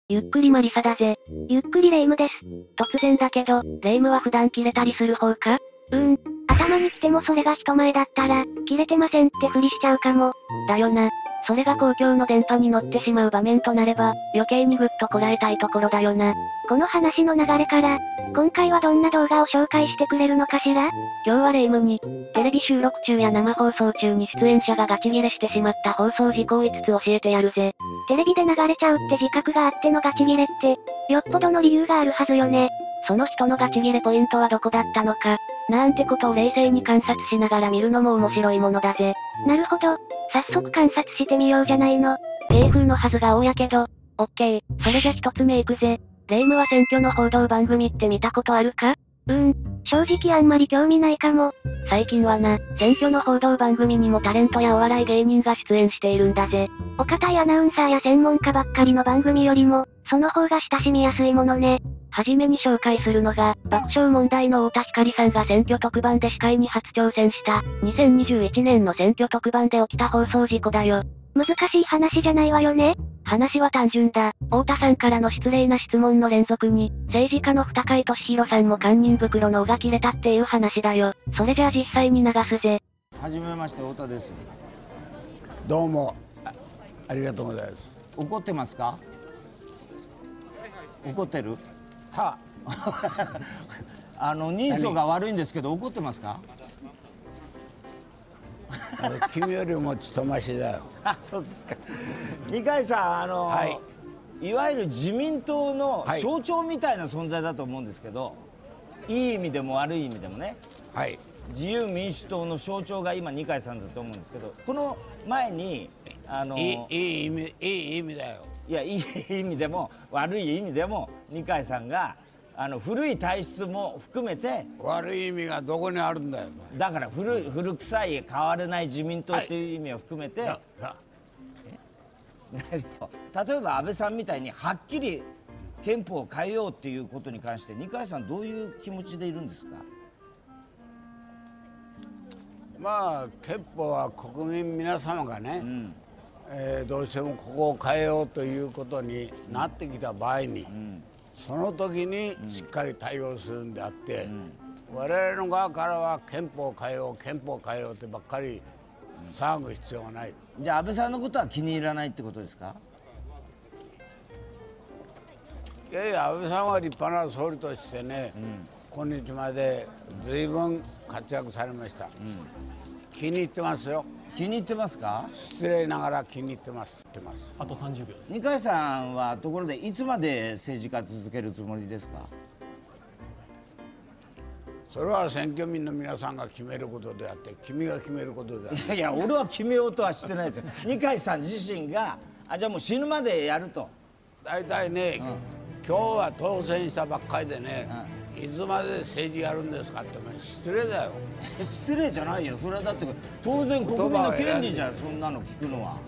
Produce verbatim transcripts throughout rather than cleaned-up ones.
ゆっくりマリサだぜ。 ゆっくりレ夢ムです。 突然だけど、レ夢ムは普段キレたりする方か？ うーん。頭に来てもそれが人前だったら、キレてませんってふりしちゃうかも。 だよな。それが公共の電波に乗ってしまう場面となれば、余計にぐっとこらえたいところだよな。 この話の流れから、今回はどんな動画を紹介してくれるのかしら？ 今日はレ夢ムに、テレビ収録中や生放送中に出演者がガチギレしてしまった放送事項をいつつ教えてやるぜ。 テレビで流れちゃうって自覚があってのガチギレって、よっぽどの理由があるはずよね。 その人のガチギレポイントはどこだったのか、なんてことを冷静に観察しながら見るのも面白いものだぜ。 なるほど。早速観察してみようじゃないの。 芸風のはずが大やけど。オッケー、それじゃ一つ目いくぜ。レ夢ムは選挙の報道番組って見たことあるか？ うーん、正直あんまり興味ないかも。 最近はな、選挙の報道番組にもタレントやお笑い芸人が出演しているんだぜ。 お堅いアナウンサーや専門家ばっかりの番組よりも、その方が親しみやすいものね。 はじめに紹介するのが、爆笑問題の太田光さんが選挙特番で司会に初挑戦した、にせんにじゅういちねんの選挙特番で起きた放送事故だよ。 難しい話じゃないわよね。 話は単純だ。太田さんからの失礼な質問の連続に、政治家の二階俊博さんも堪忍袋の緒が切れたっていう話だよ。それじゃあ実際に流すぜ。 はじめまして、太田です。 どうも あ, ありがとうございます。 怒ってますか？怒ってる？ はあの人相が悪いんですけど怒ってますか？ 君よりもちとましだよ。 あ、そうですか。二階さん、あの、はい、いわゆる自民党の象徴みたいな存在だと思うんですけど、はい、いい意味でも悪い意味でもね、はい、自由民主党の象徴が今二階さんだと思うんですけど、この前にあのいい、いい意味、いい意味だよ。 いや、いい意味でも悪い意味でも二階さんがあの古い体質も含めて、 悪い意味がどこにあるんだよ。 だから 古, 古臭い変われない自民党っていう意味を含めて、はい、例えば安倍さんみたいにはっきり憲法を変えようっていうことに関して二階さんどういう気持ちでいるんですか？ まあ憲法は国民皆様がね、うんえー、どうしてもここを変えようということになってきた場合に、うんその時にしっかり対応するんであって、うん、我々の側からは憲法を変えよう憲法を変えようってばっかり騒ぐ必要がない。 じゃあ安倍さんのことは気に入らないってことですか？ いやいや、安倍さんは立派な総理としてね、うん、今日まで随分活躍されました、うん、気に入ってますよ。 気に入ってますか？ 失礼ながら気に入ってます。ってます。 あとさんじゅうびょうです。 二階さんはところでいつまで政治家続けるつもりですか？ それは選挙民の皆さんが決めることであって君が決めることであって。 いやいや、俺は決めようとはしてないですよ。二階さん自身があじゃあもう死ぬまでやると。 大体ね、うん、今日は当選したばっかりでね、うん、いつまで政治やるんですかって失礼だよ。 失礼じゃないよ。それはだって当然国民の権利じゃん、そんなの聞くのは。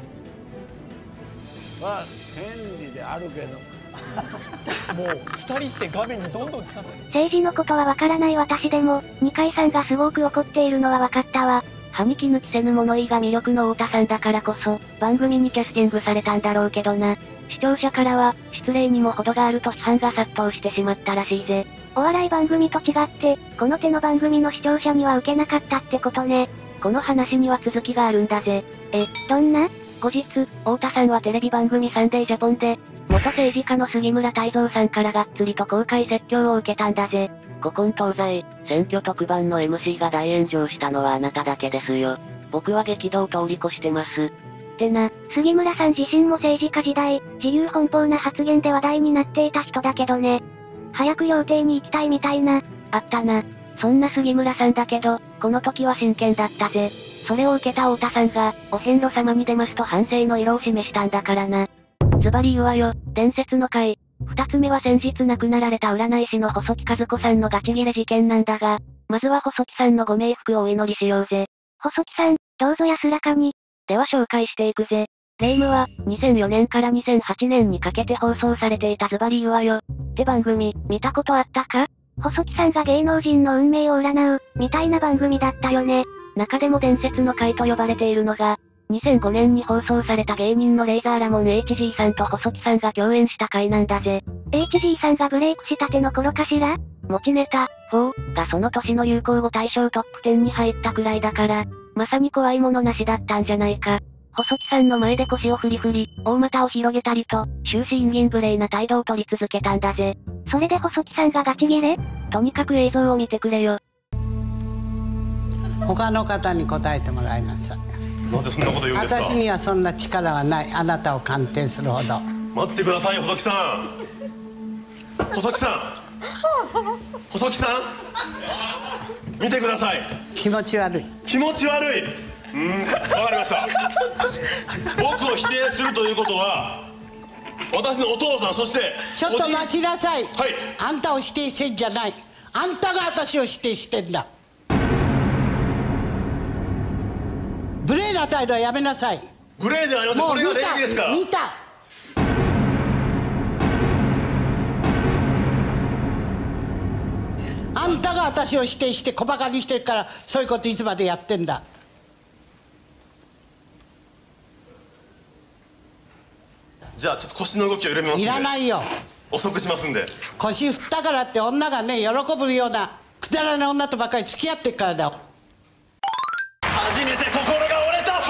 まあ権利であるけどもうふたりして画面にどんどん近づいて。 政治のことはわからない私でも二階さんがすごく怒っているのはわかったわ。 歯に衣着せぬ物言いが魅力の太田さんだからこそ番組にキャスティングされたんだろうけどな。視聴者からは失礼にも程があると批判が殺到してしまったらしいぜ。 お笑い番組と違ってこの手の番組の視聴者には受けなかったってことね。 この話には続きがあるんだぜ。 え、どんな？ 後日、太田さんはテレビ番組サンデージャポンで、元政治家の杉村太蔵さんからがっつりと公開説教を受けたんだぜ。古今東西、選挙特番の エムシー が大炎上したのはあなただけですよ。僕は激動通り越してます。 ってな、杉村さん自身も政治家時代、自由奔放な発言で話題になっていた人だけどね。早く料亭に行きたいみたいな。 あったな。そんな杉村さんだけど、この時は真剣だったぜ。それを受けた太田さんが、お遍路様に出ますと反省の色を示したんだからな。ズバリ言うわよ、伝説の回。二つ目は先日亡くなられた占い師の細木数子さんのガチギレ事件なんだが、まずは細木さんのご冥福をお祈りしようぜ。 細木さん、どうぞ安らかに。 では紹介していくぜ。レ夢ムは、にせんよねんからにせんはちねんにかけて放送されていたズバリ言うわよ。って番組、見たことあったか？ 細木さんが芸能人の運命を占う、みたいな番組だったよね。 中でも伝説の回と呼ばれているのが、 にせんごねんに放送された芸人のレイザーラモン エイチジー さんと細木さんが共演した回なんだぜ。 エイチジー さんがブレイクしたての頃かしら？ 持ちネタ、フォーがその年の流行語大賞トップじゅうに入ったくらいだから、まさに怖いものなしだったんじゃないか。細木さんの前で腰を振り振り、大股を広げたりと、終始インギン無礼な態度を取り続けたんだぜ。 それで細木さんがガチギレ？ とにかく映像を見てくれよ。 他の方に答えてもらいなさい。 なぜそんなこと言うんですか。 私にはそんな力はない。あなたを鑑定するほど。 待ってください、細木さん。細木さん細木さん、見てください。 気持ち悪い。 気持ち悪い。うん、わかりました。僕を否定するということは、私のお父さん、そしてちょっと待ちなさい。 はい。 あんたを否定してんじゃない。あんたが私を否定してんだ。無礼な態度はやめなさい。 無礼ではありません。これが礼儀ですから。 見た。あんたが私を否定して小馬鹿にしてるから、そういうこといつまでやってんだ。 じゃあちょっと腰の動きを緩めますんで。 いらないよ。 遅くしますんで。 腰振ったからって女がね、喜ぶようなくだらない女とばかり付き合ってっからだよ。 初めて心が折れた。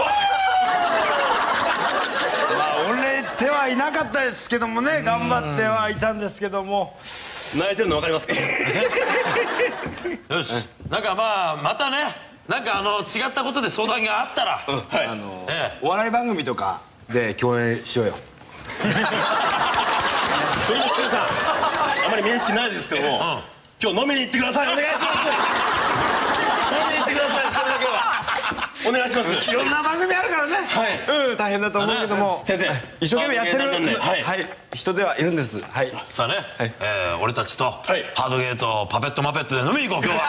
まあ折れてはいなかったですけどもね、頑張ってはいたんですけども。 泣いてるの分かりますか。 よし、なんかまあまたね、なんかあの違ったことで相談があったら、 うん、はい、 あの、ええ、お笑い番組とかで共演しようよ。 鳥西さん、あまり面識ないですけども、うん、今日飲みに行ってください。お願いします。飲みに行ってください。それだけはお願いします。 いろんな番組あるからね。はい。うん、大変だと思うけども、 先生、 一生懸命やってる、 はい、 はい、人ではいるんです。はい。 さあね、えー、俺たちとハードゲートパペットマペットで飲みに行こう今日は。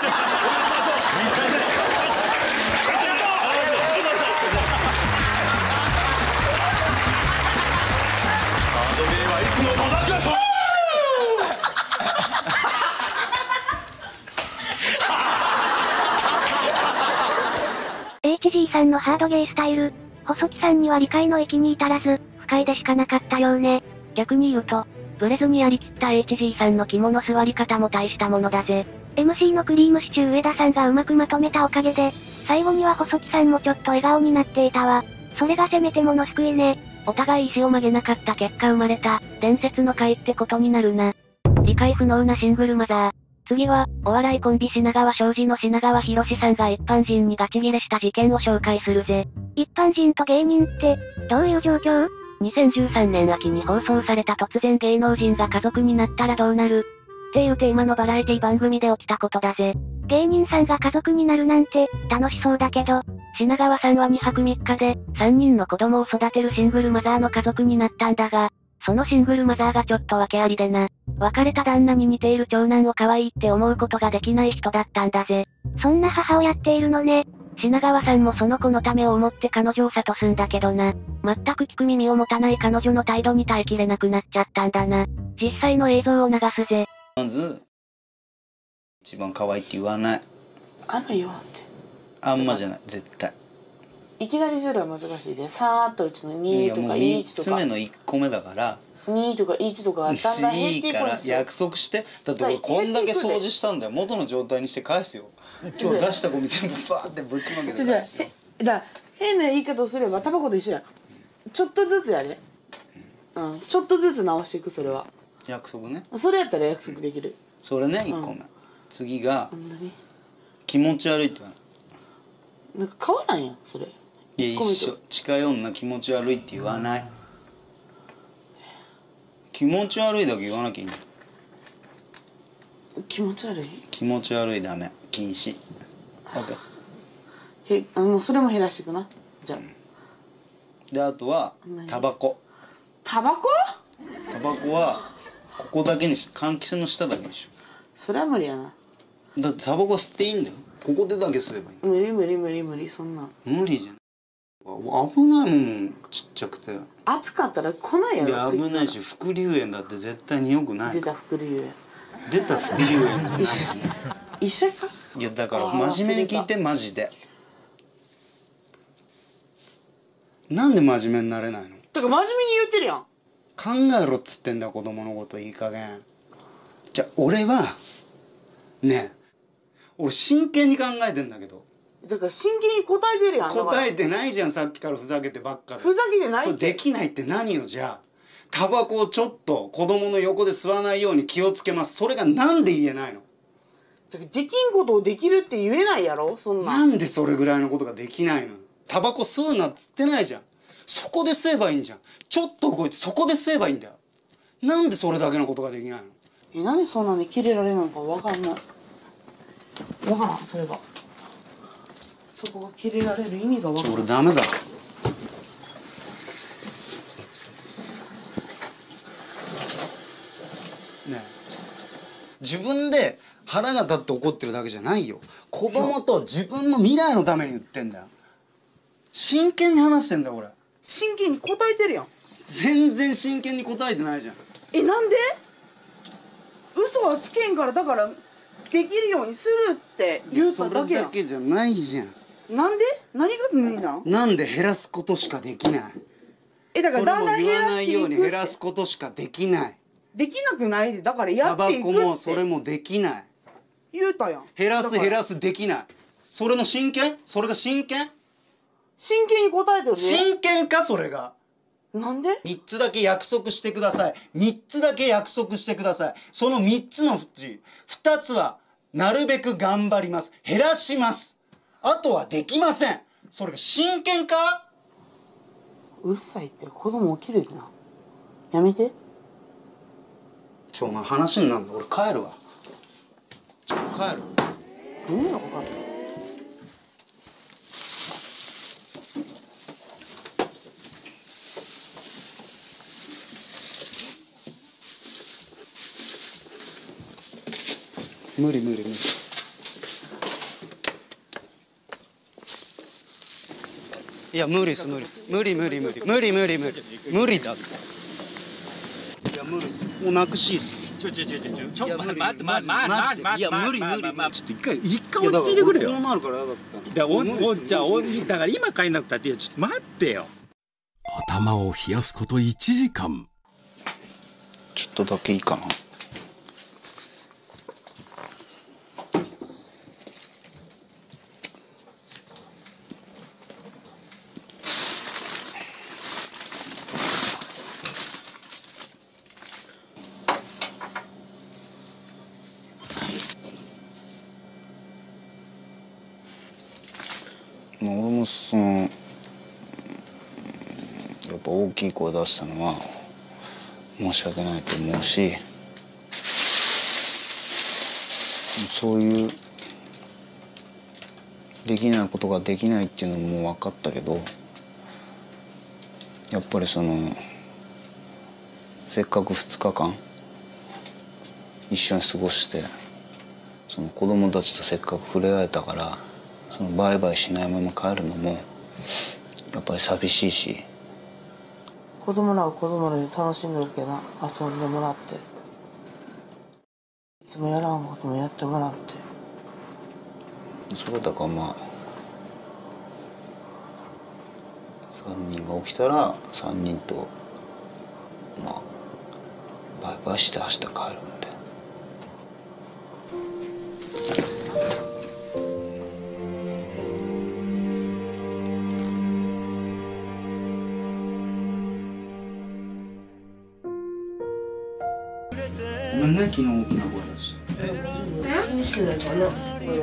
エイチジー さんのハードゲースタイル、細木さんには理解の域に至らず、不快でしかなかったようね。 逆に言うと、ブレずにやりきった エイチジー さんの肝の座り方も大したものだぜ。 エムシー のクリームシチュー上田さんがうまくまとめたおかげで、最後には細木さんもちょっと笑顔になっていたわ。それがせめてもの救いね。 お互い意志を曲げなかった結果生まれた、伝説の回ってことになるな。理解不能なシングルマザー。次は、お笑いコンビ品川庄司の品川博さんが一般人にガチギレした事件を紹介するぜ。 一般人と芸人って、どういう状況？ にせんじゅうさんねん秋に放送された突然芸能人が家族になったらどうなるっていうテーマのバラエティ番組で起きたことだぜ。 芸人さんが家族になるなんて、楽しそうだけど、 品川さんはにはくみっかで、さんにんの子供を育てるシングルマザーの家族になったんだが、そのシングルマザーがちょっと訳ありでな。別れた旦那に似ている長男を可愛いって思うことができない人だったんだぜ。 そんな母親っているのね。 品川さんもその子のためを思って彼女を諭すんだけどな。全く聞く耳を持たない彼女の態度に耐えきれなくなっちゃったんだな。実際の映像を流すぜ。 まず、一番可愛いって言わない。 あんま言わんって。 あんまじゃない、絶対。 いきなりゼロは難しいで、さーっとうちのにとかいちとか。 みっつめのいっこめだから。 にとかいちとかだんだん減っていくんですよ。いいから約束して。だって俺こんだけ掃除したんだよ。元の状態にして返すよ。今日出したゴミ全部バーってぶちまけて返すよ。 だから変な言い方をすればタバコと一緒やん。ちょっとずつやね。うん、ちょっとずつ直していく、それは。 約束ね。 それやったら約束できる。 それね、いっこめ。次が気持ち悪いって言わない。 なんか変わらんやん、それ。 いや、一緒。近い女気持ち悪いって言わない。気持ち悪いだけ言わなきゃいいんだ。 気持ち悪い？ 気持ち悪いダメ。禁止。 へ、あのそれも減らしていくな。じゃあ。 で、あとはタバコ。 タバコ？ タバコはここだけにし、換気扇の下だけにしよう。それは無理やな。 だってタバコ吸っていいんだよ。ここでだけ吸えばいい。 無理無理無理無理、そんな。 無理じゃん。危ないもん、ちっちゃくて。 暑かったら来ないやろ。 いや、危ないし、副流煙だって絶対に良くない。 出た副流煙。 出た副流煙じゃない。 医者医者か？ いや、だから真面目に聞いて、マジで。 なんで真面目になれないの？ てか真面目に言ってるやん。 考えろっつってんだ子供のこといい加減。じゃあ俺はねえ俺真剣に考えてんだけど。 だから真剣に答えてるやん。 答えてないじゃんさっきからふざけてばっかで。 ふざけてないって。 そうできないって何よじゃあ。タバコをちょっと子供の横で吸わないように気をつけます。それがなんで言えないの？ できんことをできるって言えないやろそんな。 なんでそれぐらいのことができないの？タバコ吸うなっつってないじゃん。そこで吸えばいいんじゃん。ちょっと動いてそこで吸えばいいんだよ。なんでそれだけのことができないの？ え、なんでそんなにキレられるのかわかんない。わからんそれが。そこがキレられる意味がわからん。 俺ダメだ。ねえ自分で腹が立って怒ってるだけじゃないよ。子供と自分の未来のために言ってんだよ。真剣に話してんだよ俺。 真剣に答えてるやん。 全然真剣に答えてないじゃん。 え、なんで？嘘はつけんからだからできるようにするって言うただけやん。 それだけじゃないじゃん。 なんで？何が無理なん？ なんで減らすことしかできない。 え、だからだんだん減らしていくって。それも言わないように減らすことしかできない。 できなくないで、だからやっていくって。 タバコもそれもできない。 言うたやん。 減らす減らすできない。それの真剣？それが真剣？ 真剣に答えてるね。 真剣かそれが。 なんで？ みっつだけ約束してください。みっつだけ約束してください。そのみっつのうちふたつはなるべく頑張ります。減らします。あとはできません。それが真剣か？ うるさいって子供起きるよな。やめて。 ちょお前話になるの俺帰るわ。ちょ帰る。 何や分かんない。 無理無理無理。いや無理っす無理っす。無理無理無理無理無理無理無理だって。いや無理っす。もうなくしいっす。 ちょちょちょちょちょちょ待って待って待って待って待って。 いや無理無理。 ちょっと一回一回落ち着いてくれよ。 こうなるから嫌だった。 だおおじゃあおだから今帰んなくたっていやちょっと待ってよ。 頭を冷やすこといちじかん。 ちょっとだけいいかな。俺もそのやっぱ大きい声出したのは申し訳ないと思うし、そういうできないことができないっていうのももう分かったけど、やっぱりそのせっかくふつかかん一緒に過ごしてその子供たちとせっかく触れ合えたから。そのバイバイしないまま帰るのもやっぱり寂しいし、 子供らは子供らで楽しんでるけど遊んでもらって、いつもやらんこともやってもらって、 そうだからまあさんにんが起きたらさんにんとまあバイバイして明日帰るんで。ごめんね昨日大きな声だし。 気にしてないかな。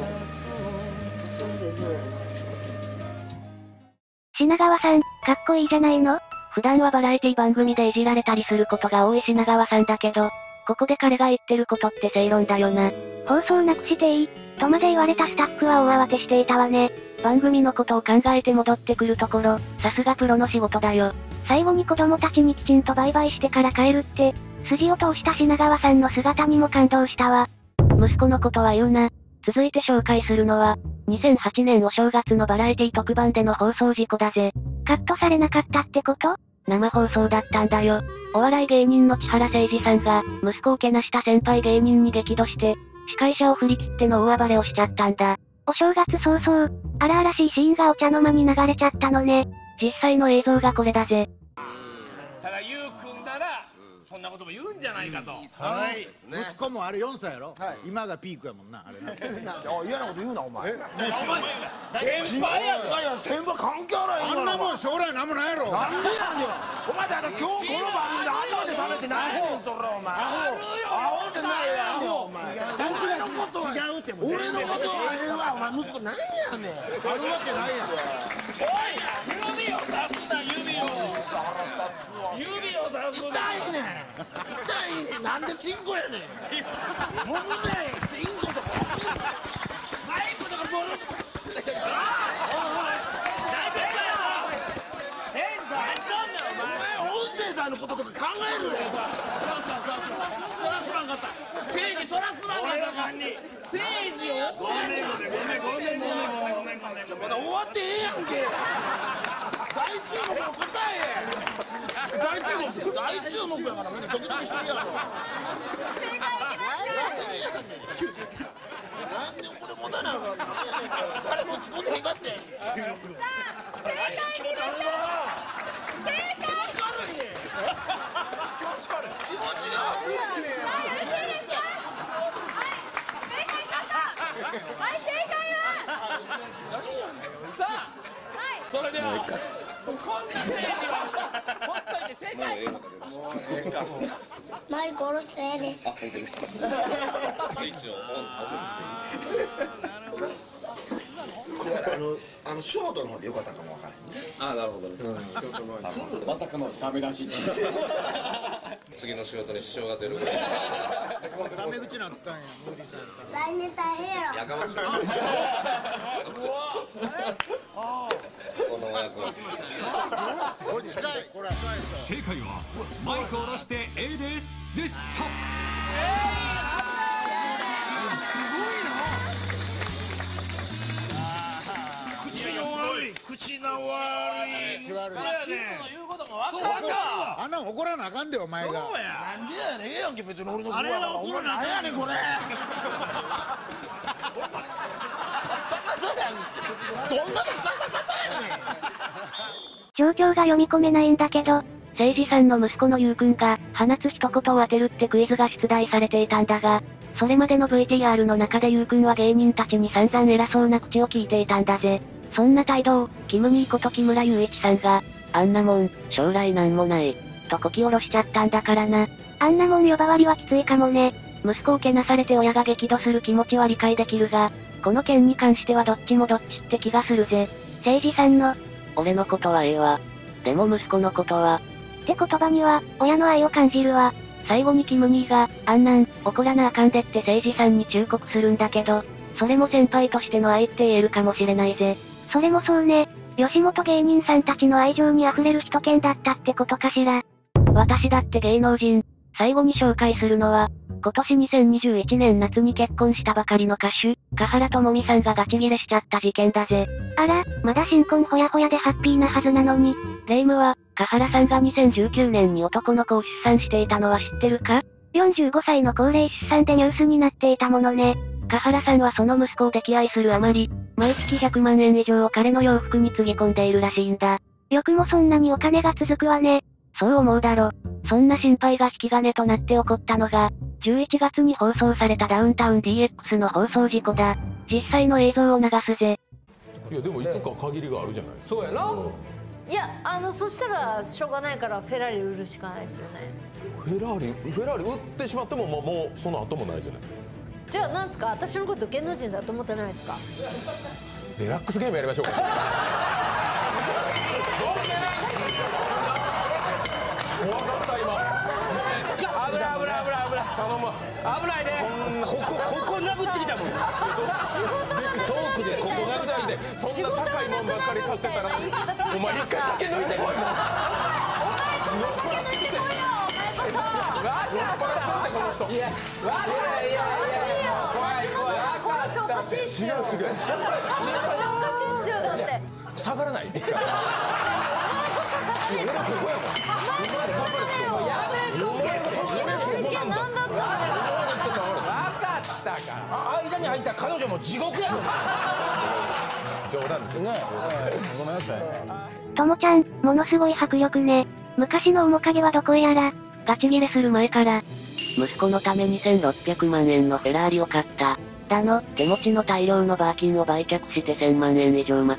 品川さん、かっこいいじゃないの？ 普段はバラエティ番組でいじられたりすることが多い品川さんだけど、ここで彼が言ってることって正論だよな。 放送なくしていいとまで言われたスタッフは大慌てしていたわね。 番組のことを考えて戻ってくるところ、さすがプロの仕事だよ。 最後に子供たちにきちんとバイバイしてから帰るって、筋を通した品川さんの姿にも感動したわ。 息子のことは言うな。続いて紹介するのは、にせんはちねんお正月のバラエティ特番での放送事故だぜ。 カットされなかったってこと？ 生放送だったんだよ。お笑い芸人の千原誠二さんが、息子をけなした先輩芸人に激怒して、司会者を振り切っての大暴れをしちゃったんだ。 お正月早々、荒々しいシーンがお茶の間に流れちゃったのね。 実際の映像がこれだぜ。 ただゆうくんならそんなことも言うんじゃないかと。 はい、息子もあれよんさいやろ。今がピークやもんな、あれな。 嫌なこと言うな、お前。 先輩やぞ。 いやいや、先輩関係ないよ。 あんなもん将来なんもないやろ。 なんでやねん。お前だから今日この番組であんなまで喋ってないもん、それお前。アホってないやん、お前。俺のことは、違うって。俺のことはあれは、お前息子何やねん。あるわけないやん。 おい、指をさすな、指を。指をさすな。 痛いねん。痛いねん。なんでチンコやねん。もむねん。チンコとか。マイクとかボロとか。のこととか考えるよ。 そらすまんかった。政治そらすまんかった。政治を怒らせごめんごめんごめんごめんごめんごめんごめんごめん。まだ終わってええやんけ。大注目の答え。大注目大注目やからみんなドキドキしてるやろ。なんでこれもたなのか。誰もつこてへんかって。正解見ましょう。正解。気持ちがはい、正解はさあ、それではこんな政治はほっといて正解。 マイク下ろしてええね。 あ、本当にスイッチをそうあの、あのショートの方でよかったかもわからへんね。 あ、なるほどね。 まさかのダメ出し。 次の仕事に支障が出るぐらい。 ダメ口なったんや、ムーディさん。 来年大変やろ。 やかましい。この親子。 正解はマイクを下ろしてええででした。 口の悪い、口の悪い。 そうやね。言うことも分かるか。 あんなん怒らなあかんでお前が。 そうや。 なんでやねん、ええやんけ別に俺の。 あれは怒らなあかん。 なんやねんこれ。どんなのカサカサやねん。 状況が読み込めないんだけど、誠司さんの息子のゆうくんが、放つ一言を当てるってクイズが出題されていたんだが、それまでの ブイティーアール の中でゆうくんは芸人たちに散々偉そうな口を聞いていたんだぜ。そんな態度を、キム兄こと木村雄一さんが、あんなもん、将来なんもない、とこき下ろしちゃったんだからな。 あんなもん呼ばわりはきついかもね。 息子をけなされて親が激怒する気持ちは理解できるが、この件に関してはどっちもどっちって気がするぜ。 誠司さんの、 俺のことはええわ。でも息子のことは、 って言葉には、親の愛を感じるわ。 最後にキム兄が、あんなん、怒らなあかんでって誠司さんに忠告するんだけど、それも先輩としての愛って言えるかもしれないぜ。 それもそうね。吉本芸人さんたちの愛情に溢れる人犬だったってことかしら。 私だって芸能人。最後に紹介するのは、今年にせんにじゅういちねん夏に結婚したばかりの歌手、華原朋美さんがガチギレしちゃった事件だぜ。 あら、まだ新婚ほやほやでハッピーなはずなのに。 霊夢は、華原さんがにせんじゅうきゅうねんに男の子を出産していたのは知ってるか？ よんじゅうごさいの高齢出産でニュースになっていたものね。 華原さんはその息子を溺愛するあまり、毎月ひゃくまんえん以上を彼の洋服につぎ込んでいるらしいんだ。 よくもそんなにお金が続くわね。 そう思うだろ。そんな心配が引き金となって起こったのが、じゅういちがつに放送されたダウンタウン ディーエックス の放送事故だ。実際の映像を流すぜ。 いやでもいつか限りがあるじゃない。 そうやな。いや、あのそしたらしょうがないからフェラーリ売るしかないですよね。 フェラーリフェラーリ売ってしまってももうもうその後もないじゃないですか。 じゃあなんですか、私のこと芸能人だと思ってないですか。 デラックスゲームやりましょうか。怖かった今。 危ない危ない危ない危ない。 頼む。 危ないで。ここここ殴ってきたもん。トークでここ殴ってきて。 そんな高いもんばっかり買ってたら、お前一回酒抜いてこい。お前ちょっと酒抜いてこいよ。お前こそ。 酔っ払ったってこの人。 いや、いやいやいや。怖い怖い。この人おかしいっすよ。 違う違う。 この人おかしいっすよだって。 下がらない。一回。俺ここやもん。 やめとけ。 何だったんだよ。 分かったから。間に入った彼女も地獄やもん。 冗談ですよね。ごめんなさいね。 ともちゃん、ものすごい迫力ね。昔の面影はどこへやら。 ガチギレする前から、息子のためにせんろっぴゃくまんえんのフェラーリを買った。だの、手持ちの大量のバーキンを売却してせんまんえん以上賄った。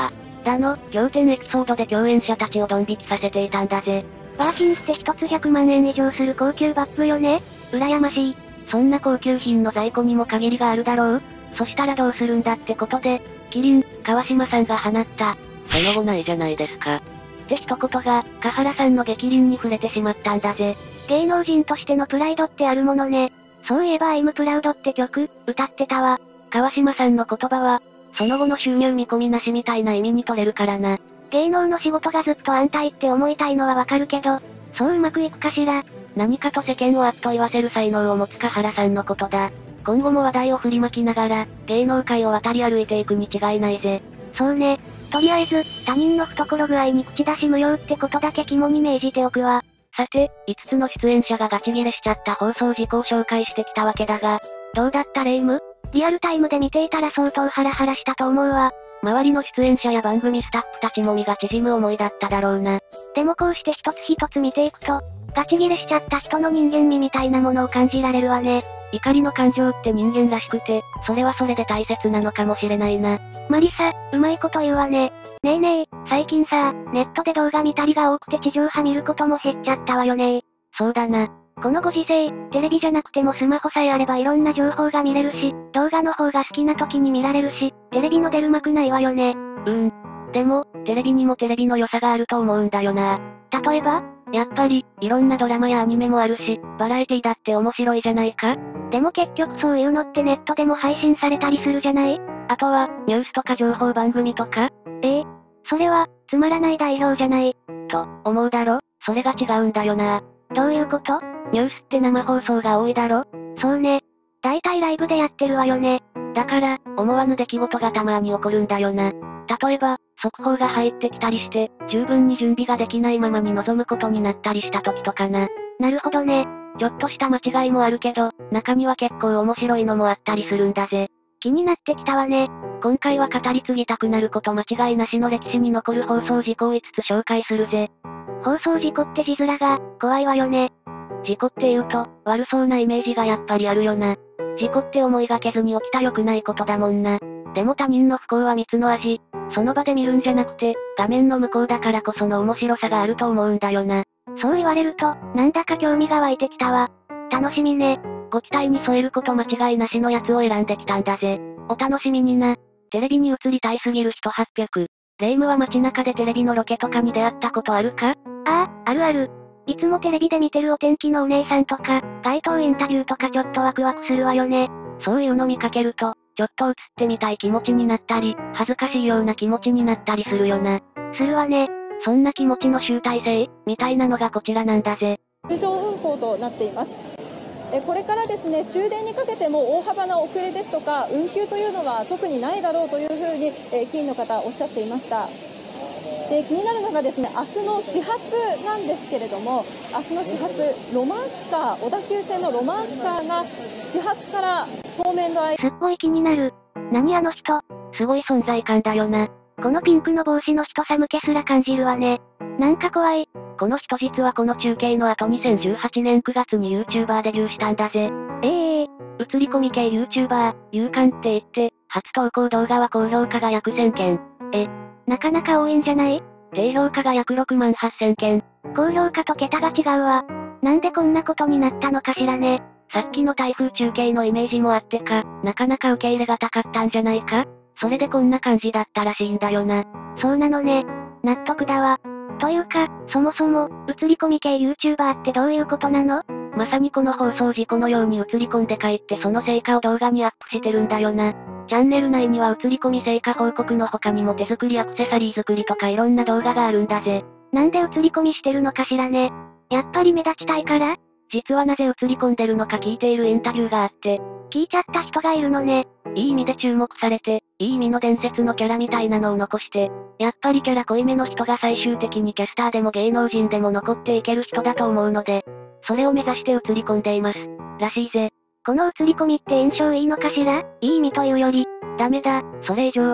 だの、仰天エピソードで共演者たちをドン引きさせていたんだぜ。 バーキンって一つひゃくまんえん以上する高級バッグよね。羨ましい。 そんな高級品の在庫にも限りがあるだろう。そしたらどうするんだってことで、キリン、川島さんが放った、その後ないじゃないですか。って一言が、香原さんの激鱗に触れてしまったんだぜ。 芸能人としてのプライドってあるものね。そういえば I'm Proud って曲、歌ってたわ。 川島さんの言葉は、その後の収入見込みなしみたいな意味に取れるからな。 芸能の仕事がずっと安泰って思いたいのはわかるけど、そううまくいくかしら。 何かと世間をあっと言わせる才能を持つ香原さんのことだ。今後も話題を振りまきながら、芸能界を渡り歩いていくに違いないぜ。 そうね。とりあえず、他人の懐具合に口出し無用ってことだけ肝に銘じておくわ。 さて、いつつの出演者がガチギレしちゃった放送事故を紹介してきたわけだが、どうだったレイム？ リアルタイムで見ていたら相当ハラハラしたと思うわ。 周りの出演者や番組スタッフたちも身が縮む思いだっただろうな。 でもこうして一つ一つ見ていくと、ガチギレしちゃった人の人間味みたいなものを感じられるわね。 怒りの感情って人間らしくて、それはそれで大切なのかもしれないな。 マリサ、うまいこと言うわね。ねえねえ、最近さ、ネットで動画見たりが多くて地上波見ることも減っちゃったわよね。 そうだな。 このご時世、テレビじゃなくてもスマホさえあればいろんな情報が見れるし、動画の方が好きな時に見られるし、テレビの出る幕ないわよね。 うーん。でも、テレビにもテレビの良さがあると思うんだよな。 例えば？ やっぱり、いろんなドラマやアニメもあるし、バラエティだって面白いじゃないか？ でも結局そういうのってネットでも配信されたりするじゃない？ あとは、ニュースとか情報番組とか？ ええ。それは、つまらない代表じゃない。 と、思うだろ？それが違うんだよな。 どういうこと？ ニュースって生放送が多いだろ？ そうね。だいたいライブでやってるわよね。 だから、思わぬ出来事がたまに起こるんだよな。例えば、速報が入ってきたりして、十分に準備ができないままに臨むことになったりした時とかな。 なるほどね。 ちょっとした間違いもあるけど、中には結構面白いのもあったりするんだぜ。 気になってきたわね。 今回は語り継ぎたくなること間違いなしの歴史に残る放送事故をいつつ紹介するぜ。 放送事故って字面が、怖いわよね。 事故って言うと、悪そうなイメージがやっぱりあるよな。事故って思いがけずに起きた良くないことだもんな。でも他人の不幸は蜜の味。その場で見るんじゃなくて、画面の向こうだからこその面白さがあると思うんだよな。 そう言われると、なんだか興味が湧いてきたわ。楽しみね。 ご期待に添えること間違いなしのやつを選んできたんだぜ。お楽しみにな。テレビに映りたいすぎる人はっぴゃく。レイムは街中でテレビのロケとかに出会ったことあるか？ ああ、あるある。いつもテレビで見てるお天気のお姉さんとか、街頭インタビューとかちょっとワクワクするわよね。 そういうの見かけると、ちょっと映ってみたい気持ちになったり、恥ずかしいような気持ちになったりするよな。 するわね。 そんな気持ちの集大成、みたいなのがこちらなんだぜ。 通常運行となっています。えこれからですね、終電にかけても大幅な遅れですとか、運休というのは特にないだろうというふうに、え議員の方おっしゃっていました。で気になるのがですね、明日の始発なんですけれども、明日の始発、ロマンスカー、小田急線のロマンスカーが始発から当面の間。 すっごい気になる。何あの人。 すごい存在感だよな。 このピンクの帽子の人寒気すら感じるわね。なんか怖い。 この人実はこの中継の後にせんじゅうはちねんくがつに YouTuber デビューしたんだぜ。 ええー。 映り込み系 YouTuber、勇敢って言って、初投稿動画は高評価が約せんけん。え、 なかなか多いんじゃない？ 低評価が約ろくまんはっせんけん。 高評価と桁が違うわ。なんでこんなことになったのかしらね。 さっきの台風中継のイメージもあってか、なかなか受け入れがたかったんじゃないか？それでこんな感じだったらしいんだよな。 そうなのね。納得だわ。というか、そもそも、映り込み系 YouTuber ってどういうことなの？ まさにこの放送事故のように映り込んで帰ってその成果を動画にアップしてるんだよな。チャンネル内には映り込み成果報告の他にも手作りアクセサリー作りとかいろんな動画があるんだぜ。 なんで映り込みしてるのかしらね。やっぱり目立ちたいから？ 実はなぜ映り込んでるのか聞いているインタビューがあって。 聞いちゃった人がいるのね。 いい意味で注目されて、いい意味の伝説のキャラみたいなのを残して、やっぱりキャラ濃いめの人が最終的にキャスターでも芸能人でも残っていける人だと思うので、それを目指して映り込んでいます。らしいぜ。 この映り込みって印象いいのかしら？いい意味というより。 ダメだ、それ以上は。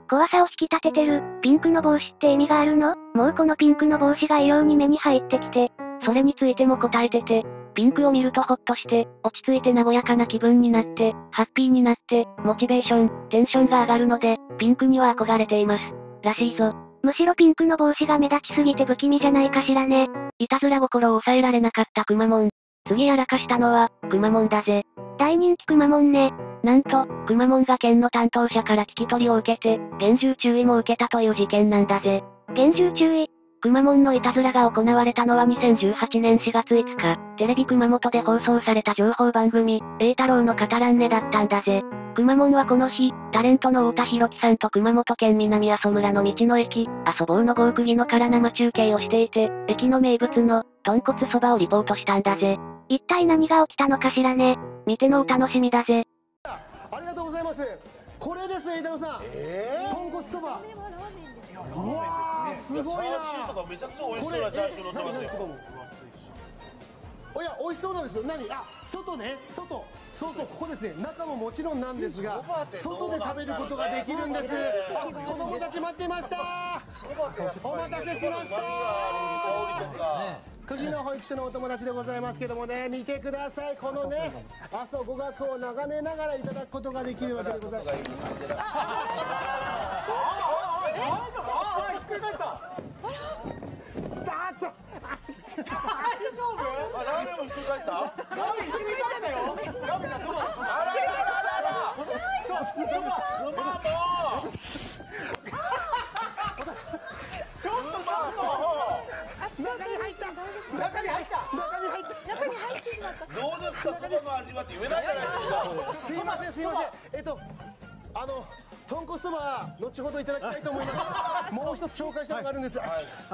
怖さを引き立ててる、ピンクの帽子って意味があるの？もうこのピンクの帽子が異様に目に入ってきて、 それについても答えてて、ピンクを見るとホッとして、落ち着いて和やかな気分になって、ハッピーになって、モチベーション、テンションが上がるので、ピンクには憧れています。らしいぞ。 むしろピンクの帽子が目立ちすぎて不気味じゃないかしらね。 いたずら心を抑えられなかったくまモン。次やらかしたのは、くまモンだぜ。 大人気くまモンね。 なんと、くまモンが県の担当者から聞き取りを受けて、厳重注意も受けたという事件なんだぜ。 厳重注意？ くまモンのいたずらが行われたのはにせんじゅうはちねんしがついつか、テレビ熊本で放送された情報番組、栄太郎の語らんねだったんだぜ。くまモンはこの日、タレントの太田博樹さんと熊本県南阿蘇村の道の駅、阿蘇坊の郷釘野から生中継をしていて、駅の名物の、豚骨そばをリポートしたんだぜ。 一体何が起きたのかしらね。 見てのお楽しみだぜ。 ありがとうございます。これです、栄太郎さん。えー、豚骨そば。うわー、すごいな。チャーシューとかめちゃくちゃ美味しそうなチャーシュー乗ってますよ。おや、美味しそうなんですよ。何？あ、外ね、外。そうそう、ここですね。中ももちろんなんですが、外で食べることができるんです。子供たち待ってました。お待たせしました。久喜の保育所のお友達でございますけどもね、見てください。このね、阿蘇五岳を眺めながらいただくことができるわけでございます。大丈夫？あ、ラーメンもひっくり返った？ラーメンひっくり返ったよ。ラーメンがそば。あらららら。そう、そば、そばも。ちょっとそば。中に入った。中に入った。中に入った。中に入ってしまった。どうですか、そばの味はって言えないじゃないですか。すいません、すいません。えっと、あの。豚骨そばは後ほどいただきたいと思います。もう一つ紹介したいのがあるんです。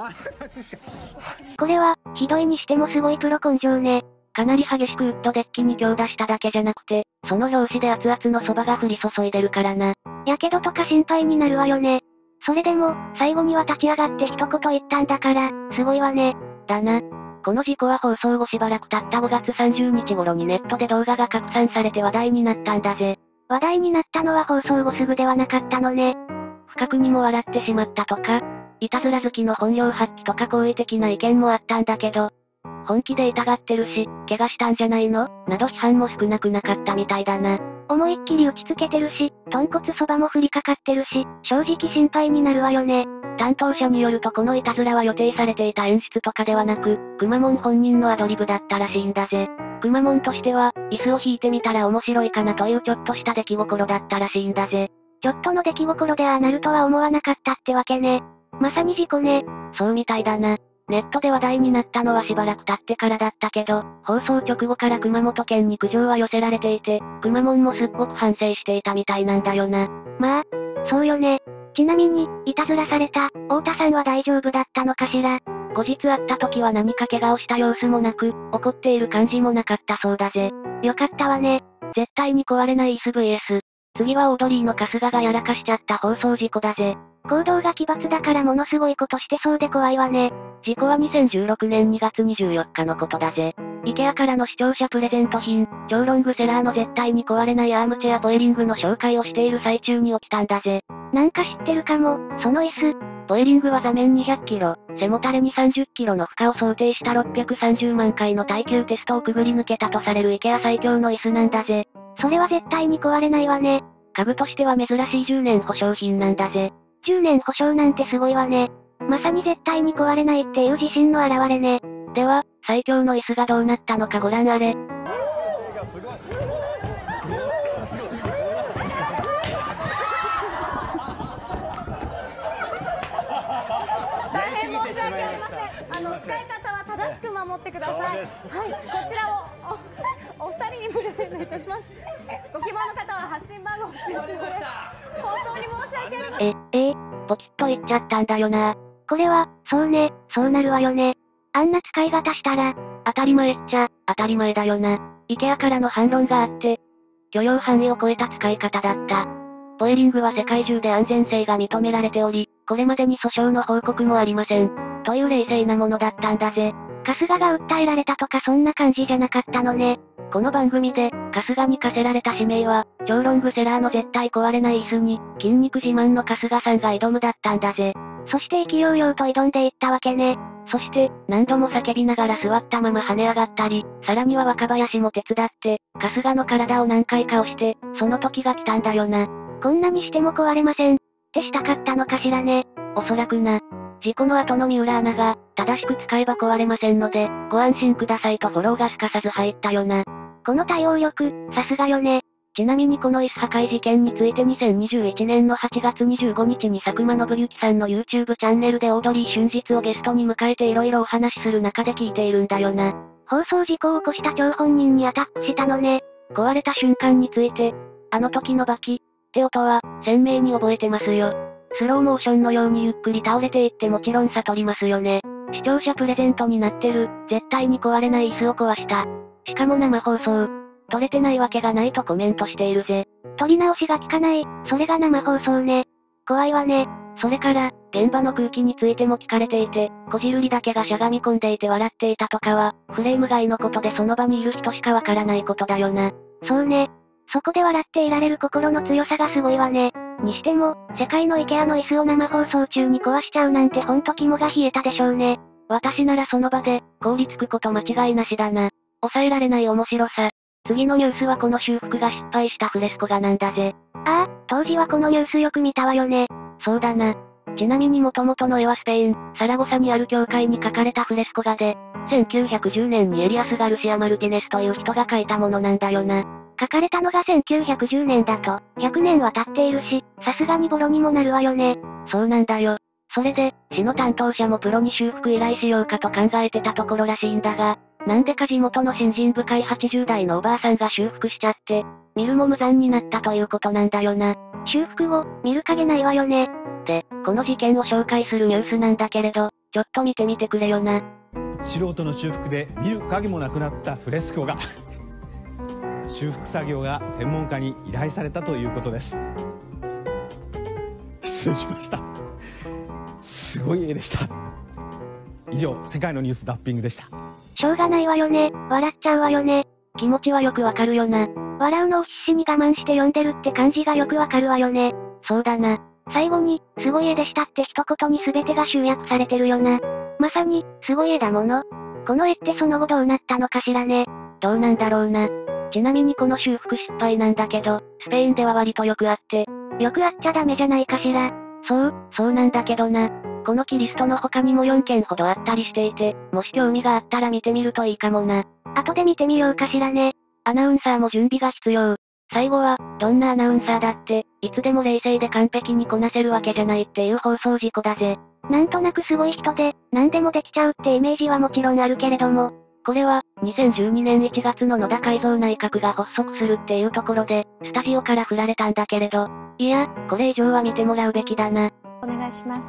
これは、ひどいにしてもすごいプロ根性ね。 かなり激しくウッドデッキに強打しただけじゃなくて、その拍子で熱々のそばが降り注いでるからな。 やけどとか心配になるわよね。それでも、最後には立ち上がって一言言ったんだから、すごいわね。 だな。この事故は放送後しばらく経ったごがつさんじゅうにち頃にネットで動画が拡散されて話題になったんだぜ。 話題になったのは放送後すぐではなかったのね。 不覚にも笑ってしまったとか、いたずら好きの本領発揮とか好意的な意見もあったんだけど、本気で痛がってるし、怪我したんじゃないのなど批判も少なくなかったみたいだな。 思いっきり打ちつけてるし、豚骨そばも降りかかってるし、正直心配になるわよね。 担当者によるとこのいたずらは予定されていた演出とかではなく、くまモン本人のアドリブだったらしいんだぜ。くまモンとしては、椅子を引いてみたら面白いかなというちょっとした出来心だったらしいんだぜ。 ちょっとの出来心でああなるとは思わなかったってわけね。まさに事故ね。 そうみたいだな。ネットで話題になったのはしばらく経ってからだったけど、放送直後から熊本県に苦情は寄せられていて、くまモンもすっごく反省していたみたいなんだよな。 まあ、そうよね。ちなみに、いたずらされた、太田さんは大丈夫だったのかしら。 後日会った時は何か怪我をした様子もなく、怒っている感じもなかったそうだぜ。 よかったわね。 絶対に壊れない椅子 ブイエス。次はオードリーの春日がやらかしちゃった放送事故だぜ。 行動が奇抜だからものすごいことしてそうで怖いわね。 事故はにせんじゅうろくねんにがつにじゅうよっかのことだぜ。イケアからの視聴者プレゼント品、超ロングセラーの絶対に壊れないアームチェアボイリングの紹介をしている最中に起きたんだぜ。 なんか知ってるかも、その椅子。 ボイリングは座面にひゃっキロ、背もたれにさんじゅっキロの負荷を想定したろっぴゃくさんじゅうまんかいの耐久テストをくぐり抜けたとされるイケア最強の椅子なんだぜ。 それは絶対に壊れないわね。 家具としては珍しいじゅうねん保証品なんだぜ。 じゅうねん保証なんてすごいわね。まさに絶対に壊れないっていう自信の表れね。 では、最強の椅子がどうなったのかご覧あれ。 あの使い方は正しく守ってください。はい、こちらをお、お二人にプレゼントいたします。ご希望の方は発信番号を通知して本当に申し訳ありません。 え、えー、ポキッといっちゃったんだよな。 これは、そうね、そうなるわよね。あんな使い方したら、 当たり前っちゃ、当たり前だよな。イケアからの反論があって、許容範囲を超えた使い方だった。ボイリングは世界中で安全性が認められており、これまでに訴訟の報告もありません。という冷静なものだったんだぜ。 春日が訴えられたとかそんな感じじゃなかったのね。 この番組で、春日に課せられた使命は、超ロングセラーの絶対壊れない椅子に、筋肉自慢の春日さんが挑むだったんだぜ。 そして意気揚々と挑んでいったわけね。 そして、何度も叫びながら座ったまま跳ね上がったり、さらには若林も手伝って、春日の体を何回か押して、その時が来たんだよな。 こんなにしても壊れません。ってしたかったのかしらね。 おそらくな。事故の後の三浦アナが、正しく使えば壊れませんので、ご安心くださいとフォローがすかさず入ったよな。 この対応力、さすがよね。 ちなみにこの椅子破壊事件についてにせんにじゅういちねんのはちがつにじゅうごにちに佐久間信之さんの YouTube チャンネルでオードリー春日をゲストに迎えて色々お話しする中で聞いているんだよな。 放送事故を起こした張本人にアタックしたのね。 壊れた瞬間について、あの時のバキって音は、鮮明に覚えてますよ。スローモーションのようにゆっくり倒れていってもちろん悟りますよね。視聴者プレゼントになってる、絶対に壊れない椅子を壊した。しかも生放送。撮れてないわけがないとコメントしているぜ。 撮り直しが効かない、それが生放送ね。怖いわね。 それから、現場の空気についても聞かれていて、こじるりだけがしゃがみ込んでいて笑っていたとかは、フレーム外のことでその場にいる人しかわからないことだよな。 そうね。そこで笑っていられる心の強さがすごいわね。にしても、世界のイケアの椅子を生放送中に壊しちゃうなんてほんと肝が冷えたでしょうね。 私ならその場で、凍りつくこと間違いなしだな。抑えられない面白さ。次のニュースはこの修復が失敗したフレスコ画なんだぜ。 ああ、当時はこのニュースよく見たわよね。 そうだな。ちなみに元々の絵はスペイン、サラゴサにある教会に描かれたフレスコ画で、せんきゅうひゃくじゅうねんにエリアス・ガルシア・マルティネスという人が描いたものなんだよな。 描かれたのがせんきゅうひゃくじゅうねんだと、ひゃくねんは経っているし、さすがにボロにもなるわよね。 そうなんだよ。それで、市の担当者もプロに修復依頼しようかと考えてたところらしいんだが、なんでか地元の信心深いはちじゅうだいのおばあさんが修復しちゃって、見るも無残になったということなんだよな。 修復後、見る影ないわよね。 で、この事件を紹介するニュースなんだけれど、ちょっと見てみてくれよな。 素人の修復で見る影もなくなったフレスコが修復作業が専門家に依頼されたということです。失礼しました。すごい絵でした。以上、世界のニュースダッピングでした。 しょうがないわよね。笑っちゃうわよね。 気持ちはよくわかるよな。 笑うのを必死に我慢して読んでるって感じがよくわかるわよね。 そうだな。 最後に、すごい絵でしたって一言に全てが集約されてるよな。まさに、すごい絵だもの。この絵ってその後どうなったのかしらね。 どうなんだろうな。ちなみにこの修復失敗なんだけど、スペインでは割とよくあって。 よくあっちゃダメじゃないかしら。 そう、そうなんだけどな。このキリストの他にもよんけんほどあったりしていて、もし興味があったら見てみるといいかもな。 後で見てみようかしらね。 アナウンサーも準備が必要。最後は、どんなアナウンサーだって、いつでも冷静で完璧にこなせるわけじゃないっていう放送事故だぜ。 なんとなくすごい人で、何でもできちゃうってイメージはもちろんあるけれども。 これは、にせんじゅうにねんいちがつの野田改造内閣が発足するっていうところで、スタジオから振られたんだけれど、いや、これ以上は見てもらうべきだな。 お願いします。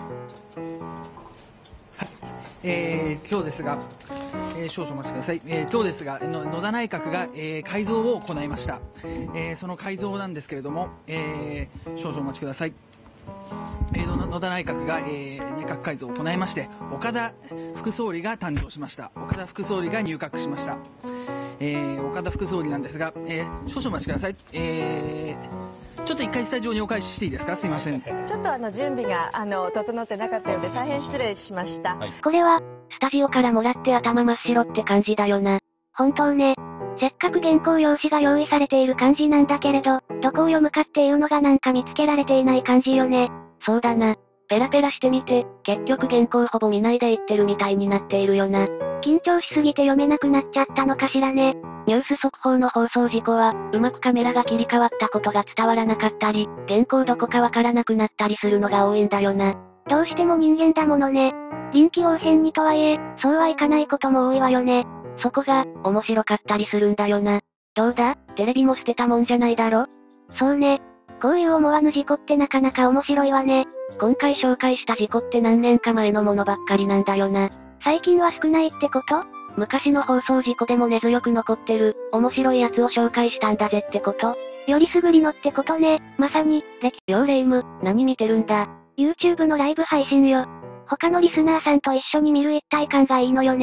えー、今日ですが、えー、少々お待ちください。えー、今日ですが、の野田内閣が、えー、改造を行いました。えー、その改造なんですけれども、えー、少々お待ちください。えー、野田内閣が、えー、内閣改造を行いまして、岡田副総理が誕生しました。岡田副総理が入閣しました。えー、岡田副総理なんですが、えー、少々お待ちください。えー、ちょっと一回スタジオにお返ししていいですか。すいません。 ちょっとあの準備があの整ってなかったようで大変失礼しました。はい、 これは、スタジオからもらって頭真っ白って感じだよな。 本当ね。せっかく原稿用紙が用意されている感じなんだけれど、どこを読むかっていうのがなんか見つけられていない感じよね。 そうだな。ペラペラしてみて、結局原稿ほぼ見ないで言ってるみたいになっているよな。 緊張しすぎて読めなくなっちゃったのかしらね。 ニュース速報の放送事故は、うまくカメラが切り替わったことが伝わらなかったり、原稿どこかわからなくなったりするのが多いんだよな。 どうしても人間だものね。臨機応変にとはいえ、そうはいかないことも多いわよね。 そこが、面白かったりするんだよな。どうだ？テレビも捨てたもんじゃないだろ？ そうね。こういう思わぬ事故ってなかなか面白いわね。 今回紹介した事故って何年か前のものばっかりなんだよな。 最近は少ないってこと？ 昔の放送事故でも根強く残ってる、面白いやつを紹介したんだぜってこと？ よりすぐりのってことね。まさに、 歴、よレイム、何見てるんだ？ YouTube のライブ配信よ。他のリスナーさんと一緒に見る一体感がいいのよね。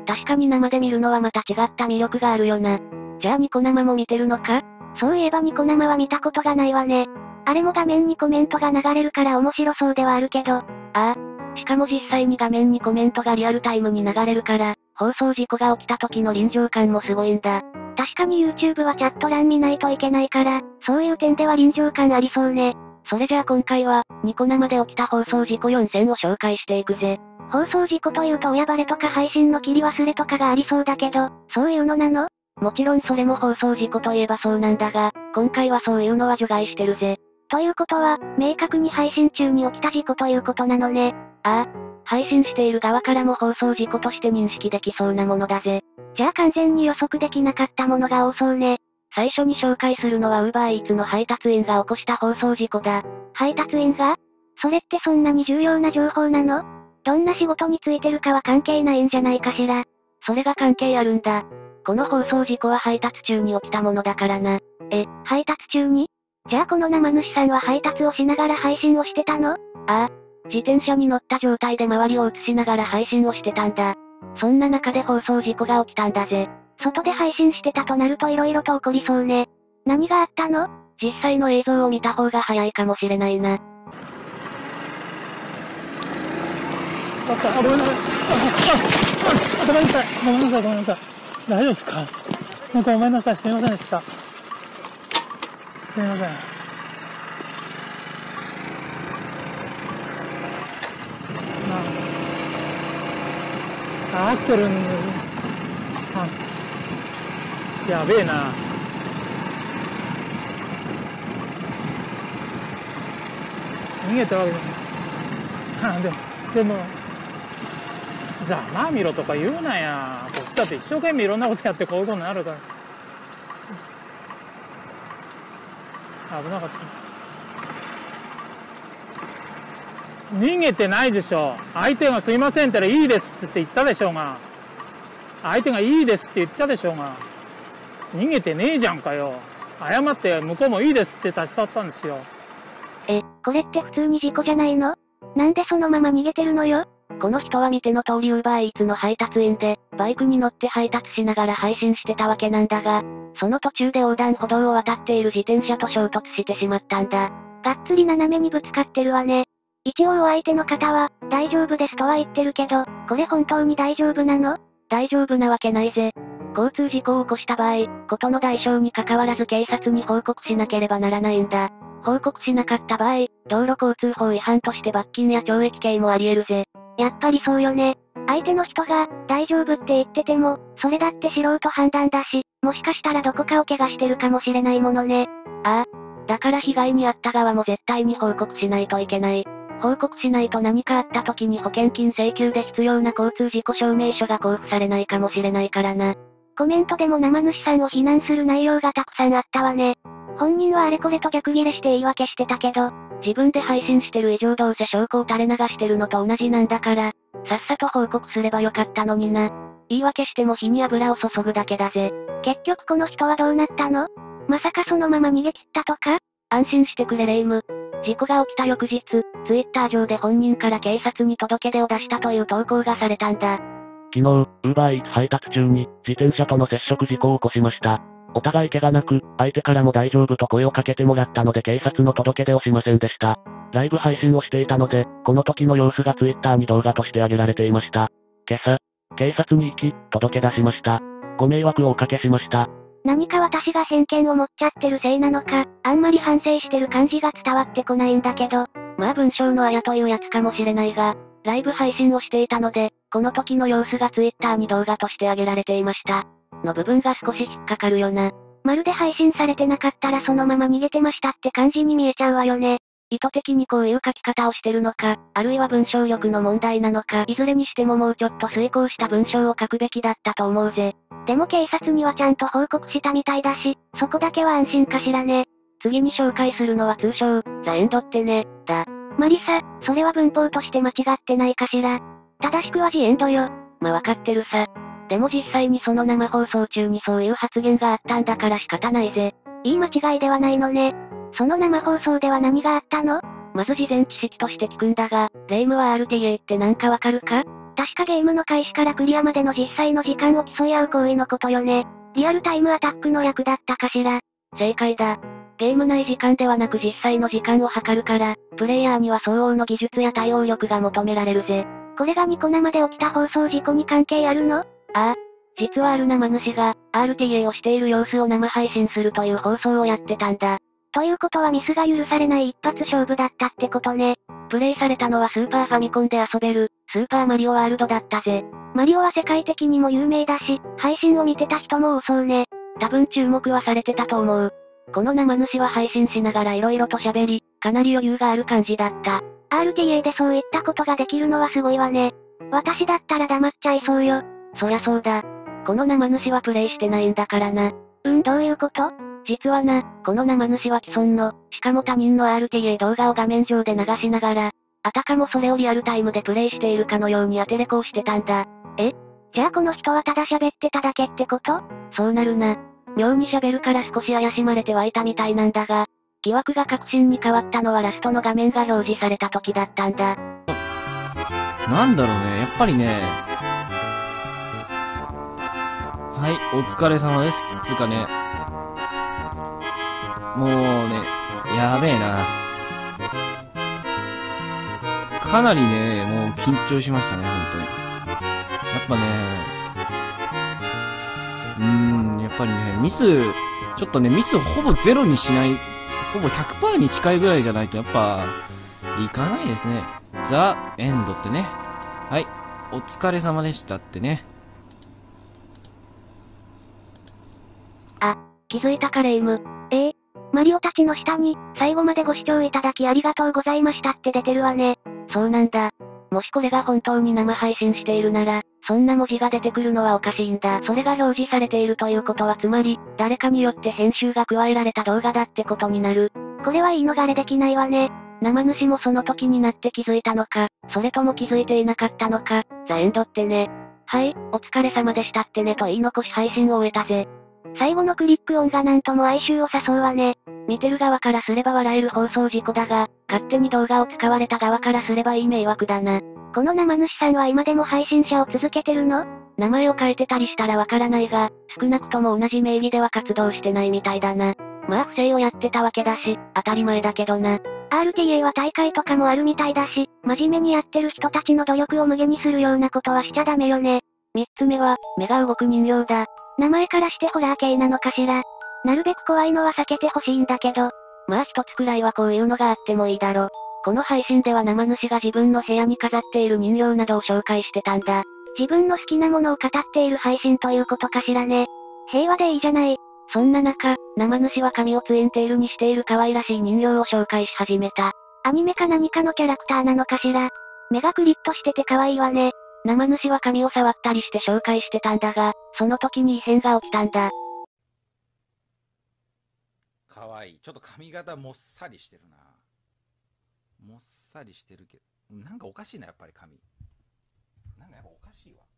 確かに生で見るのはまた違った魅力があるよな。じゃあニコ生も見てるのか？ そういえばニコ生は見たことがないわね。あれも画面にコメントが流れるから面白そうではあるけど。ああ。しかも実際に画面にコメントがリアルタイムに流れるから、放送事故が起きた時の臨場感もすごいんだ。 確かに YouTube はチャット欄見ないといけないから、そういう点では臨場感ありそうね。 それじゃあ今回は、ニコ生で起きた放送事故よんせんを紹介していくぜ。 放送事故というと親バレとか配信の切り忘れとかがありそうだけど、そういうのなの？ もちろんそれも放送事故といえばそうなんだが、今回はそういうのは除外してるぜ。 ということは、明確に配信中に起きた事故ということなのね。 ああ。配信している側からも放送事故として認識できそうなものだぜ。 じゃあ完全に予測できなかったものが多そうね。 最初に紹介するのは UberEats の配達員が起こした放送事故だ。 配達員が？それってそんなに重要な情報なの？どんな仕事についてるかは関係ないんじゃないかしら。 それが関係あるんだ。この放送事故は配達中に起きたものだからな。 え、配達中に？じゃあこの生主さんは配達をしながら配信をしてたの？ ああ。自転車に乗った状態で周りを映しながら配信をしてたんだ。そんな中で放送事故が起きたんだぜ。 外で配信してたとなると色々と起こりそうね。何があったの？ 実際の映像を見た方が早いかもしれないな。 あった、あ、ごめんなさい。あ、ごめんなさい。ごめんなさい、ごめんなさい。大丈夫ですか？ごめんなさい、すみませんでした。すみません。あ、アクセル、あ、やべえな。逃げたわけじゃない。で、でも、ざまあ見ろとか言うなや。こっちだって一生懸命いろんなことやってこういうことになるから。危なかった。逃げてないでしょ。相手がすいませんって言ったらいいですって言ったでしょうが。相手がいいですって言ったでしょうが。逃げてねえじゃんかよ。謝って向こうもいいですって立ち去ったんですよ。 え、これって普通に事故じゃないの？なんでそのまま逃げてるのよ？ この人は見ての通り UberEats の配達員で、バイクに乗って配達しながら配信してたわけなんだが、その途中で横断歩道を渡っている自転車と衝突してしまったんだ。 がっつり斜めにぶつかってるわね。一応お相手の方は、大丈夫ですとは言ってるけど、これ本当に大丈夫なの？ 大丈夫なわけないぜ。交通事故を起こした場合、事の代償に関わらず警察に報告しなければならないんだ。報告しなかった場合、道路交通法違反として罰金や懲役刑もあり得るぜ。 やっぱりそうよね。相手の人が、大丈夫って言ってても、それだって素人判断だし、もしかしたらどこかを怪我してるかもしれないものね。 ああ。だから被害に遭った側も絶対に報告しないといけない。報告しないと何かあった時に保険金請求で必要な交通事故証明書が交付されないかもしれないからな。 コメントでも生主さんを非難する内容がたくさんあったわね。本人はあれこれと逆ギレして言い訳してたけど、 自分で配信してる以上どうせ証拠を垂れ流してるのと同じなんだから、さっさと報告すればよかったのにな。言い訳しても火に油を注ぐだけだぜ。 結局この人はどうなったの？まさかそのまま逃げ切ったとか？ 安心してくれレイム。事故が起きた翌日、ツイッター上で本人から警察に届け出を出したという投稿がされたんだ。 昨日、UberEats 配達中に、自転車との接触事故を起こしました。お互い怪我なく、相手からも大丈夫と声をかけてもらったので警察の届け出をしませんでした。ライブ配信をしていたので、この時の様子がツイッターに動画として上げられていました。今朝、警察に行き、届け出しました。ご迷惑をおかけしました。 何か私が偏見を持っちゃってるせいなのか、あんまり反省してる感じが伝わってこないんだけど、 まあ文章のあやというやつかもしれないが、ライブ配信をしていたので、この時の様子がツイッターに動画として上げられていました。の部分が少し引っかかるよな。 まるで配信されてなかったらそのまま逃げてましたって感じに見えちゃうわよね。 意図的にこういう書き方をしてるのか、あるいは文章力の問題なのか、いずれにしてももうちょっと遂行した文章を書くべきだったと思うぜ。 でも警察にはちゃんと報告したみたいだし、そこだけは安心かしらね。 次に紹介するのは通称、ザ・エンドってね、だ。 マリサ、それは文法として間違ってないかしら。正しくはジエンドよ。 まあわかってるさ。でも実際にその生放送中にそういう発言があったんだから仕方ないぜ。 いい間違いではないのね。その生放送では何があったの？ まず事前知識として聞くんだが、レイムは アールティーエー ってなんかわかるか？ 確かゲームの開始からクリアまでの実際の時間を競い合う行為のことよね。リアルタイムアタックの略だったかしら。 正解だ。ゲーム内時間ではなく実際の時間を測るから、プレイヤーには相応の技術や対応力が求められるぜ。 これがニコ生で起きた放送事故に関係あるの？ ああ。実はある生主が、アールティーエー をしている様子を生配信するという放送をやってたんだ。 ということはミスが許されない一発勝負だったってことね。 プレイされたのはスーパーファミコンで遊べる、スーパーマリオワールドだったぜ。 マリオは世界的にも有名だし、配信を見てた人も多そうね。 多分注目はされてたと思う。この生主は配信しながら色々と喋り、かなり余裕がある感じだった。 アールティーエー でそういったことができるのはすごいわね。私だったら黙っちゃいそうよ。 そりゃそうだ。この生主はプレイしてないんだからな。 うん、どういうこと？ 実はな、この生主は既存の、しかも他人の アールティーエー 動画を画面上で流しながら、あたかもそれをリアルタイムでプレイしているかのようにアテレコをしてたんだ。 え？じゃあこの人はただ喋ってただけってこと？ そうなるな。妙に喋るから少し怪しまれてはいたみたいなんだが、疑惑が確信に変わったのはラストの画面が表示された時だったんだ。 なんだろうね、やっぱりね、はい、お疲れ様です。つうかね、もうね、やべえな。かなりね、もう緊張しましたね、本当に。やっぱね、うーん、やっぱりね、ミス、ちょっとね、ミスをほぼゼロにしない、ほぼ ひゃくパーセント に近いぐらいじゃないとやっぱ、いかないですね。ザ・エンドってね。はい、お疲れ様でしたってね。 あ、気づいたかレイム。 ええ、マリオたちの下に、最後までご視聴いただきありがとうございましたって出てるわね。 そうなんだ。もしこれが本当に生配信しているなら、そんな文字が出てくるのはおかしいんだ。それが表示されているということはつまり、誰かによって編集が加えられた動画だってことになる。 これは言い逃れできないわね。 生主もその時になって気づいたのか、それとも気づいていなかったのか、ザ・エンドってね。はい、お疲れ様でしたってねと言い残し配信を終えたぜ。 最後のクリック音がなんとも哀愁を誘うわね。 見てる側からすれば笑える放送事故だが、勝手に動画を使われた側からすればいい迷惑だな。 この生主さんは今でも配信者を続けてるの？ 名前を変えてたりしたらわからないが、少なくとも同じ名義では活動してないみたいだな。まあ不正をやってたわけだし、当たり前だけどな。 アールティーエー は大会とかもあるみたいだし、真面目にやってる人たちの努力を無限にするようなことはしちゃダメよね。 三つ目は、目が動く人形だ。 名前からしてホラー系なのかしら。なるべく怖いのは避けてほしいんだけど。 まあ一つくらいはこういうのがあってもいいだろ。この配信では生主が自分の部屋に飾っている人形などを紹介してたんだ。 自分の好きなものを語っている配信ということかしらね。平和でいいじゃない。 そんな中、生主は髪をツインテールにしている可愛らしい人形を紹介し始めた。 アニメか何かのキャラクターなのかしら。目がクリッとしてて可愛いわね。 生主は髪を触ったりして紹介してたんだが、その時に異変が起きたんだ。 かわいい。ちょっと髪型もっさりしてるな。もっさりしてるけど、なんかおかしいな、やっぱり髪。なんかやっぱおかしいわ。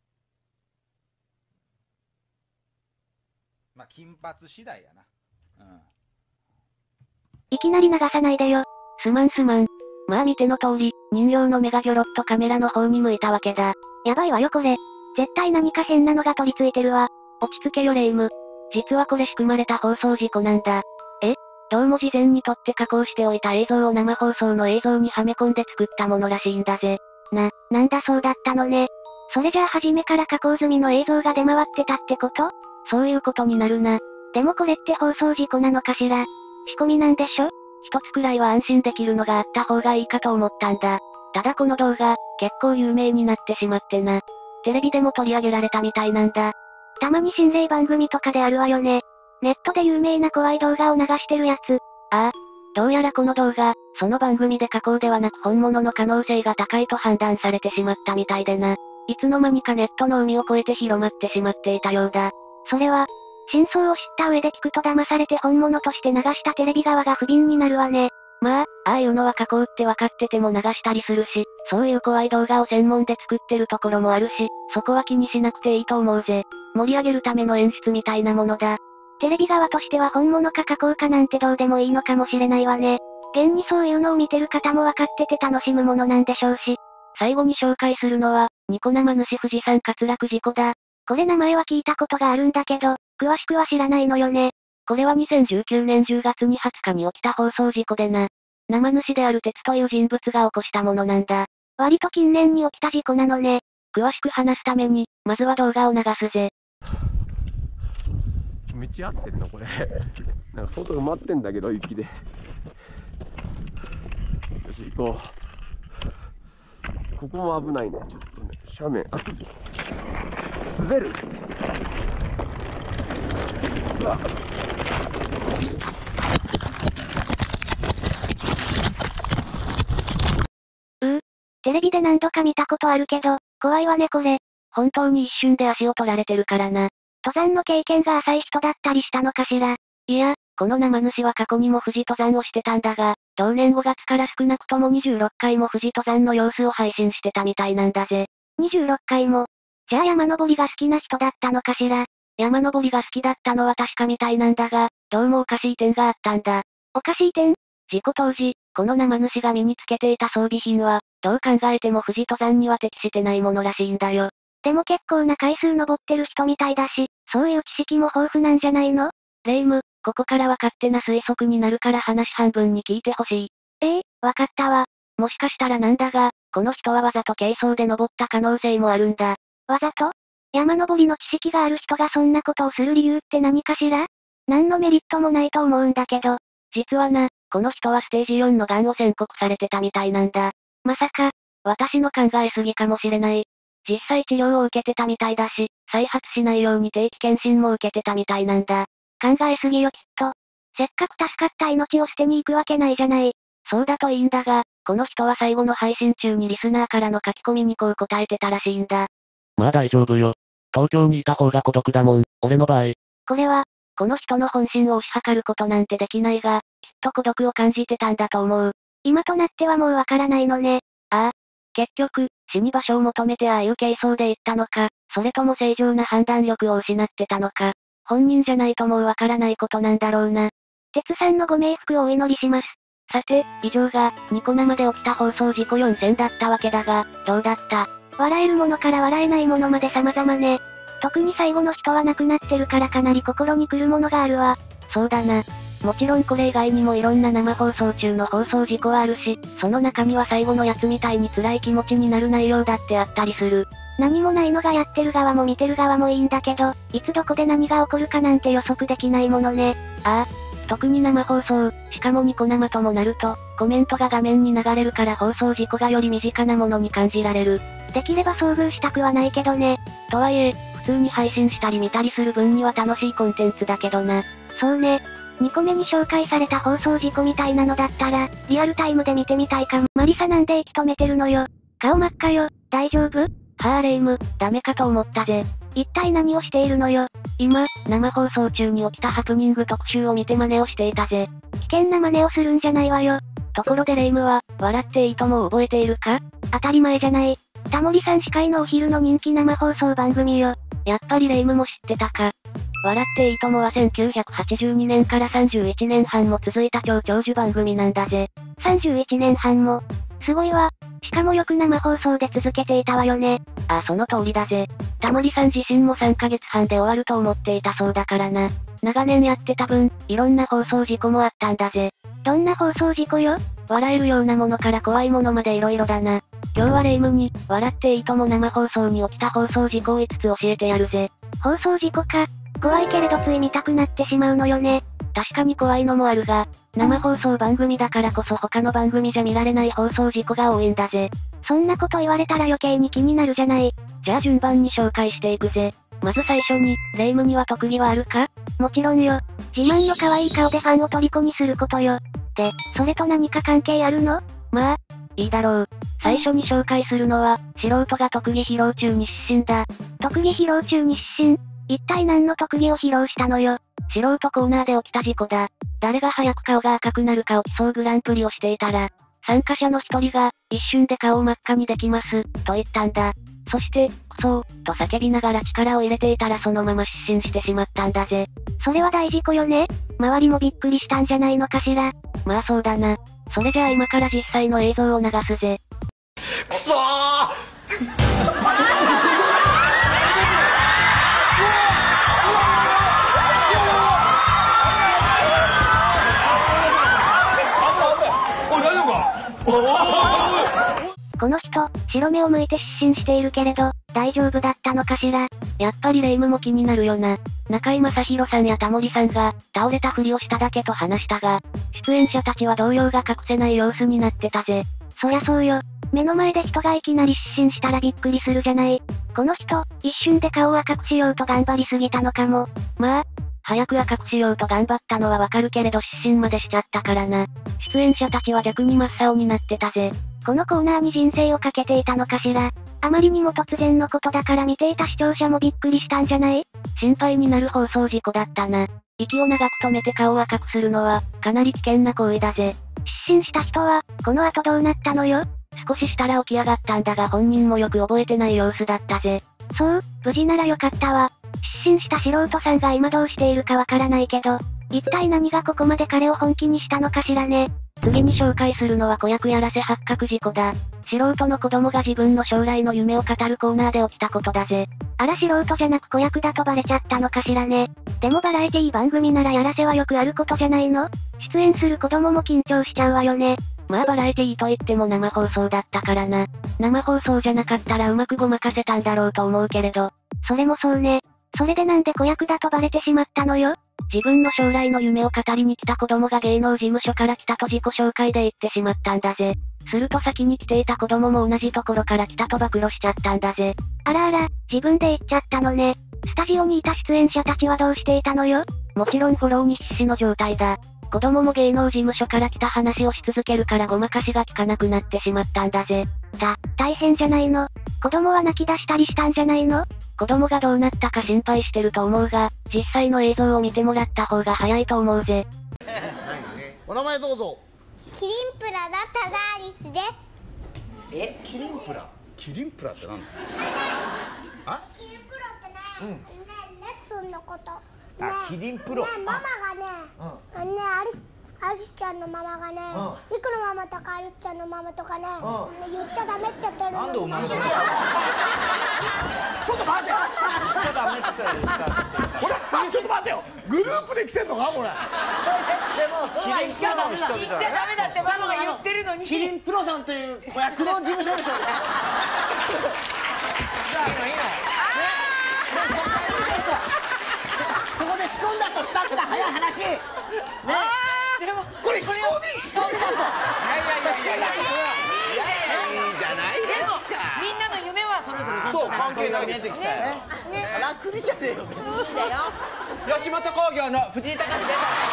まあ、金髪次第やな。うん。 いきなり流さないでよ。 すまんすまん。まあ見ての通り、人形の目がギョロッとカメラの方に向いたわけだ。 やばいわよこれ。絶対何か変なのが取り付いてるわ。 落ち着けよレイム。実はこれ仕組まれた放送事故なんだ。え？どうも事前に撮って加工しておいた映像を生放送の映像にはめ込んで作ったものらしいんだぜ。 な、なんだそうだったのね。それじゃあ初めから加工済みの映像が出回ってたってこと？ そういうことになるな。 でもこれって放送事故なのかしら？仕込みなんでしょ？ 一つくらいは安心できるのがあった方がいいかと思ったんだ。ただこの動画、結構有名になってしまってな。テレビでも取り上げられたみたいなんだ。 たまに心霊番組とかであるわよね。ネットで有名な怖い動画を流してるやつ。 ああ。どうやらこの動画、その番組で加工ではなく本物の可能性が高いと判断されてしまったみたいでな。いつの間にかネットの海を越えて広まってしまっていたようだ。 それは、真相を知った上で聞くと騙されて本物として流したテレビ側が不憫になるわね。 まあ、ああいうのは加工って分かってても流したりするし、そういう怖い動画を専門で作ってるところもあるし、そこは気にしなくていいと思うぜ。盛り上げるための演出みたいなものだ。 テレビ側としては本物か加工かなんてどうでもいいのかもしれないわね。現にそういうのを見てる方も分かってて楽しむものなんでしょうし。 最後に紹介するのは、ニコ生主富士山滑落事故だ。 これ名前は聞いたことがあるんだけど、詳しくは知らないのよね。 これはにせんじゅうきゅうねんじゅうがつにはつかに起きた放送事故でな。生主である鉄という人物が起こしたものなんだ。 割と近年に起きた事故なのね。 詳しく話すために、まずは動画を流すぜ。 道合ってんのこれ。なんか外埋まってんだけど、雪で。よし、行こう。ここも危ないね。ちょっとね、斜面。あ、滑る。うわ。 うー、テレビで何度か見たことあるけど、怖いわねこれ。 本当に一瞬で足を取られてるからな。 登山の経験が浅い人だったりしたのかしら。 いや、この生主は過去にも富士登山をしてたんだが、同年ごがつから少なくともにじゅうろっかいも富士登山の様子を配信してたみたいなんだぜ。 にじゅうろっかいも。じゃあ山登りが好きな人だったのかしら。 山登りが好きだったのは確かみたいなんだが、どうもおかしい点があったんだ。 おかしい点？ 事故当時、この生主が身につけていた装備品は、どう考えても富士登山には適してないものらしいんだよ。 でも結構な回数登ってる人みたいだし、そういう知識も豊富なんじゃないの？ レイム、ここからは勝手な推測になるから話半分に聞いてほしい。 ええ、わかったわ。 もしかしたらなんだが、この人はわざと軽装で登った可能性もあるんだ。 わざと？山登りの知識がある人がそんなことをする理由って何かしら？何のメリットもないと思うんだけど。 実はな、この人はステージよんの癌を宣告されてたみたいなんだ。 まさか、 私の考えすぎかもしれない。実際治療を受けてたみたいだし、再発しないように定期検診も受けてたみたいなんだ。 考えすぎよきっと。せっかく助かった命を捨てに行くわけないじゃない。 そうだといいんだが、この人は最後の配信中にリスナーからの書き込みにこう答えてたらしいんだ。 まあ大丈夫よ。東京にいた方が孤独だもん、俺の場合。 これは、この人の本心を推し量ることなんてできないが、きっと孤独を感じてたんだと思う。 今となってはもうわからないのね。 ああ。結局、死に場所を求めてああいう軽装で行ったのか、それとも正常な判断力を失ってたのか、本人じゃないともうわからないことなんだろうな。 鉄さんのご冥福をお祈りします。 さて、以上が、ニコ生で起きた放送事故よんせんだったわけだが、どうだった？ 笑えるものから笑えないものまで様々ね。特に最後の人は亡くなってるからかなり心に来るものがあるわ。 そうだな。もちろんこれ以外にもいろんな生放送中の放送事故はあるし、その中には最後のやつみたいに辛い気持ちになる内容だってあったりする。 何もないのがやってる側も見てる側もいいんだけど、いつどこで何が起こるかなんて予測できないものね。 ああ。特に生放送、しかもニコ生ともなると、コメントが画面に流れるから放送事故がより身近なものに感じられる。 できれば遭遇したくはないけどね。 とはいえ、普通に配信したり見たりする分には楽しいコンテンツだけどな。 そうね。にこめに紹介された放送事故みたいなのだったら、リアルタイムで見てみたいかも。マリサなんで息止めてるのよ。顔真っ赤よ、大丈夫？ はぁレイム、ダメかと思ったぜ。 一体何をしているのよ。 今、生放送中に起きたハプニング特集を見て真似をしていたぜ。 危険な真似をするんじゃないわよ。 ところでレイムは、笑っていいとも覚えているか？ 当たり前じゃない。タモリさん司会のお昼の人気生放送番組よ。 やっぱりレイムも知ってたか。笑っていいともはせんきゅうひゃくはちじゅうにねんからさんじゅういちねんはんも続いた超長寿番組なんだぜ。 さんじゅういちねんはんも。すごいわ。しかもよく生放送で続けていたわよね。 ああ、その通りだぜ。タモリさん自身もさんかげつはんで終わると思っていたそうだからな。長年やってた分、いろんな放送事故もあったんだぜ。 どんな放送事故よ？ 笑えるようなものから怖いものまで色々だな。今日はレイムに、笑っていいとも生放送に起きた放送事故をいつつ教えてやるぜ。 放送事故か。怖いけれどつい見たくなってしまうのよね。 確かに怖いのもあるが、生放送番組だからこそ他の番組じゃ見られない放送事故が多いんだぜ。 そんなこと言われたら余計に気になるじゃない。 じゃあ順番に紹介していくぜ。まず最初に、レイムには特技はあるか？ もちろんよ。自慢の可愛い顔でファンを虜にすることよ。で、それと何か関係あるの？ まあ、いいだろう。最初に紹介するのは、素人が特技披露中に失神だ。 特技披露中に失神？一体何の特技を披露したのよ。 素人コーナーで起きた事故だ。誰が早く顔が赤くなるかを競うグランプリをしていたら、参加者の一人が、一瞬で顔を真っ赤にできます、と言ったんだ。そして、クソー、と叫びながら力を入れていたらそのまま失神してしまったんだぜ。 それは大事故よね。周りもびっくりしたんじゃないのかしら。 まあそうだな。それじゃあ今から実際の映像を流すぜ。 くそーこの人、白目を向いて失神しているけれど、大丈夫だったのかしら。 やっぱり霊夢も気になるよな。中居正広さんやタモリさんが、倒れたふりをしただけと話したが、出演者たちは動揺が隠せない様子になってたぜ。 そりゃそうよ。目の前で人がいきなり失神したらびっくりするじゃない。この人、一瞬で顔は隠しようと頑張りすぎたのかも。 まあ、早くは隠しようと頑張ったのはわかるけれど失神までしちゃったからな。出演者たちは逆に真っ青になってたぜ。 このコーナーに人生をかけていたのかしら。あまりにも突然のことだから見ていた視聴者もびっくりしたんじゃない？ 心配になる放送事故だったな。息を長く止めて顔を赤くするのは、かなり危険な行為だぜ。 失神した人は、この後どうなったのよ？ 少ししたら起き上がったんだが本人もよく覚えてない様子だったぜ。 そう、無事ならよかったわ。失神した素人さんが今どうしているかわからないけど、一体何がここまで彼を本気にしたのかしらね。 次に紹介するのは子役やらせ発覚事故だ。素人の子供が自分の将来の夢を語るコーナーで起きたことだぜ。 あら素人じゃなく子役だとバレちゃったのかしらね。でもバラエティ番組ならやらせはよくあることじゃないの？出演する子供も緊張しちゃうわよね。 まあバラエティといっても生放送だったからな。生放送じゃなかったらうまくごまかせたんだろうと思うけれど。 それもそうね。それでなんで子役だとバレてしまったのよ？ 自分の将来の夢を語りに来た子供が芸能事務所から来たと自己紹介で言ってしまったんだぜ。すると先に来ていた子供も同じところから来たと暴露しちゃったんだぜ。 あらあら、自分で言っちゃったのね。スタジオにいた出演者たちはどうしていたのよ？ もちろんフォローに必死の状態だ。子供も芸能事務所から来た話をし続けるからごまかしが効かなくなってしまったんだぜ。 た、大変じゃないの？子供は泣き出したりしたんじゃないの？ 子供がどうなったか心配してると思うが、実際の映像を見てもらった方が早いと思うぜ。 お名前どうぞ。 キリンプラのタガーリスです。 え、キリンプラ？キリンプラってなんだ？あ？ キリンプラってね、うん、ねレッスンのこと。 あ、キリンプロ。 ねママがね、うん、ねアリスアリスちゃんのママがね、リクのママとかアリスちゃんのママとかね、ね言っちゃダメって言ってるの。 なんでお前がちょっと待って。ちょっとダメって言ってる。これちょっと待ってよ。グループで来てんのかこれ。 でもそれは言っちゃダメだ。言っちゃダメだってママが言ってるのに。キリンプロさんという子役の事務所でしょうね。いいのいいの。そこで仕込んだとスタッフが早い話。ね。でもこれ仕込み仕込みなんだ。 いやいやいやいやいやいいじゃないですか。みんなの夢はそれぞれそう関係ないですね。 楽にじゃねえよ別に。いいんだよ。 吉本興業の藤井隆です。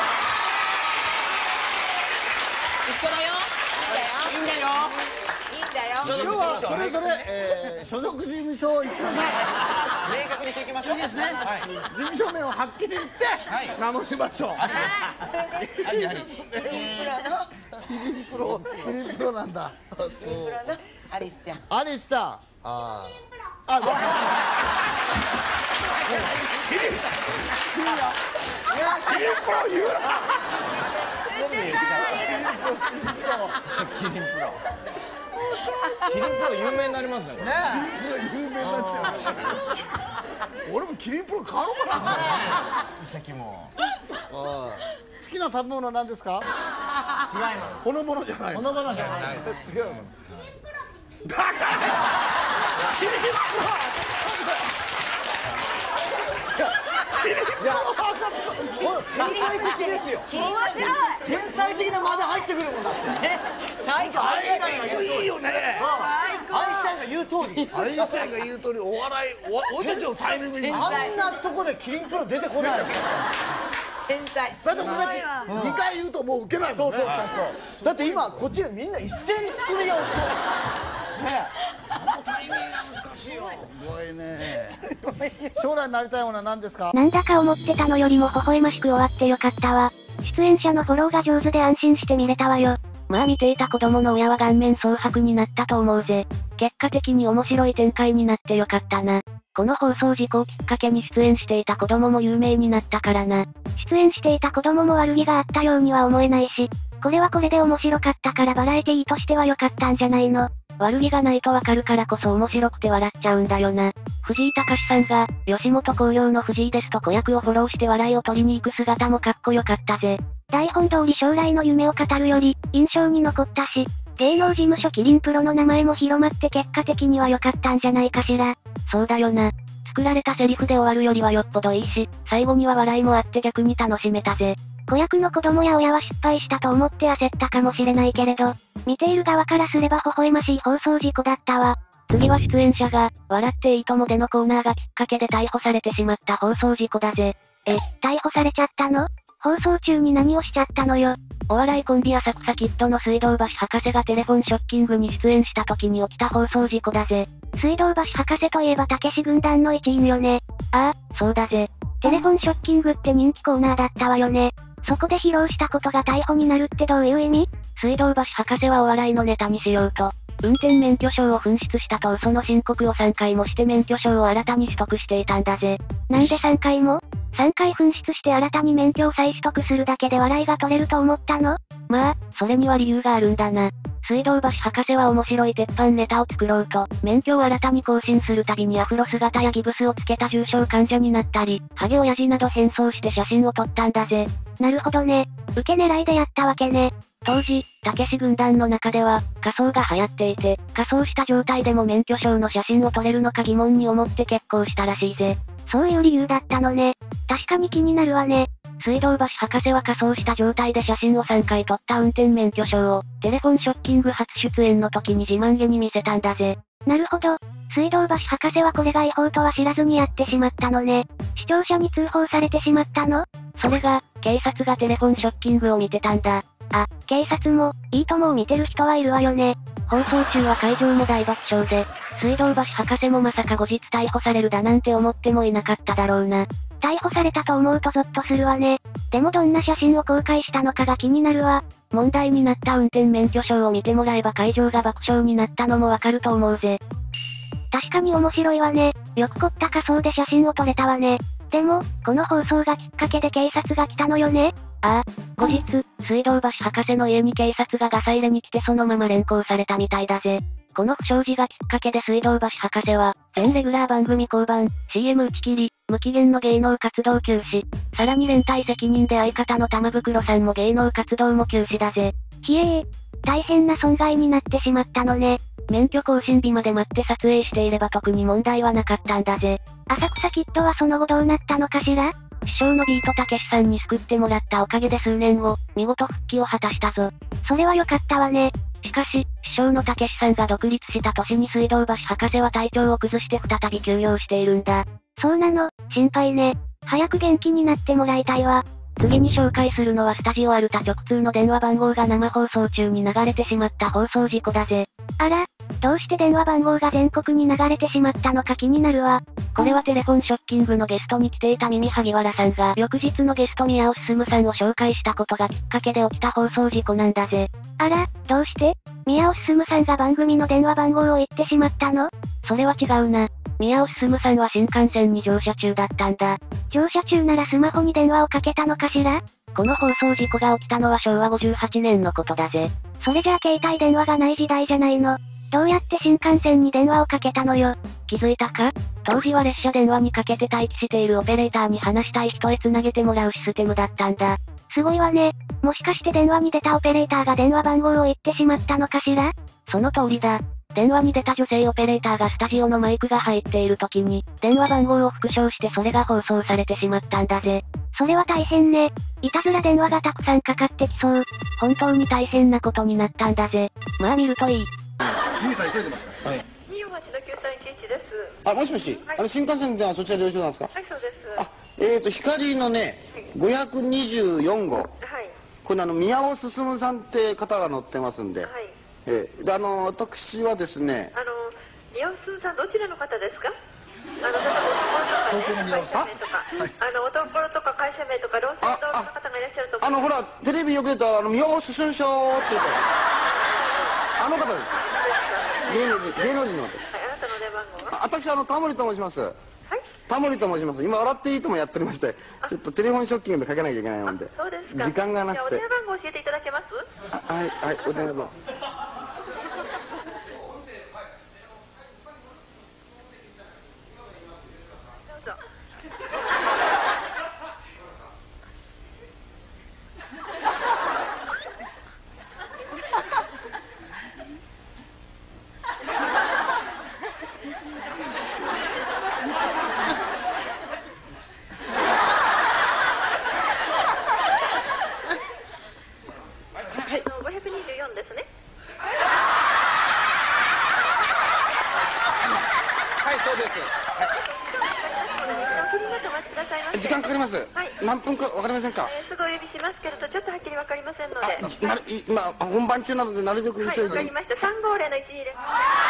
一緒だよ。いいんだよ。いいんだよ。 今日はそれぞれ、えー、所属事務所を言ってください。 明確にしていきましょう。いいですね。 事務所名をはっきり言って名乗りましょう。 キリンプロのキリンプロキリンプロなんだ。そう。 キリンプロのアリスちゃん。 アリスちゃん。ああ。あ、ごめん。キリン。キリンプロ言うな。キリンプロ。 キリンプロ有名になりますね。 ねえ。有名になっちゃう。俺もキリンプロ買おうかな。 遺跡も。 好きな食べ物は何ですか？ 違います。 ほのぼのじゃない。 ほのぼのじゃない。 違う。キリンプロ。だから。キリンプロ。キリンプロ。 天才的ですよ。天才的な間で入ってくるもんだって。最高。 あれいいよね。 アインシュタインが言う通り。 アインシュタインが言う通りお笑い俺たちのタイミングにあんなとこでキリンプロ出てこない。天才。 だって僕たちにかい言うともう受けないもんね。 そうそうそうそう。だって今こっちでみんな一斉にツッコミが起きてる。 あのタイミングが難しいよ。すごいね。将来なりたいものは何ですか？ なんだか思ってたのよりも微笑ましく終わってよかったわ。出演者のフォローが上手で安心して見れたわよ。 まあ見ていた子供の親は顔面蒼白になったと思うぜ。結果的に面白い展開になってよかったな。この放送事故をきっかけに出演していた子供も有名になったからな。 出演していた子供も悪気があったようには思えないし、これはこれで面白かったからバラエティーとしては良かったんじゃないの。 悪気がないとわかるからこそ面白くて笑っちゃうんだよな。藤井隆さんが、吉本興業の藤井ですと子役をフォローして笑いを取りに行く姿もかっこよかったぜ。 台本通り将来の夢を語るより、印象に残ったし、 芸能事務所キリンプロの名前も広まって結果的には良かったんじゃないかしら。 そうだよな。作られたセリフで終わるよりはよっぽどいいし、最後には笑いもあって逆に楽しめたぜ。 子役の子供や親は失敗したと思って焦ったかもしれないけれど、見ている側からすれば微笑ましい放送事故だったわ。 次は出演者が、笑っていいともでのコーナーがきっかけで逮捕されてしまった放送事故だぜ。 え、逮捕されちゃったの？放送中に何をしちゃったのよ。 お笑いコンビ浅草キッドの水道橋博士がテレフォンショッキングに出演した時に起きた放送事故だぜ。 水道橋博士といえばたけし軍団の一員よね。 ああ、そうだぜ。 テレフォンショッキングって人気コーナーだったわよね。そこで披露したことが逮捕になるってどういう意味？ 水道橋博士はお笑いのネタにしようと、運転免許証を紛失したと嘘の申告をさんかいもして免許証を新たに取得していたんだぜ。 なんでさんかいも？ さん 回紛失して新たに免許を再取得するだけで笑いが取れると思ったの？ まあ、それには理由があるんだな。水道橋博士は面白い鉄板ネタを作ろうと、免許を新たに更新するたびにアフロ姿やギブスをつけた重症患者になったり、ハゲ親父など変装して写真を撮ったんだぜ。 なるほどね。受け狙いでやったわけね。 当時、たけし軍団の中では、仮装が流行っていて、仮装した状態でも免許証の写真を撮れるのか疑問に思って決行したらしいぜ。 そういう理由だったのね。確かに気になるわね。 水道橋博士は仮装した状態で写真をさんかい撮った運転免許証を、テレフォンショッキング初出演の時に自慢げに見せたんだぜ。 なるほど。水道橋博士はこれが違法とは知らずにやってしまったのね。視聴者に通報されてしまったの？ それが、警察がテレフォンショッキングを見てたんだ。 あ、警察も、いいともを見てる人はいるわよね。 放送中は会場も大爆笑で、水道橋博士もまさか後日逮捕されるだなんて思ってもいなかっただろうな。 逮捕されたと思うとゾッとするわね。でもどんな写真を公開したのかが気になるわ。 問題になった運転免許証を見てもらえば会場が爆笑になったのもわかると思うぜ。 確かに面白いわね。よく凝った仮装で写真を撮れたわね。でも、この放送がきっかけで警察が来たのよね。 ああ、後日、水道橋博士の家に警察がガサ入れに来てそのまま連行されたみたいだぜ。この不祥事がきっかけで水道橋博士は、全レギュラー番組降板、シーエム 打ち切り、無期限の芸能活動休止。さらに連帯責任で相方の玉袋さんも芸能活動も休止だぜ。 ひえー、大変な損害になってしまったのね。 免許更新日まで待って撮影していれば特に問題はなかったんだぜ。 浅草キッドはその後どうなったのかしら？ 師匠のビートたけしさんに救ってもらったおかげで数年後、見事復帰を果たしたぞ。 それは良かったわね。 しかし、師匠のたけしさんが独立した年に水道橋博士は体調を崩して再び休養しているんだ。 そうなの、心配ね。早く元気になってもらいたいわ。 次に紹介するのはスタジオアルタ直通の電話番号が生放送中に流れてしまった放送事故だぜ。 あら、どうして電話番号が全国に流れてしまったのか気になるわ。 これはテレフォンショッキングのゲストに来ていた耳萩原さんが翌日のゲスト宮尾進さんを紹介したことがきっかけで起きた放送事故なんだぜ。 あら、どうして？宮尾進さんが番組の電話番号を言ってしまったの？ それは違うな。宮尾進さんは新幹線に乗車中だったんだ。 乗車中ならスマホに電話をかけたのかしら？ この放送事故が起きたのはしょうわごじゅうはちねんのことだぜ。 それじゃあ携帯電話がない時代じゃないの。どうやって新幹線に電話をかけたのよ。 気づいたか？当時は列車電話にかけて待機しているオペレーターに話したい人へ繋げてもらうシステムだったんだ。 すごいわね。もしかして電話に出たオペレーターが電話番号を言ってしまったのかしら？ その通りだ。電話に出た女性オペレーターがスタジオのマイクが入っている時に、電話番号を復唱してそれが放送されてしまったんだぜ。 それは大変ね。いたずら電話がたくさんかかってきそう。 本当に大変なことになったんだぜ。まあ見るといい。 ゆうさん急いでますか？はい。 によんはちのきゅうさんいちいちです。 あ、もしもし。はい、あの新幹線の電話そちらでよろしいなんですか？ はい、そうです。 あ、えーと光のね、ごひゃくにじゅうよんごう。はい。これあの宮尾進さんって方が乗ってますんで。はい。えー、であの私はですね。 あの宮尾進さんどちらの方ですか？あの例えば男とかね、会社名とか、あの男とか会社名とか論争の方がいらっしゃると思う。 あのほらテレビよく出たあの宮尾進賞って言うとあの方です。芸能人芸能人の方です。 はい、あなたの電話番号は？ あ、私あのタモリと申します。はい。タモリと申します。今笑っていいともやっておりまして、ちょっとテレフォンショッキングでかけなきゃいけないもんで。 そうですか。 時間がなくて。 じゃあお電話番号教えていただけます？ あ、はいはいお電話番号。 何分かわかりませんか？ えー、すぐお呼びしますけれど、ちょっとはっきりわかりませんので。 なる今、本番中なので、なるべく急いで。 はい、わかりました。さんごーぜろのいちにです。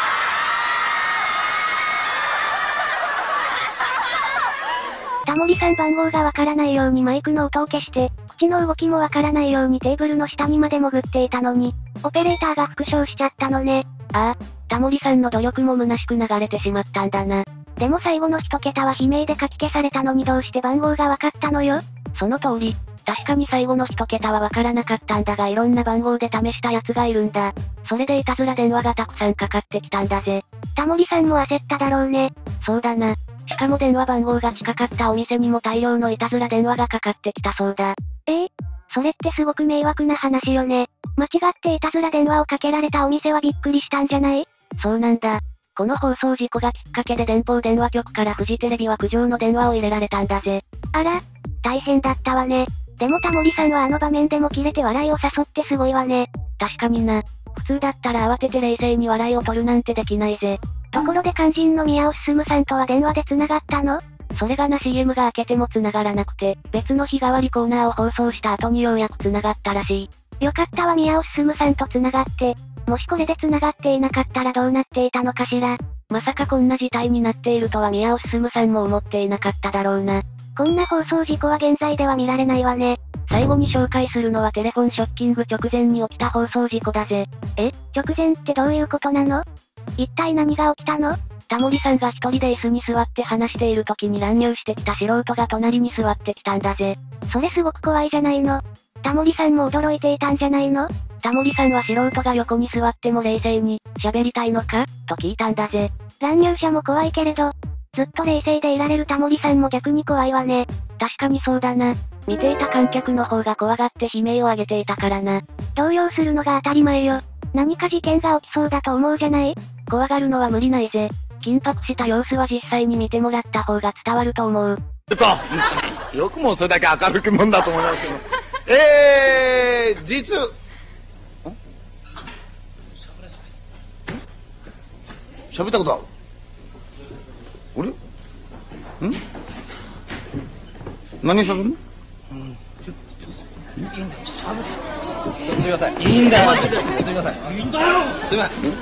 タモリさん番号がわからないようにマイクの音を消して、口の動きもわからないようにテーブルの下にまで潜っていたのに、オペレーターが復唱しちゃったのね。 ああ、タモリさんの努力も虚しく流れてしまったんだな。 でも最後の一桁は悲鳴で書き消されたのにどうして番号がわかったのよ？ その通り。確かに最後の一桁はわからなかったんだがいろんな番号で試した奴がいるんだ。それでいたずら電話がたくさんかかってきたんだぜ。 タモリさんも焦っただろうね。 そうだな。しかも電話番号が近かったお店にも大量のいたずら電話がかかってきたそうだ。 ええー、それってすごく迷惑な話よね。間違っていたずら電話をかけられたお店はびっくりしたんじゃない？ そうなんだ。この放送事故がきっかけで電報電話局からフジテレビは苦情の電話を入れられたんだぜ。 あら、大変だったわね。でもタモリさんはあの場面でもキレて笑いを誘ってすごいわね。 確かにな。普通だったら慌てて冷静に笑いを取るなんてできないぜ。 ところで肝心の宮尾進さんとは電話で繋がったの？ それがな シーエム が明けても繋がらなくて、別の日替わりコーナーを放送した後にようやく繋がったらしい。よかったわ宮尾進さんと繋がって。もしこれで繋がっていなかったらどうなっていたのかしら。 まさかこんな事態になっているとは宮尾進さんも思っていなかっただろうな。 こんな放送事故は現在では見られないわね。 最後に紹介するのはテレフォンショッキング直前に起きた放送事故だぜ。 え？直前ってどういうことなの？一体何が起きたの？ タモリさんが一人で椅子に座って話している時に乱入してきた素人が隣に座ってきたんだぜ。 それすごく怖いじゃないの。タモリさんも驚いていたんじゃないの？ タモリさんは素人が横に座っても冷静に、喋りたいのかと聞いたんだぜ。 乱入者も怖いけれど、ずっと冷静でいられるタモリさんも逆に怖いわね。 確かにそうだな。見ていた観客の方が怖がって悲鳴を上げていたからな。 動揺するのが当たり前よ。何か事件が起きそうだと思うじゃない？ 怖がるのは無理ないぜ。緊迫した様子は実際に見てもらった方が伝わると思う。 ちょっと、よくもそれだけ明るくもんだと思いますけど。えー、実、喋ったことある？俺？ん？何喋るの？ うん。ちょ、ちょ、いいんだよ。ちょ、喋って。ちょ、すみません。いいんだよ。すみません。いいんだよ。すみません。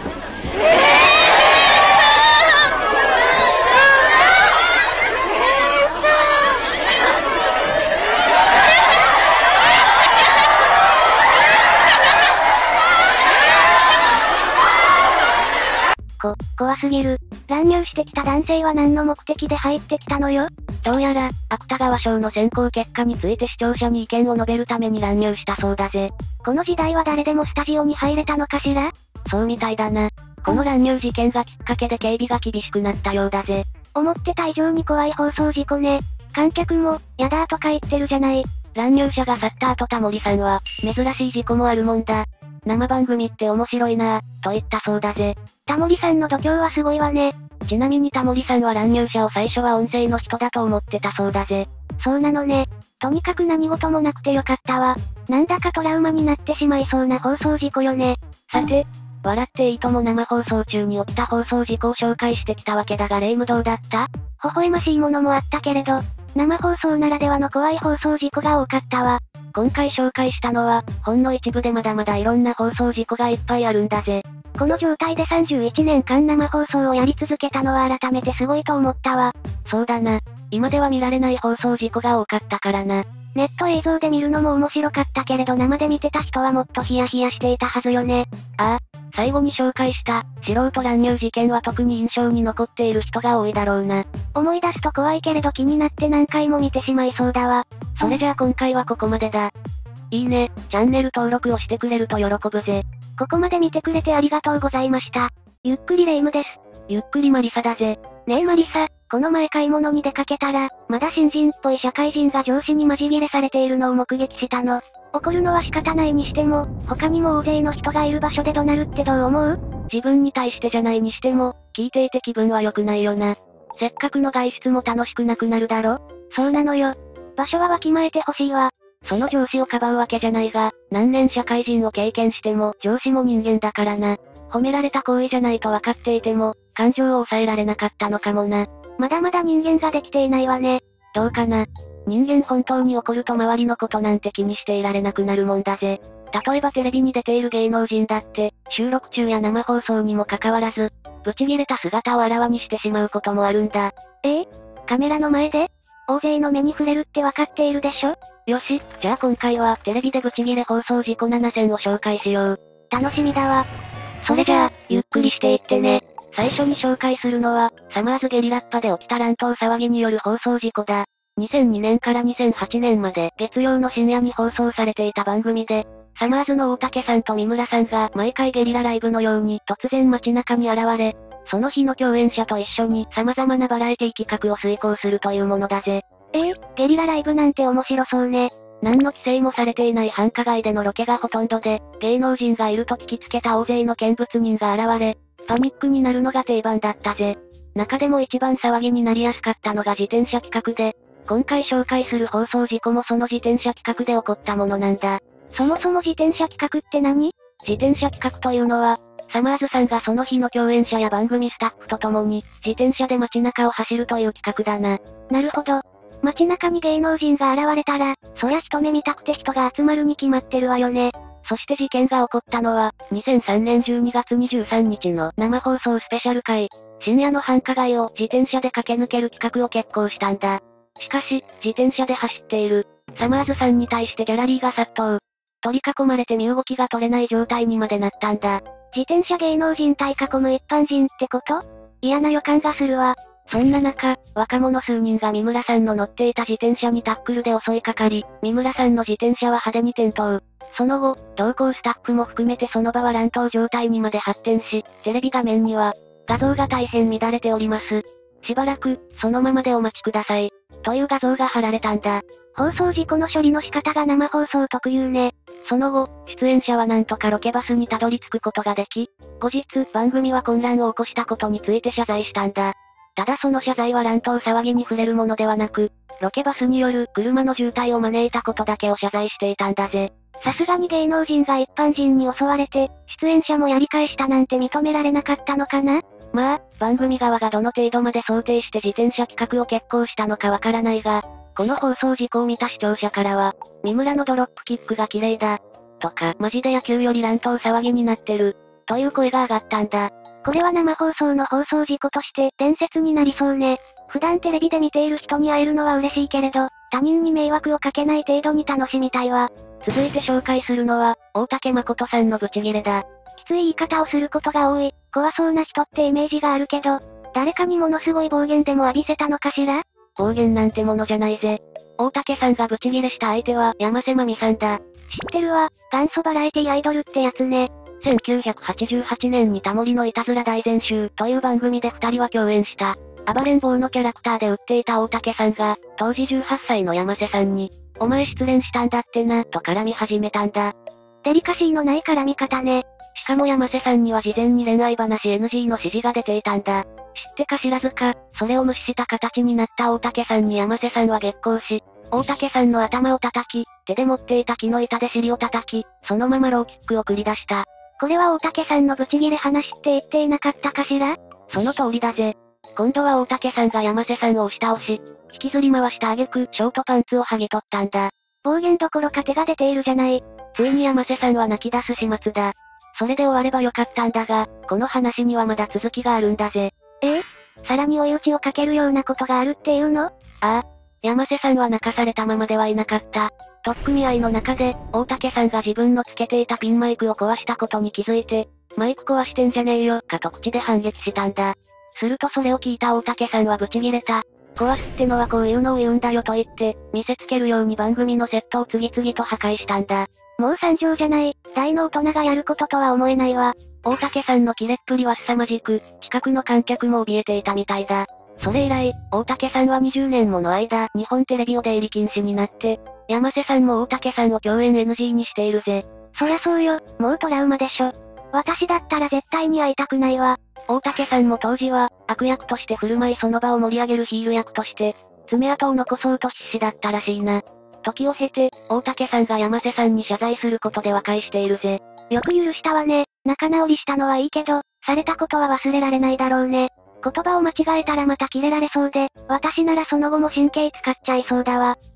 こ、怖すぎる。乱入してきた男性は何の目的で入ってきたのよ？ どうやら、芥川賞の選考結果について視聴者に意見を述べるために乱入したそうだぜ。 この時代は誰でもスタジオに入れたのかしら？ そうみたいだな。この乱入事件がきっかけで警備が厳しくなったようだぜ。 思ってた以上に怖い放送事故ね。観客も、やだーとか言ってるじゃない。 乱入者が去った後タモリさんは、珍しい事故もあるもんだ。生番組って面白いなぁ、と言ったそうだぜ。 タモリさんの度胸はすごいわね。 ちなみにタモリさんは乱入者を最初は音声の人だと思ってたそうだぜ。 そうなのね。とにかく何事もなくてよかったわ。なんだかトラウマになってしまいそうな放送事故よね。 さて、笑っていいとも生放送中に起きた放送事故を紹介してきたわけだが霊夢どうだった？ 微笑ましいものもあったけれど、生放送ならではの怖い放送事故が多かったわ。 今回紹介したのは、ほんの一部でまだまだいろんな放送事故がいっぱいあるんだぜ。 この状態でさんじゅういちねんかん生放送をやり続けたのは改めてすごいと思ったわ。 そうだな。今では見られない放送事故が多かったからな。 ネット映像で見るのも面白かったけれど生で見てた人はもっとヒヤヒヤしていたはずよね。 ああ、最後に紹介した、素人乱入事件は特に印象に残っている人が多いだろうな。 思い出すと怖いけれど気になって何回も見てしまいそうだわ。 それじゃあ今回はここまでだ。いいね、チャンネル登録をしてくれると喜ぶぜ。 ここまで見てくれてありがとうございました。ゆっくりレ夢ムです。 ゆっくりマリサだぜ。 ねえマリサ、この前買い物に出かけたら、まだ新人っぽい社会人が上司にマジギレされているのを目撃したの。怒るのは仕方ないにしても、他にも大勢の人がいる場所で怒鳴るってどう思う？ 自分に対してじゃないにしても、聞いていて気分は良くないよな。せっかくの外出も楽しくなくなるだろ？ そうなのよ。場所はわきまえてほしいわ。 その上司をかばうわけじゃないが、何年社会人を経験しても上司も人間だからな。褒められた行為じゃないと分かっていても、感情を抑えられなかったのかもな。 まだまだ人間ができていないわね。 どうかな。 人間本当に怒ると周りのことなんて気にしていられなくなるもんだぜ。例えばテレビに出ている芸能人だって、収録中や生放送にもかかわらず、ブチギレた姿をあらわにしてしまうこともあるんだ。 ええ？カメラの前で？大勢の目に触れるってわかっているでしょ？ よし、じゃあ今回はテレビでブチギレ放送事故ななせんを紹介しよう。 楽しみだわ。 それじゃあ、ゆっくりしていってね。最初に紹介するのは、サマーズゲリラッパで起きた乱闘騒ぎによる放送事故だ。にせんにねんからにせんはちねんまで月曜の深夜に放送されていた番組で、サマーズの大竹さんと三村さんが毎回ゲリラライブのように突然街中に現れ、その日の共演者と一緒に様々なバラエティ企画を遂行するというものだぜ。 えー、ゲリラライブなんて面白そうね。 何の規制もされていない繁華街でのロケがほとんどで、芸能人がいると聞きつけた大勢の見物人が現れ、パニックになるのが定番だったぜ。中でも一番騒ぎになりやすかったのが自転車企画で、今回紹介する放送事故もその自転車企画で起こったものなんだ。 そもそも自転車企画って何？ 自転車企画というのは、サマーズさんがその日の共演者や番組スタッフと共に、自転車で街中を走るという企画だな。 なるほど。街中に芸能人が現れたら、そりゃ一目見たくて人が集まるに決まってるわよね。 そして事件が起こったのは、にせんさんねんじゅうにがつにじゅうさんにちの生放送スペシャル回。深夜の繁華街を自転車で駆け抜ける企画を決行したんだ。しかし、自転車で走っている、サマーズさんに対してギャラリーが殺到。取り囲まれて身動きが取れない状態にまでなったんだ。 自転車芸能人対囲む一般人ってこと？嫌な予感がするわ。 そんな中、若者数人が三村さんの乗っていた自転車にタックルで襲いかかり、三村さんの自転車は派手に転倒。その後、同行スタッフも含めてその場は乱闘状態にまで発展し、テレビ画面には、画像が大変乱れております。しばらく、そのままでお待ちください。という画像が貼られたんだ。 放送事故の処理の仕方が生放送特有ね。 その後、出演者はなんとかロケバスにたどり着くことができ、後日、番組は混乱を起こしたことについて謝罪したんだ。ただその謝罪は乱闘騒ぎに触れるものではなく、ロケバスによる車の渋滞を招いたことだけを謝罪していたんだぜ。 さすがに芸能人が一般人に襲われて、出演者もやり返したなんて認められなかったのかな？ まあ、番組側がどの程度まで想定して自転車企画を決行したのかわからないが、この放送事故を見た視聴者からは、三村のドロップキックが綺麗だ。とか、マジで野球より乱闘騒ぎになってる。という声が上がったんだ。 これは生放送の放送事故として伝説になりそうね。普段テレビで見ている人に会えるのは嬉しいけれど、他人に迷惑をかけない程度に楽しみたいわ。 続いて紹介するのは、大竹誠さんのブチギレだ。 きつい言い方をすることが多い、怖そうな人ってイメージがあるけど、誰かにものすごい暴言でも浴びせたのかしら？ 暴言なんてものじゃないぜ。大竹さんがブチギレした相手は山瀬まみさんだ。知ってるわ、元祖バラエティアイドルってやつね。 せんきゅうひゃくはちじゅうはちねんにタモリのいたずら大全集という番組で二人は共演した。暴れん坊のキャラクターで売っていた大竹さんが、当時じゅうはっさいの山瀬さんに、お前失恋したんだってな、と絡み始めたんだ。 デリカシーのない絡み方ね。 しかも山瀬さんには事前に恋愛話 エヌジー の指示が出ていたんだ。知ってか知らずか、それを無視した形になった大竹さんに山瀬さんは激高し、大竹さんの頭を叩き、手で持っていた木の板で尻を叩き、そのままローキックを繰り出した。 これは大竹さんのブチギレ話って言っていなかったかしら？ その通りだぜ。今度は大竹さんが山瀬さんを押し倒し、引きずり回した挙句ショートパンツを剥ぎ取ったんだ。 暴言どころか手が出ているじゃない。 ついに山瀬さんは泣き出す始末だ。それで終わればよかったんだが、この話にはまだ続きがあるんだぜ。 ええ？さらに追い打ちをかけるようなことがあるっていうの？ ああ。山瀬さんは泣かされたままではいなかった。取っ組み合いの中で、大竹さんが自分のつけていたピンマイクを壊したことに気づいて、マイク壊してんじゃねえよ、かと口で反撃したんだ。するとそれを聞いた大竹さんはブチギレた。壊すってのはこういうのを言うんだよと言って、見せつけるように番組のセットを次々と破壊したんだ。 もう惨状じゃない、大の大人がやることとは思えないわ。 大竹さんのキレっぷりは凄まじく、近くの観客も怯えていたみたいだ。それ以来、大竹さんはにじゅうねんもの間、日本テレビを出入り禁止になって、山瀬さんも大竹さんを共演 エヌジー にしているぜ。 そりゃそうよ、もうトラウマでしょ。私だったら絶対に会いたくないわ。 大竹さんも当時は、悪役として振る舞いその場を盛り上げるヒール役として、爪痕を残そうと必死だったらしいな。時を経て、大竹さんが山瀬さんに謝罪することで和解しているぜ。 よく許したわね。仲直りしたのはいいけど、されたことは忘れられないだろうね。言葉を間違えたらまたキレられそうで、私ならその後も神経使っちゃいそうだわ。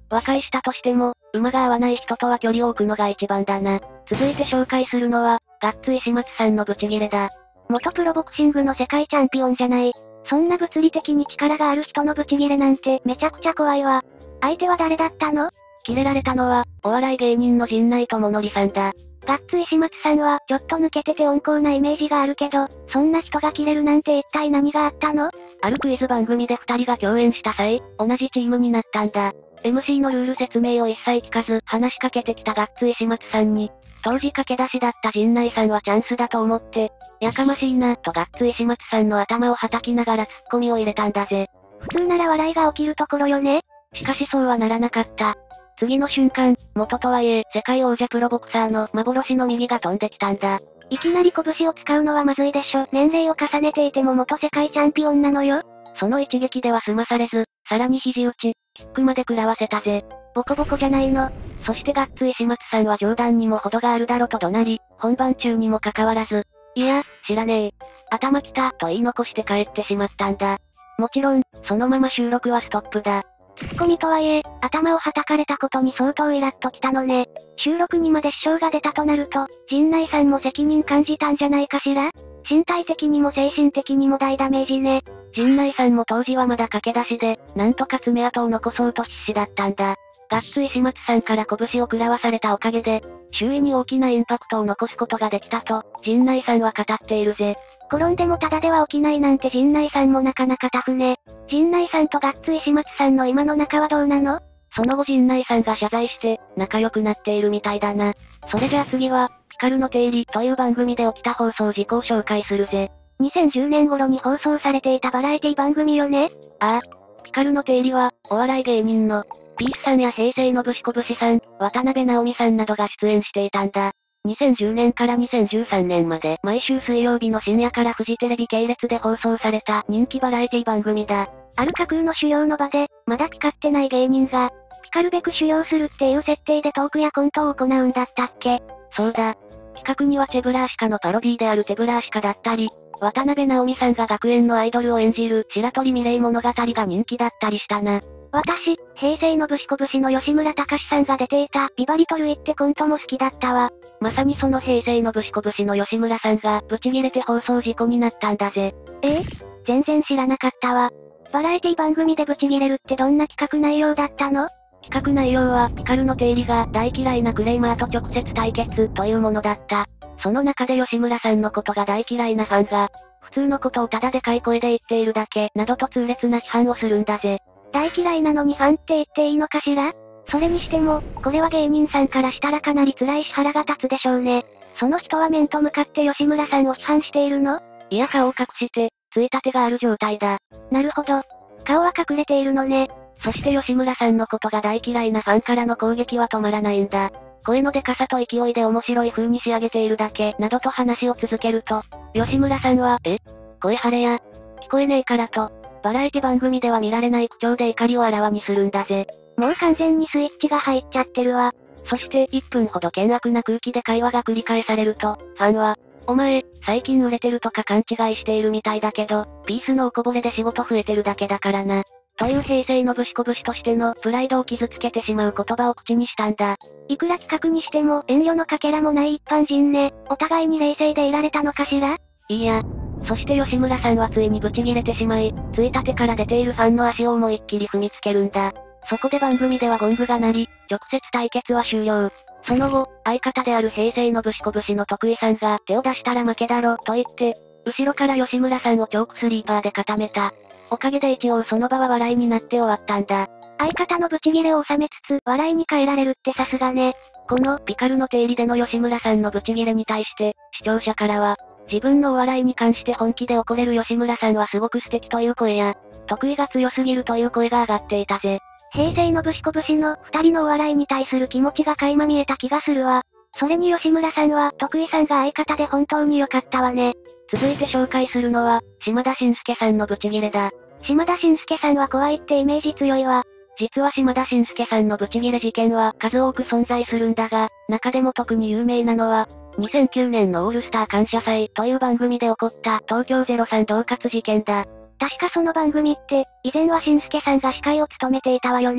和解したとしても、馬が合わない人とは距離を置くのが一番だな。続いて紹介するのは、ガッツ石松さんのブチギレだ。 元プロボクシングの世界チャンピオンじゃない。そんな物理的に力がある人のブチギレなんてめちゃくちゃ怖いわ。相手は誰だったの？ キレられたのは、お笑い芸人の陣内智則さんだ。 ガッツ石松さんはちょっと抜けてて温厚なイメージがあるけど、そんな人がキレるなんて一体何があったの？ あるクイズ番組で二人が共演した際、同じチームになったんだ。エムシー のルール説明を一切聞かず、話しかけてきたガッツ石松さんに、当時駆け出しだった陣内さんはチャンスだと思って、やかましいな、とガッツ石松さんの頭を叩きながらツッコミを入れたんだぜ。 普通なら笑いが起きるところよね。 しかしそうはならなかった。次の瞬間、元とはいえ、世界王者プロボクサーの幻の右が飛んできたんだ。 いきなり拳を使うのはまずいでしょ。年齢を重ねていても元世界チャンピオンなのよ。 その一撃では済まされず、さらに肘打ち、キックまで食らわせたぜ。 ボコボコじゃないの。 そしてガッツ石松さんは冗談にも程があるだろと怒鳴り、本番中にもかかわらず、いや、知らねえ。頭きた、と言い残して帰ってしまったんだ。もちろん、そのまま収録はストップだ。 ツッコミとはいえ、頭をはたかれたことに相当イラッときたのね。収録にまで支障が出たとなると、陣内さんも責任感じたんじゃないかしら？身体的にも精神的にも大ダメージね。 陣内さんも当時はまだ駆け出しで、なんとか爪痕を残そうと必死だったんだ。ガッツ石松さんから拳を食らわされたおかげで、周囲に大きなインパクトを残すことができたと、陣内さんは語っているぜ。 転んでもただでは起きないなんて陣内さんもなかなかタフね。陣内さんとガッツ石松さんの今の仲はどうなの？ その後陣内さんが謝罪して、仲良くなっているみたいだな。それじゃあ次は、ピカルの定理という番組で起きた放送事故を紹介するぜ。 にせんじゅうねん頃に放送されていたバラエティ番組よね？ ああ。ピカルの定理は、お笑い芸人の、ピースさんや平成のぶしこぶしさん、渡辺直美さんなどが出演していたんだ。にせんじゅうねんからにせんじゅうさんねんまで毎週水曜日の深夜からフジテレビ系列で放送された人気バラエティ番組だ。 ある架空の修行の場で、まだピカってない芸人が、ピカるべく修行するっていう設定でトークやコントを行うんだったっけ？ そうだ。企画にはチェブラーシカのパロディであるテブラーシカだったり、渡辺直美さんが学園のアイドルを演じる白鳥ミレイ物語が人気だったりしたな。 私、平成のぶしこぶしの吉村隆さんが出ていた、ビバリとルイってコントも好きだったわ。 まさにその平成のぶしこぶしの吉村さんが、ブチギレて放送事故になったんだぜ。 えー、全然知らなかったわ。バラエティ番組でブチギレるってどんな企画内容だったの？ 企画内容は、ピカルの定理が大嫌いなクレイマーと直接対決というものだった。その中で吉村さんのことが大嫌いなファンが、普通のことをただでかい声で言っているだけ、などと痛烈な批判をするんだぜ。 大嫌いなのにファンって言っていいのかしら？それにしても、これは芸人さんからしたらかなり辛いし腹が立つでしょうね。その人は面と向かって吉村さんを批判しているの？ いや顔を隠して、ついたてがある状態だ。 なるほど。顔は隠れているのね。 そして吉村さんのことが大嫌いなファンからの攻撃は止まらないんだ。声のデカさと勢いで面白い風に仕上げているだけ、などと話を続けると、吉村さんは、え？声張れや。聞こえねえからと、バラエティ番組では見られない口調で怒りをあらわにするんだぜ。 もう完全にスイッチが入っちゃってるわ。 そして、いっぷんほど険悪な空気で会話が繰り返されると、ファンは、お前、最近売れてるとか勘違いしているみたいだけど、ピースのおこぼれで仕事増えてるだけだからな。という平成のぶしこぶしとしてのプライドを傷つけてしまう言葉を口にしたんだ。 いくら企画にしても遠慮のかけらもない一般人ね。お互いに冷静でいられたのかしら？ いいや。そして吉村さんはついにブチギレてしまい、ついたてから出ているファンの足を思いっきり踏みつけるんだ。そこで番組ではゴングが鳴り、直接対決は終了。その後、相方である平成のぶしこぶしの徳井さんが手を出したら負けだろ、と言って、後ろから吉村さんをチョークスリーパーで固めた。おかげで一応その場は笑いになって終わったんだ。 相方のブチギレを収めつつ、笑いに変えられるってさすがね。 この、ピカルの定理での吉村さんのブチギレに対して、視聴者からは、自分のお笑いに関して本気で怒れる吉村さんはすごく素敵という声や、得意が強すぎるという声が上がっていたぜ。 平成のぶしこぶしの二人のお笑いに対する気持ちが垣間見えた気がするわ。それに吉村さんは、徳井さんが相方で本当に良かったわね。 続いて紹介するのは、島田紳介さんのブチギレだ。 島田紳介さんは怖いってイメージ強いわ。 実は島田紳介さんのブチギレ事件は数多く存在するんだが、中でも特に有名なのは、にせんきゅうねんのオールスター感謝祭という番組で起こった東京ゼロさん恫喝事件だ。 確かその番組って、以前は紳介さんが司会を務めていたわよね。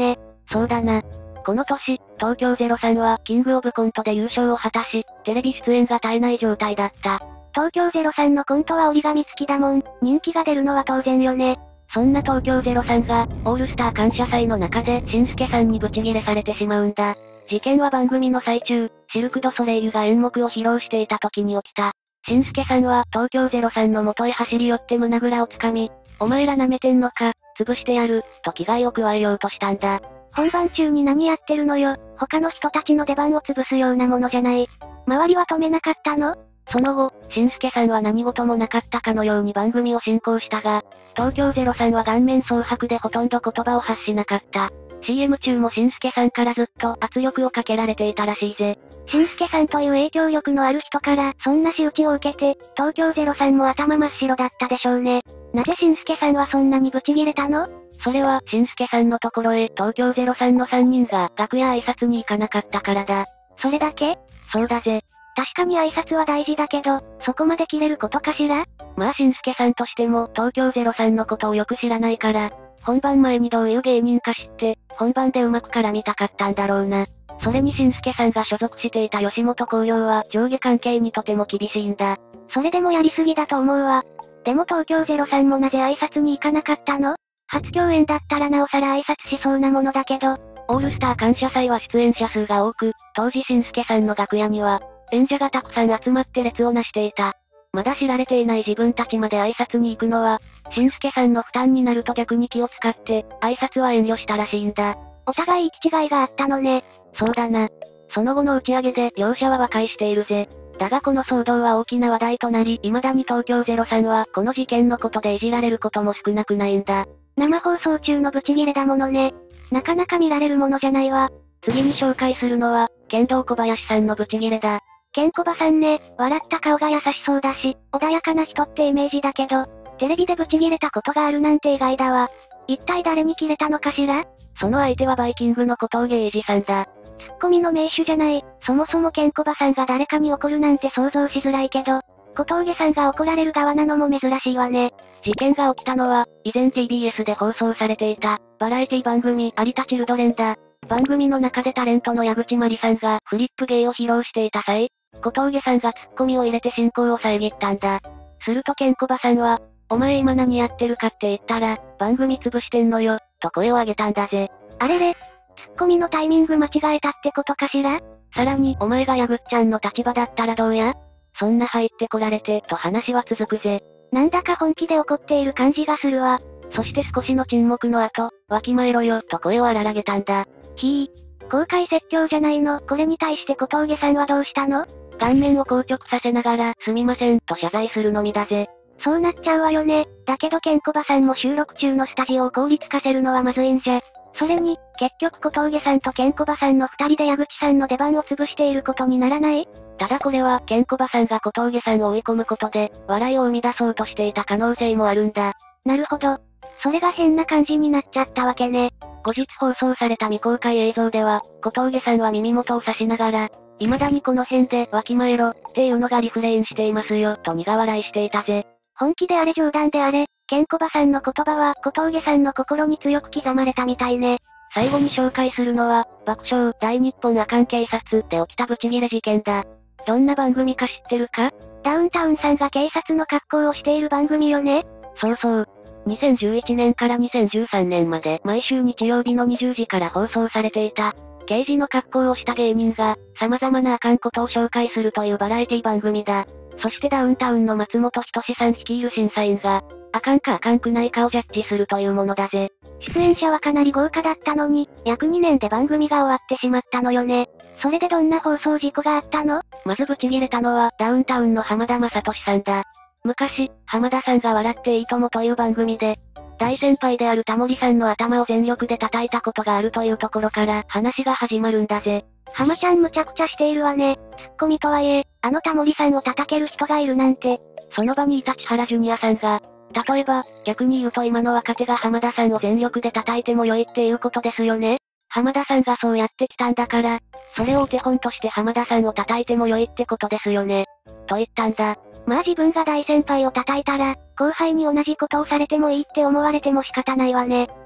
そうだな。この年、東京ゼロさんはキングオブコントで優勝を果たし、テレビ出演が絶えない状態だった。 東京ゼロさんのコントは折り紙付きだもん。人気が出るのは当然よね。 そんな東京ゼロさんが、オールスター感謝祭の中で、しんすけさんにブチギレされてしまうんだ。事件は番組の最中、シルク・ドゥ・ソレイユが演目を披露していた時に起きた。しんすけさんは、東京ゼロさんの元へ走り寄って胸ぐらをつかみ、お前ら舐めてんのか、潰してやる、と危害を加えようとしたんだ。 本番中に何やってるのよ。他の人たちの出番を潰すようなものじゃない。周りは止めなかったの？ その後、しんすけさんは何事もなかったかのように番組を進行したが、東京ゼロさんは顔面蒼白でほとんど言葉を発しなかった。シーエム 中もしんすけさんからずっと圧力をかけられていたらしいぜ。 しんすけさんという影響力のある人から、そんな仕打ちを受けて、東京ゼロさんも頭真っ白だったでしょうね。なぜしんすけさんはそんなにブチギレたの？ それは、しんすけさんのところへ、東京ゼロさんのさんにんが、楽屋挨拶に行かなかったからだ。 それだけ？ そうだぜ。 確かに挨拶は大事だけど、そこまで切れることかしら？ まあしんすけさんとしても、東京ゼロさんのことをよく知らないから、本番前にどういう芸人か知って、本番でうまく絡みたかったんだろうな。それにしんすけさんが所属していた吉本興業は上下関係にとても厳しいんだ。 それでもやりすぎだと思うわ。でも東京ゼロさんもなぜ挨拶に行かなかったの？初共演だったらなおさら挨拶しそうなものだけど、 オールスター感謝祭は出演者数が多く、当時しんすけさんの楽屋には、演者がたくさん集まって列をなしていた。まだ知られていない自分たちまで挨拶に行くのは、しんすけさんの負担になると逆に気を使って、挨拶は遠慮したらしいんだ。 お互い行き違いがあったのね。 そうだな。その後の打ち上げで両者は和解しているぜ。だがこの騒動は大きな話題となり、未だに東京ゼロさんはこの事件のことでいじられることも少なくないんだ。 生放送中のブチギレだものね。なかなか見られるものじゃないわ。 次に紹介するのは、剣道小林さんのブチギレだ。 ケンコバさんね、笑った顔が優しそうだし、穏やかな人ってイメージだけど、テレビでブチギレたことがあるなんて意外だわ。一体誰にキレたのかしら？ その相手はバイキングの小峠英二さんだ。 ツッコミの名手じゃない。そもそもケンコバさんが誰かに怒るなんて想像しづらいけど、小峠さんが怒られる側なのも珍しいわね。 事件が起きたのは、以前 ティービーエス で放送されていた、バラエティ番組有田チルドレンだ。番組の中でタレントの矢口まりさんがフリップ芸を披露していた際、小峠さんがツッコミを入れて進行を遮ったんだ。するとケンコバさんは、お前今何やってるかって言ったら、番組潰してんのよ、と声を上げたんだぜ。 あれれ、ツッコミのタイミング間違えたってことかしら？ さらに、お前が矢口ちゃんの立場だったらどうや？そんな入ってこられて、と話は続くぜ。 なんだか本気で怒っている感じがするわ。 そして少しの沈黙の後、わきまえろよ、と声を荒らげたんだ。 ひぃ、公開説教じゃないの。これに対して小峠さんはどうしたの？ 顔面を硬直させながら、すみません、と謝罪するのみだぜ。 そうなっちゃうわよね。だけどケンコバさんも収録中のスタジオを効率化せるのはまずいんじゃ。それに、結局小峠さんとケンコバさんの二人で矢口さんの出番を潰していることにならない？ ただこれは、ケンコバさんが小峠さんを追い込むことで、笑いを生み出そうとしていた可能性もあるんだ。 なるほど。それが変な感じになっちゃったわけね。 後日放送された未公開映像では、小峠さんは耳元を刺しながら、未だにこの辺でわきまえろ、っていうのがリフレインしていますよ、と苦笑いしていたぜ。 本気であれ冗談であれ、ケンコバさんの言葉は小峠さんの心に強く刻まれたみたいね。 最後に紹介するのは、爆笑大日本阿寒警察で起きたブチギレ事件だ。どんな番組か知ってるか？ ダウンタウンさんが警察の格好をしている番組よね。 そうそう。にせんじゅういちねんからにせんじゅうさんねんまで毎週日曜日のにじゅうじから放送されていた、刑事の格好をした芸人が、様々なあかんことを紹介するというバラエティ番組だ。そしてダウンタウンの松本人志さん率いる審査員が、あかんかあかんくないかをジャッジするというものだぜ。 出演者はかなり豪華だったのに、約にねんで番組が終わってしまったのよね。それでどんな放送事故があったの？ まずブチギレたのは、ダウンタウンの浜田雅俊さんだ。昔、浜田さんが笑っていいともという番組で、大先輩であるタモリさんの頭を全力で叩いたことがあるというところから話が始まるんだぜ。 浜ちゃんむちゃくちゃしているわね。ツッコミとはいえ、あのタモリさんを叩ける人がいるなんて。 その場にいた千原ジュニアさんが、例えば、逆に言うと今の若手が浜田さんを全力で叩いても良いっていうことですよね。浜田さんがそうやってきたんだから、それをお手本として浜田さんを叩いても良いってことですよね。と言ったんだ。 まあ自分が大先輩を叩いたら、後輩に同じことをされてもいいって思われても仕方ないわね。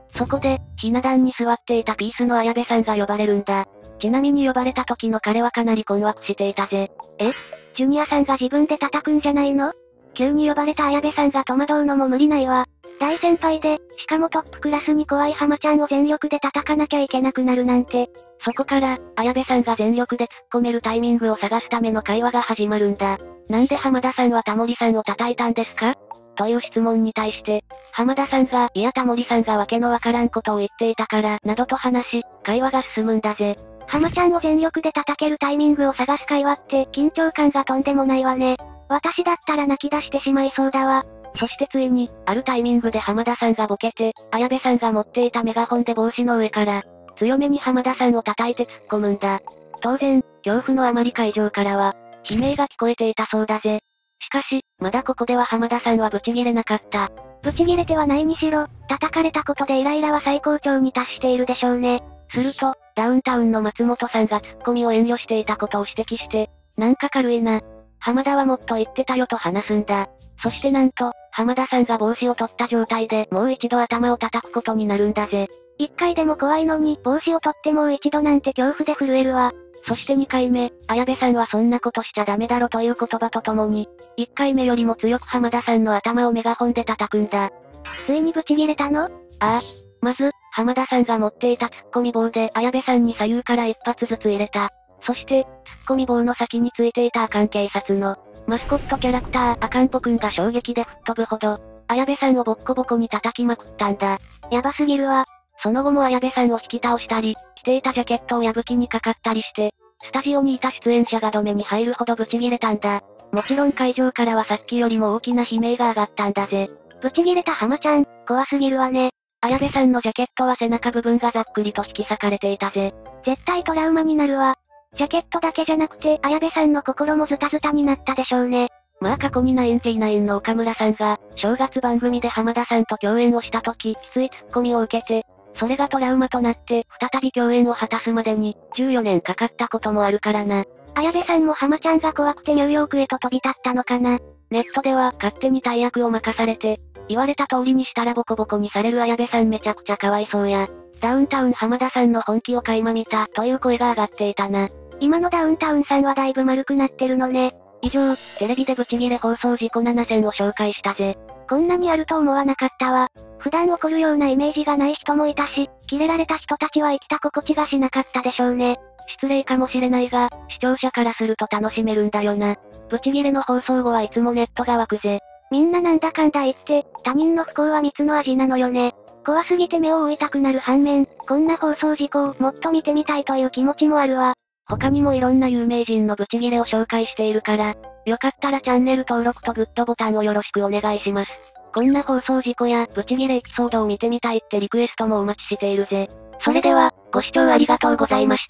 そこで、ひな壇に座っていたピースの綾部さんが呼ばれるんだ。ちなみに呼ばれた時の彼はかなり困惑していたぜ。 え？ジュニアさんが自分で叩くんじゃないの？急に呼ばれた綾部さんが戸惑うのも無理ないわ。大先輩で、しかもトップクラスに怖い浜ちゃんを全力で叩かなきゃいけなくなるなんて。 そこから、綾部さんが全力で突っ込めるタイミングを探すための会話が始まるんだ。なんで浜田さんはタモリさんを叩いたんですか？という質問に対して、浜田さんが、いやタモリさんがわけのわからんことを言っていたから、などと話し、会話が進むんだぜ。 浜ちゃんを全力で叩けるタイミングを探す会話って、緊張感がとんでもないわね。私だったら泣き出してしまいそうだわ。 そしてついに、あるタイミングで浜田さんがボケて、綾部さんが持っていたメガホンで帽子の上から、強めに浜田さんを叩いて突っ込むんだ。当然、恐怖のあまり会場からは、悲鳴が聞こえていたそうだぜ。しかし、まだここでは浜田さんはブチギレなかった。 ブチギレてはないにしろ、叩かれたことでイライラは最高潮に達しているでしょうね。 すると、ダウンタウンの松本さんがツッコミを遠慮していたことを指摘して、なんか軽いな。浜田はもっと言ってたよと話すんだ。そしてなんと、浜田さんが帽子を取った状態でもう一度頭を叩くことになるんだぜ。 一回でも怖いのに、帽子を取ってもう一度なんて恐怖で震えるわ。 そして二回目、綾部さんはそんなことしちゃダメだろという言葉とともに、一回目よりも強く浜田さんの頭をメガホンで叩くんだ。 ついにブチギレたの？ ああ。まず、浜田さんが持っていたツッコミ棒で綾部さんに左右から一発ずつ入れた。そして、ツッコミ棒の先についていたアカン警察の、マスコットキャラクターアカンポくんが衝撃で吹っ飛ぶほど、綾部さんをボッコボコに叩きまくったんだ。 やばすぎるわ。 その後も綾部さんを引き倒したり、着ていたジャケットを破きにかかったりして、スタジオにいた出演者が止めに入るほどブチギレたんだ。もちろん会場からはさっきよりも大きな悲鳴が上がったんだぜ。 ブチギレた浜ちゃん、怖すぎるわね。 綾部さんのジャケットは背中部分がざっくりと引き裂かれていたぜ。 絶対トラウマになるわ。ジャケットだけじゃなくて、綾部さんの心もズタズタになったでしょうね。 まあ過去にナインティナインの岡村さんが、正月番組で浜田さんと共演をした時、きついツッコミを受けて、それがトラウマとなって、再び共演を果たすまでに、じゅうよねんかかったこともあるからな。 綾部さんも浜ちゃんが怖くてニューヨークへと飛び立ったのかな。 ネットでは、勝手に大役を任されて、言われた通りにしたらボコボコにされる綾部さんめちゃくちゃかわいそうや。ダウンタウン浜田さんの本気を垣間見た、という声が上がっていたな。 今のダウンタウンさんはだいぶ丸くなってるのね。 以上、テレビでブチギレ放送事故ななせんを紹介したぜ。 こんなにあると思わなかったわ。普段起こるようなイメージがない人もいたし、キレられた人たちは生きた心地がしなかったでしょうね。 失礼かもしれないが、視聴者からすると楽しめるんだよな。ブチギレの放送後はいつもネットが湧くぜ。 みんななんだかんだ言って、他人の不幸は蜜の味なのよね。怖すぎて目を覆いたくなる反面、こんな放送事故をもっと見てみたいという気持ちもあるわ。 他にもいろんな有名人のブチギレを紹介しているから、よかったらチャンネル登録とグッドボタンをよろしくお願いします。こんな放送事故やブチギレエピソードを見てみたいってリクエストもお待ちしているぜ。 それでは、ご視聴ありがとうございました。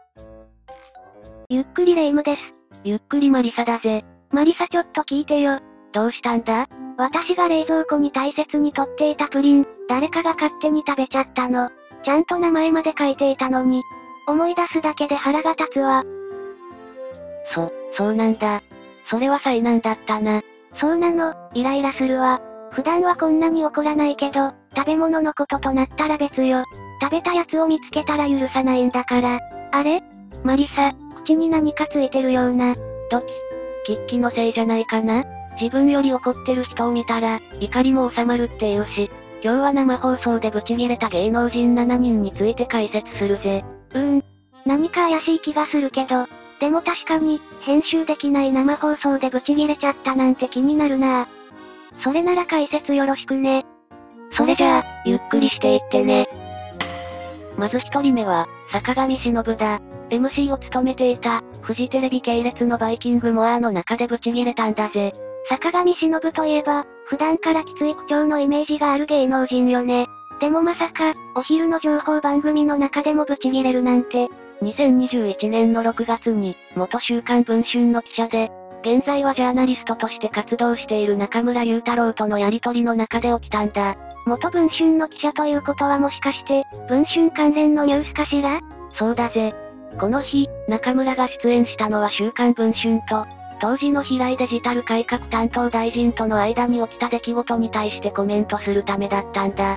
ゆっくりレ夢ムです。 ゆっくりマリサだぜ。 マリサちょっと聞いてよ。 どうしたんだ？ 私が冷蔵庫に大切に取っていたプリン、誰かが勝手に食べちゃったの。ちゃんと名前まで書いていたのに。思い出すだけで腹が立つわ。 そ、そうなんだ。それは災難だったな。 そうなの、イライラするわ。普段はこんなに怒らないけど、食べ物のこととなったら別よ。食べたやつを見つけたら許さないんだから。あれ？マリサ、口に何かついてるような。 ドキ。喫気のせいじゃないかな？自分より怒ってる人を見たら、怒りも収まるって言うし、今日は生放送でブチギレた芸能人ななにんについて解説するぜ。 うーん。何か怪しい気がするけど、でも確かに、編集できない生放送でブチギレちゃったなんて気になるなぁ。それなら解説よろしくね。 それじゃあ、ゆっくりしていってね。まず一人目は、坂上忍だ。エムシー を務めていた、フジテレビ系列のバイキングモアの中でブチギレたんだぜ。 坂上忍といえば、普段からきつい口調のイメージがある芸能人よね。でもまさか、お昼の情報番組の中でもブチギレるなんて。 にせんにじゅういちねんのろくがつに、元週刊文春の記者で、現在はジャーナリストとして活動している中村雄太郎とのやりとりの中で起きたんだ。 元文春の記者ということはもしかして、文春関連のニュースかしら？ そうだぜ。この日、中村が出演したのは週刊文春と、当時の平井デジタル改革担当大臣との間に起きた出来事に対してコメントするためだったんだ。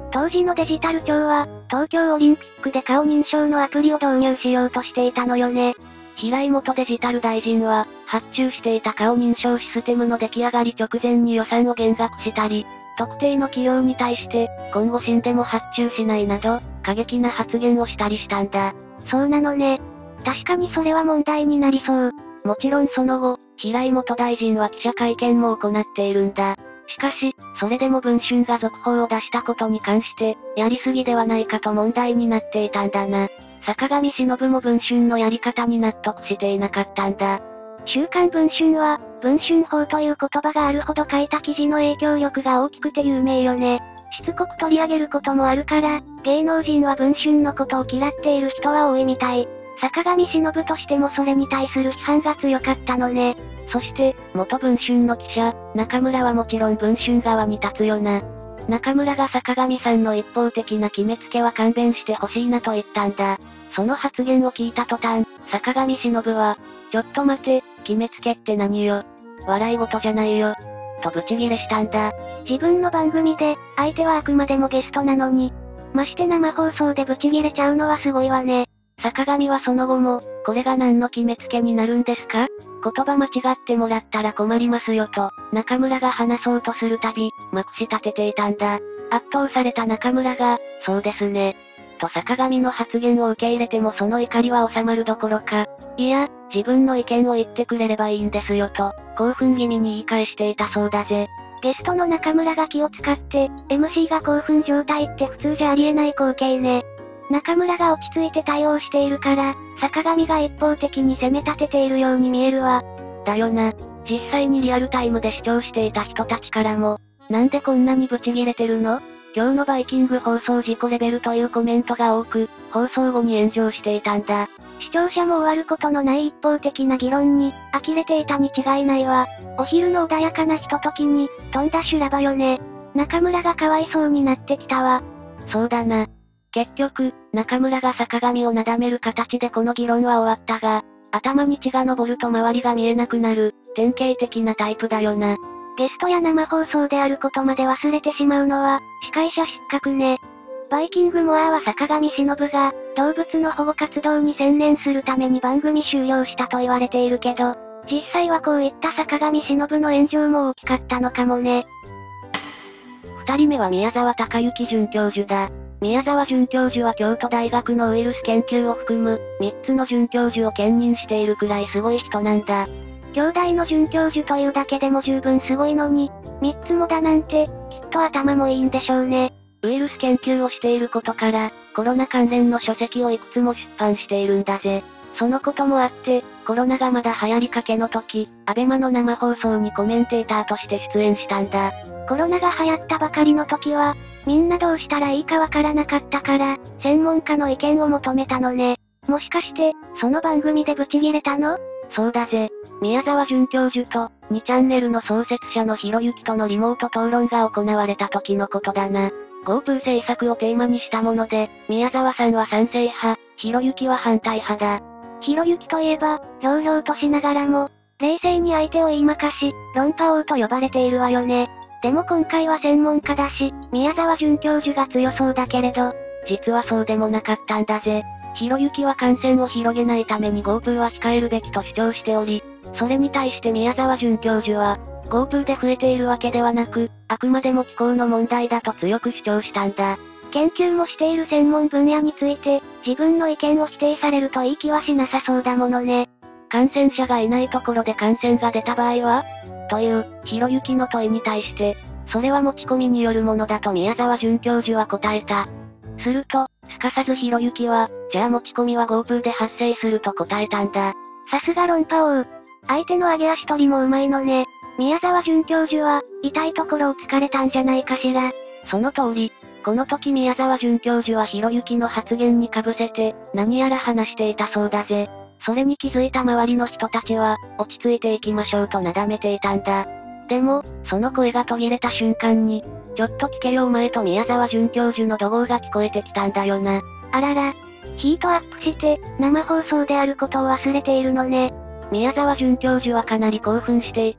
当時のデジタル庁は、東京オリンピックで顔認証のアプリを導入しようとしていたのよね。 平井元デジタル大臣は、発注していた顔認証システムの出来上がり直前に予算を減額したり、特定の企業に対して、今後死んでも発注しないなど、過激な発言をしたりしたんだ。 そうなのね。確かにそれは問題になりそう。 もちろんその後、平井元大臣は記者会見も行っているんだ。しかし、それでも文春が続報を出したことに関して、やりすぎではないかと問題になっていたんだな。坂上忍も文春のやり方に納得していなかったんだ。 週刊文春は、文春法という言葉があるほど書いた記事の影響力が大きくて有名よね。しつこく取り上げることもあるから、芸能人は文春のことを嫌っている人は多いみたい。坂上忍としてもそれに対する批判が強かったのね。 そして、元文春の記者、中村はもちろん文春側に立つよな。中村が坂上さんの一方的な決めつけは勘弁してほしいなと言ったんだ。その発言を聞いた途端、坂上忍は、ちょっと待て、決めつけって何よ。笑い事じゃないよ。とブチギレしたんだ。 自分の番組で、相手はあくまでもゲストなのに、まして生放送でブチギレちゃうのはすごいわね。 坂上はその後も、これが何の決めつけになるんですか？言葉間違ってもらったら困りますよと、中村が話そうとするたび、まくし立てていたんだ。圧倒された中村が、そうですね。と坂上の発言を受け入れてもその怒りは収まるどころか、いや、自分の意見を言ってくれればいいんですよと、興奮気味に言い返していたそうだぜ。 ゲストの中村が気を使って、エムシー が興奮状態って普通じゃありえない光景ね。中村が落ち着いて対応しているから、坂上が一方的に責め立てているように見えるわ。 だよな。実際にリアルタイムで視聴していた人たちからも、なんでこんなにブチギレてるの？今日のバイキング放送事故レベルというコメントが多く、放送後に炎上していたんだ。 視聴者も終わることのない一方的な議論に、呆れていたに違いないわ。お昼の穏やかなひとときに、とんだ修羅場よね。中村がかわいそうになってきたわ。 そうだな。結局、中村が坂上をなだめる形でこの議論は終わったが、頭に血が昇ると周りが見えなくなる、典型的なタイプだよな。 ゲストや生放送であることまで忘れてしまうのは、司会者失格ね。バイキングモアは坂上忍が、動物の保護活動に専念するために番組終了したと言われているけど、実際はこういった坂上忍の炎上も大きかったのかもね。 二人目は宮沢隆之准教授だ。宮沢准教授は京都大学のウイルス研究を含む、三つの准教授を兼任しているくらいすごい人なんだ。 兄弟の准教授というだけでも十分すごいのに、三つもだなんて、きっと頭もいいんでしょうね。 ウイルス研究をしていることから、コロナ関連の書籍をいくつも出版しているんだぜ。そのこともあって、コロナがまだ流行りかけの時、アベマの生放送にコメンテーターとして出演したんだ。 コロナが流行ったばかりの時は、みんなどうしたらいいかわからなかったから、専門家の意見を求めたのね。もしかして、その番組でブチギレたの？ そうだぜ。宮沢准教授と、にチャンネルの創設者のひろゆきとのリモート討論が行われた時のことだな。GoPro政策をテーマにしたもので、宮沢さんは賛成派、ひろゆきは反対派だ。 ひろゆきといえば、ひょうひょうとしながらも、冷静に相手を言いまかし、論破王と呼ばれているわよね。でも今回は専門家だし、宮沢准教授が強そうだけれど、 実はそうでもなかったんだぜ。ひろゆきは感染を広げないために GoPro は控えるべきと主張しており、それに対して宮沢准教授は、GoPro で増えているわけではなく、あくまでも気候の問題だと強く主張したんだ。 研究もしている専門分野について、自分の意見を否定されるといい気はしなさそうだものね。 感染者がいないところで感染が出た場合はという、ひろゆきの問いに対して、それは持ち込みによるものだと宮沢准教授は答えた。すると、すかさずひろゆきは、じゃあ持ち込みは GoPro で発生すると答えたんだ。 さすが論破王。相手の上げ足取りもうまいのね。宮沢准教授は、痛いところを突かれたんじゃないかしら。 その通り。この時宮沢准教授はひろゆきの発言にかぶせて、何やら話していたそうだぜ。それに気づいた周りの人たちは、落ち着いていきましょうとなだめていたんだ。でも、その声が途切れた瞬間に、ちょっと聞けよお前と宮沢准教授の怒号が聞こえてきたんだよな。 あらら。ヒートアップして、生放送であることを忘れているのね。 宮沢准教授はかなり興奮していて、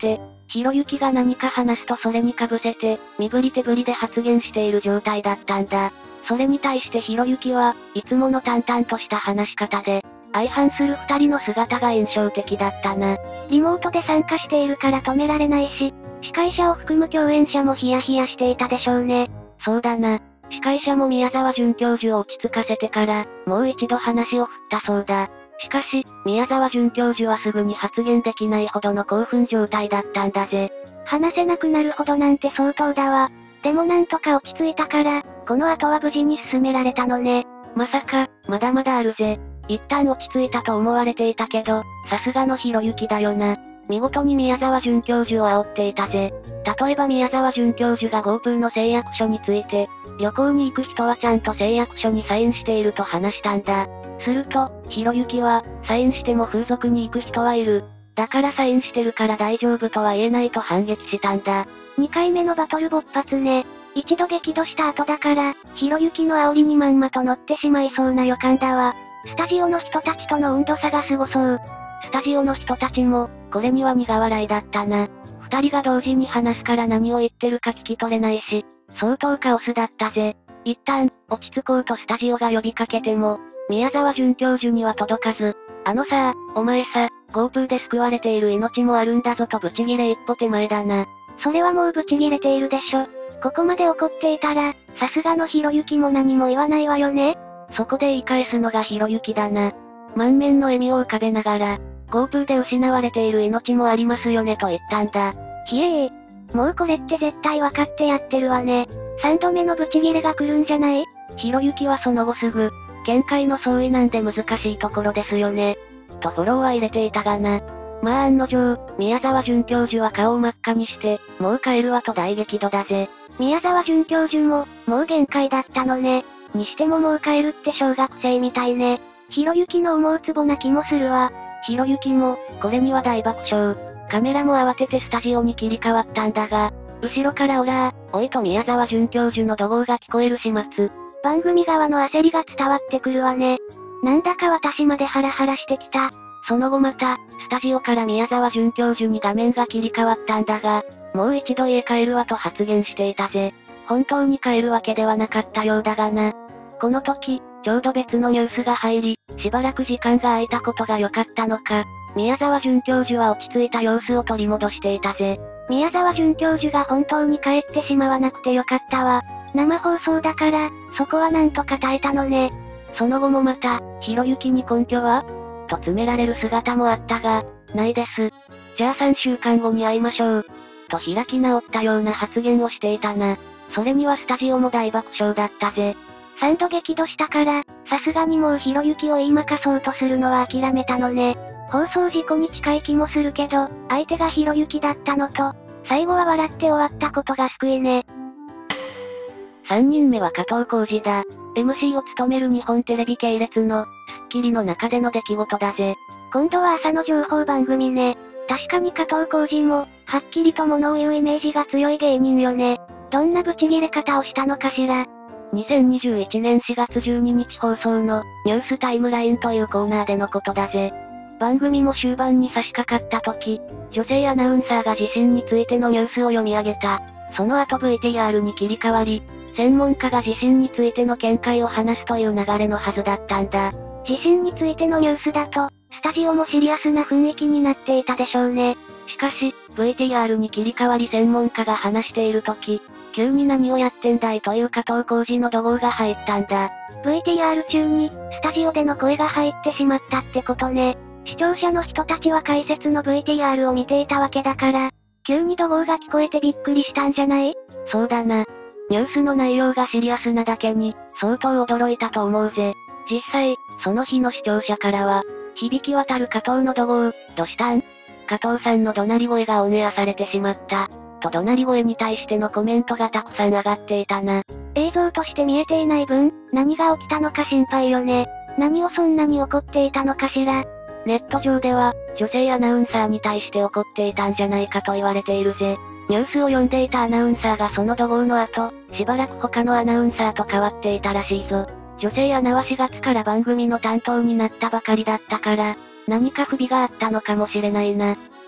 ひろゆきが何か話すとそれに被せて、身振り手振りで発言している状態だったんだ。それに対してひろゆきはいつもの淡々とした話し方で、相反する二人の姿が印象的だったな。 リモートで参加しているから止められないし、司会者を含む共演者もヒヤヒヤしていたでしょうね。 そうだな。司会者も宮沢准教授を落ち着かせてから、もう一度話を振ったそうだ。しかし、宮沢准教授はすぐに発言できないほどの興奮状態だったんだぜ。 話せなくなるほどなんて相当だわ。でもなんとか落ち着いたから、この後は無事に進められたのね。 まさか、まだまだあるぜ。一旦落ち着いたと思われていたけど、さすがのひろゆきだよな。見事に宮沢准教授を煽っていたぜ。例えば宮沢准教授が GoTo の誓約書について、旅行に行く人はちゃんと誓約書にサインしていると話したんだ。すると、ひろゆきは、サインしても風俗に行く人はいる。だからサインしてるから大丈夫とは言えないと反撃したんだ。 にかいめのバトル勃発ね。一度激怒した後だから、ひろゆきの煽りにまんまと乗ってしまいそうな予感だわ。スタジオの人たちとの温度差がすごそう。 スタジオの人たちも、これには苦笑いだったな。二人が同時に話すから何を言ってるか聞き取れないし、相当カオスだったぜ。一旦、落ち着こうとスタジオが呼びかけても、宮沢准教授には届かず、あのさ、お前さ、GoTo で救われている命もあるんだぞとブチギレ一歩手前だな。 それはもうブチギレているでしょ。ここまで怒っていたら、さすがのひろゆきも何も言わないわよね。 そこで言い返すのがひろゆきだな。満面の笑みを浮かべながら、GoTo で失われている命もありますよねと言ったんだ。 ひえー。もうこれって絶対分かってやってるわね。三度目のブチギレが来るんじゃない？ ひろゆきはその後すぐ、見解の相違なんで難しいところですよね。とフォローは入れていたがな。まあ案の定、宮沢准教授は顔を真っ赤にして、もう帰るわと大激怒だぜ。 宮沢准教授も、もう限界だったのね。にしてももう帰るって小学生みたいね。ひろゆきの思うツボな気もするわ。 ひろゆきも、これには大爆笑。カメラも慌ててスタジオに切り替わったんだが、後ろからオラー、おいと宮沢准教授の怒号が聞こえる始末。 番組側の焦りが伝わってくるわね。なんだか私までハラハラしてきた。 その後また、スタジオから宮沢准教授に画面が切り替わったんだが、もう一度家帰るわと発言していたぜ。本当に帰るわけではなかったようだがな。この時、ちょうど別のニュースが入り、しばらく時間が空いたことが良かったのか、宮沢准教授は落ち着いた様子を取り戻していたぜ。 宮沢准教授が本当に帰ってしまわなくてよかったわ。生放送だから、そこはなんとか耐えたのね。 その後もまた、ひろゆきに根拠はと詰められる姿もあったが、ないです。じゃあさんしゅうかんごに会いましょう。と開き直ったような発言をしていたな。それにはスタジオも大爆笑だったぜ。 三度激怒したから、さすがにもうひろゆきを言いまかそうとするのは諦めたのね。放送事故に近い気もするけど、相手がひろゆきだったのと、最後は笑って終わったことが救いね。 さんにんめは加藤浩次だ。エムシー を務める日本テレビ系列の、スッキリの中での出来事だぜ。 今度は朝の情報番組ね。確かに加藤浩次も、はっきりと物を言うイメージが強い芸人よね。どんなブチギレ方をしたのかしら。 にせんにじゅういちねんしがつじゅうににち放送の、ニュースタイムラインというコーナーでのことだぜ。番組も終盤に差し掛かった時、女性アナウンサーが地震についてのニュースを読み上げた。その後 ブイティーアール に切り替わり、専門家が地震についての見解を話すという流れのはずだったんだ。 地震についてのニュースだと、スタジオもシリアスな雰囲気になっていたでしょうね。 しかし、ブイティーアール に切り替わり専門家が話している時、急に何をやってんだいという加藤浩次の怒号が入ったんだ。 ブイティーアール 中に、スタジオでの声が入ってしまったってことね。視聴者の人たちは解説の ブイティーアール を見ていたわけだから、急に怒号が聞こえてびっくりしたんじゃない？ そうだな。ニュースの内容がシリアスなだけに、相当驚いたと思うぜ。実際、その日の視聴者からは、響き渡る加藤の怒号、どしたん？加藤さんの怒鳴り声がオンエアされてしまった。と怒鳴り声に対してのコメントがたくさん上がっていたな。 映像として見えていない分、何が起きたのか心配よね。何をそんなに怒っていたのかしら。 ネット上では、女性アナウンサーに対して怒っていたんじゃないかと言われているぜ。ニュースを読んでいたアナウンサーがその怒号の後、しばらく他のアナウンサーと変わっていたらしいぞ。女性アナはしがつから番組の担当になったばかりだったから、何か不備があったのかもしれないな。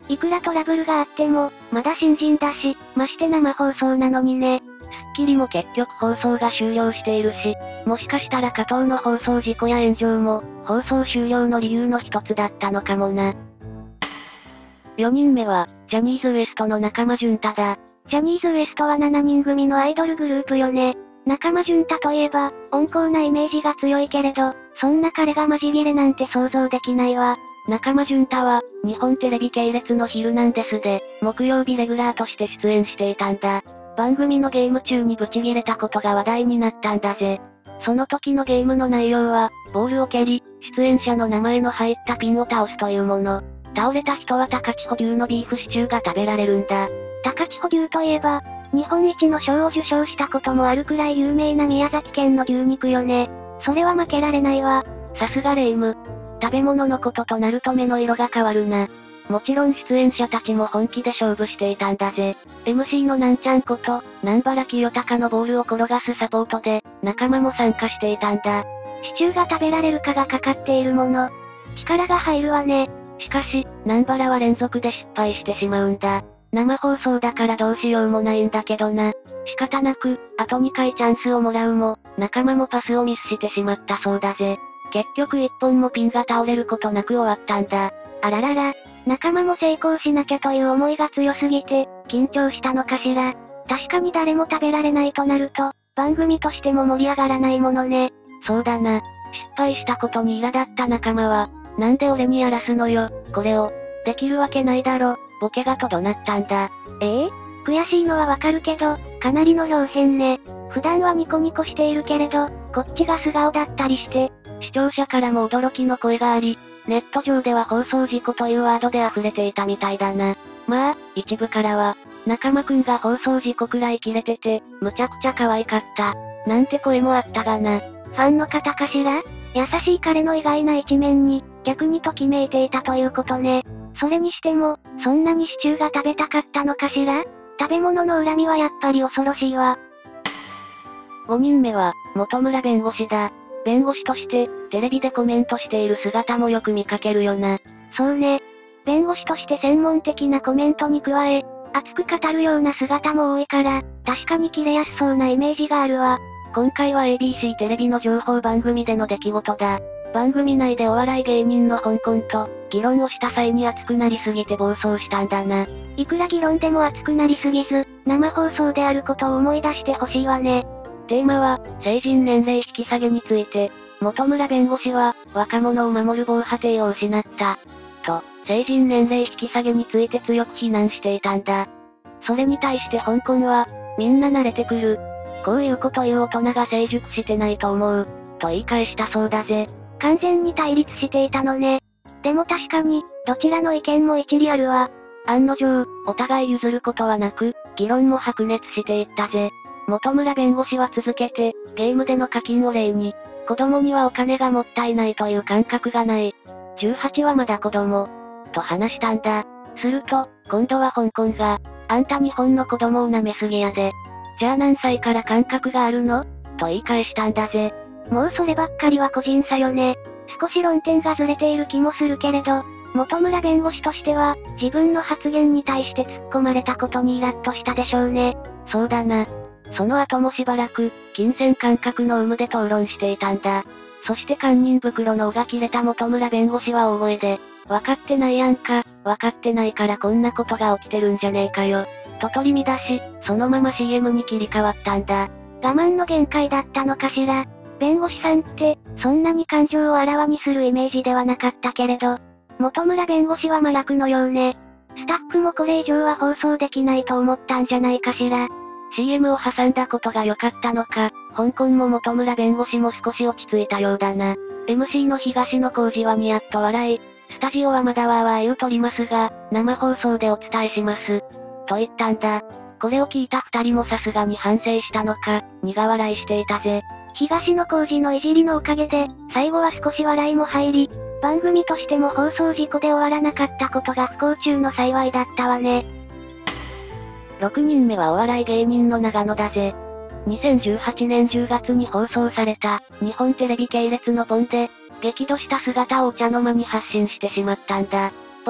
いくらトラブルがあっても、まだ新人だし、まして生放送なのにね。 スッキリも結局放送が終了しているし、もしかしたら加藤の放送事故や炎上も、放送終了の理由の一つだったのかもな。よにんめは、ジャニーズ ウエストの中間淳太だ。 ジャニーズ ウエストはしちにん組のアイドルグループよね。中間淳太といえば、温厚なイメージが強いけれど、そんな彼がマジギレなんて想像できないわ。 中間淳太は、日本テレビ系列のヒルナンデスで、木曜日レギュラーとして出演していたんだ。番組のゲーム中にブチギレたことが話題になったんだぜ。その時のゲームの内容は、ボールを蹴り、出演者の名前の入ったピンを倒すというもの。倒れた人は高千穂牛のビーフシチューが食べられるんだ。 高千穂牛といえば、日本一の賞を受賞したこともあるくらい有名な宮崎県の牛肉よね。それは負けられないわ。 さすがレイム。食べ物のこととなると目の色が変わるな。もちろん出演者たちも本気で勝負していたんだぜ。エムシー のなんちゃんこと、南原清隆のボールを転がすサポートで、仲間も参加していたんだ。 シチューが食べられるかがかかっているもの。力が入るわね。 しかし、南原は連続で失敗してしまうんだ。生放送だからどうしようもないんだけどな。仕方なく、あとにかいチャンスをもらうも、仲間もパスをミスしてしまったそうだぜ。結局一本もピンが倒れることなく終わったんだ。 あららら、仲間も成功しなきゃという思いが強すぎて、緊張したのかしら。確かに誰も食べられないとなると、番組としても盛り上がらないものね。 そうだな。失敗したことに苛立った仲間は、なんで俺にやらすのよ、これを。できるわけないだろ、ボケがと怒鳴ったんだ。 ええ悔しいのはわかるけど、かなりの表変ね。普段はニコニコしているけれど、こっちが素顔だったりして。 視聴者からも驚きの声があり、ネット上では放送事故というワードで溢れていたみたいだな。まあ、一部からは、中間くんが放送事故くらいキレてて、むちゃくちゃ可愛かった。なんて声もあったがな。 ファンの方かしら？優しい彼の意外な一面に、逆にときめいていたということね。それにしても、そんなにシチューが食べたかったのかしら？食べ物の恨みはやっぱり恐ろしいわ。 ごにんめは、本村弁護士だ。弁護士として、テレビでコメントしている姿もよく見かけるよな。 そうね。弁護士として専門的なコメントに加え、熱く語るような姿も多いから、確かにキレやすそうなイメージがあるわ。 今回は エービーシー テレビの情報番組での出来事だ。番組内でお笑い芸人の香港と、議論をした際に熱くなりすぎて暴走したんだな。 いくら議論でも熱くなりすぎず、生放送であることを思い出してほしいわね。 テーマは、成人年齢引き下げについて、本村弁護士は、若者を守る防波堤を失った。と、成人年齢引き下げについて強く非難していたんだ。それに対して香港は、みんな慣れてくる。こういうこと言う大人が成熟してないと思う。と言い返したそうだぜ。 完全に対立していたのね。でも確かに、どちらの意見も一理あるわ。 案の定、お互い譲ることはなく、議論も白熱していったぜ。本村弁護士は続けて、ゲームでの課金を例に、子供にはお金がもったいないという感覚がない。じゅうはちはまだ子供。と話したんだ。すると、今度は香港が、あんた日本の子供を舐めすぎやで。じゃあ何歳から感覚があるの？と言い返したんだぜ。 もうそればっかりは個人差よね。少し論点がずれている気もするけれど、本村弁護士としては、自分の発言に対して突っ込まれたことにイラッとしたでしょうね。 そうだな。その後もしばらく、金銭感覚の有無で討論していたんだ。そして堪忍袋の尾が切れた本村弁護士は大声で、分かってないやんか、分かってないからこんなことが起きてるんじゃねえかよ。と取り乱し、そのまま シーエム に切り替わったんだ。 我慢の限界だったのかしら。弁護士さんって、そんなに感情をあらわにするイメージではなかったけれど、本村弁護士は麻薬のようね。スタッフもこれ以上は放送できないと思ったんじゃないかしら。 シーエム を挟んだことが良かったのか、香港も本村弁護士も少し落ち着いたようだな。エムシー の東野幸治はニヤッと笑い、スタジオはまだわーわー言うとりますが、生放送でお伝えします。と言ったんだ。これを聞いた二人もさすがに反省したのか、苦笑いしていたぜ。 東野幸治のいじりのおかげで、最後は少し笑いも入り、番組としても放送事故で終わらなかったことが不幸中の幸いだったわね。 ろくにんめはお笑い芸人の長野だぜ。にせんじゅうはちねんじゅうがつに放送された、日本テレビ系列のポンで、激怒した姿をお茶の間に発信してしまったんだ。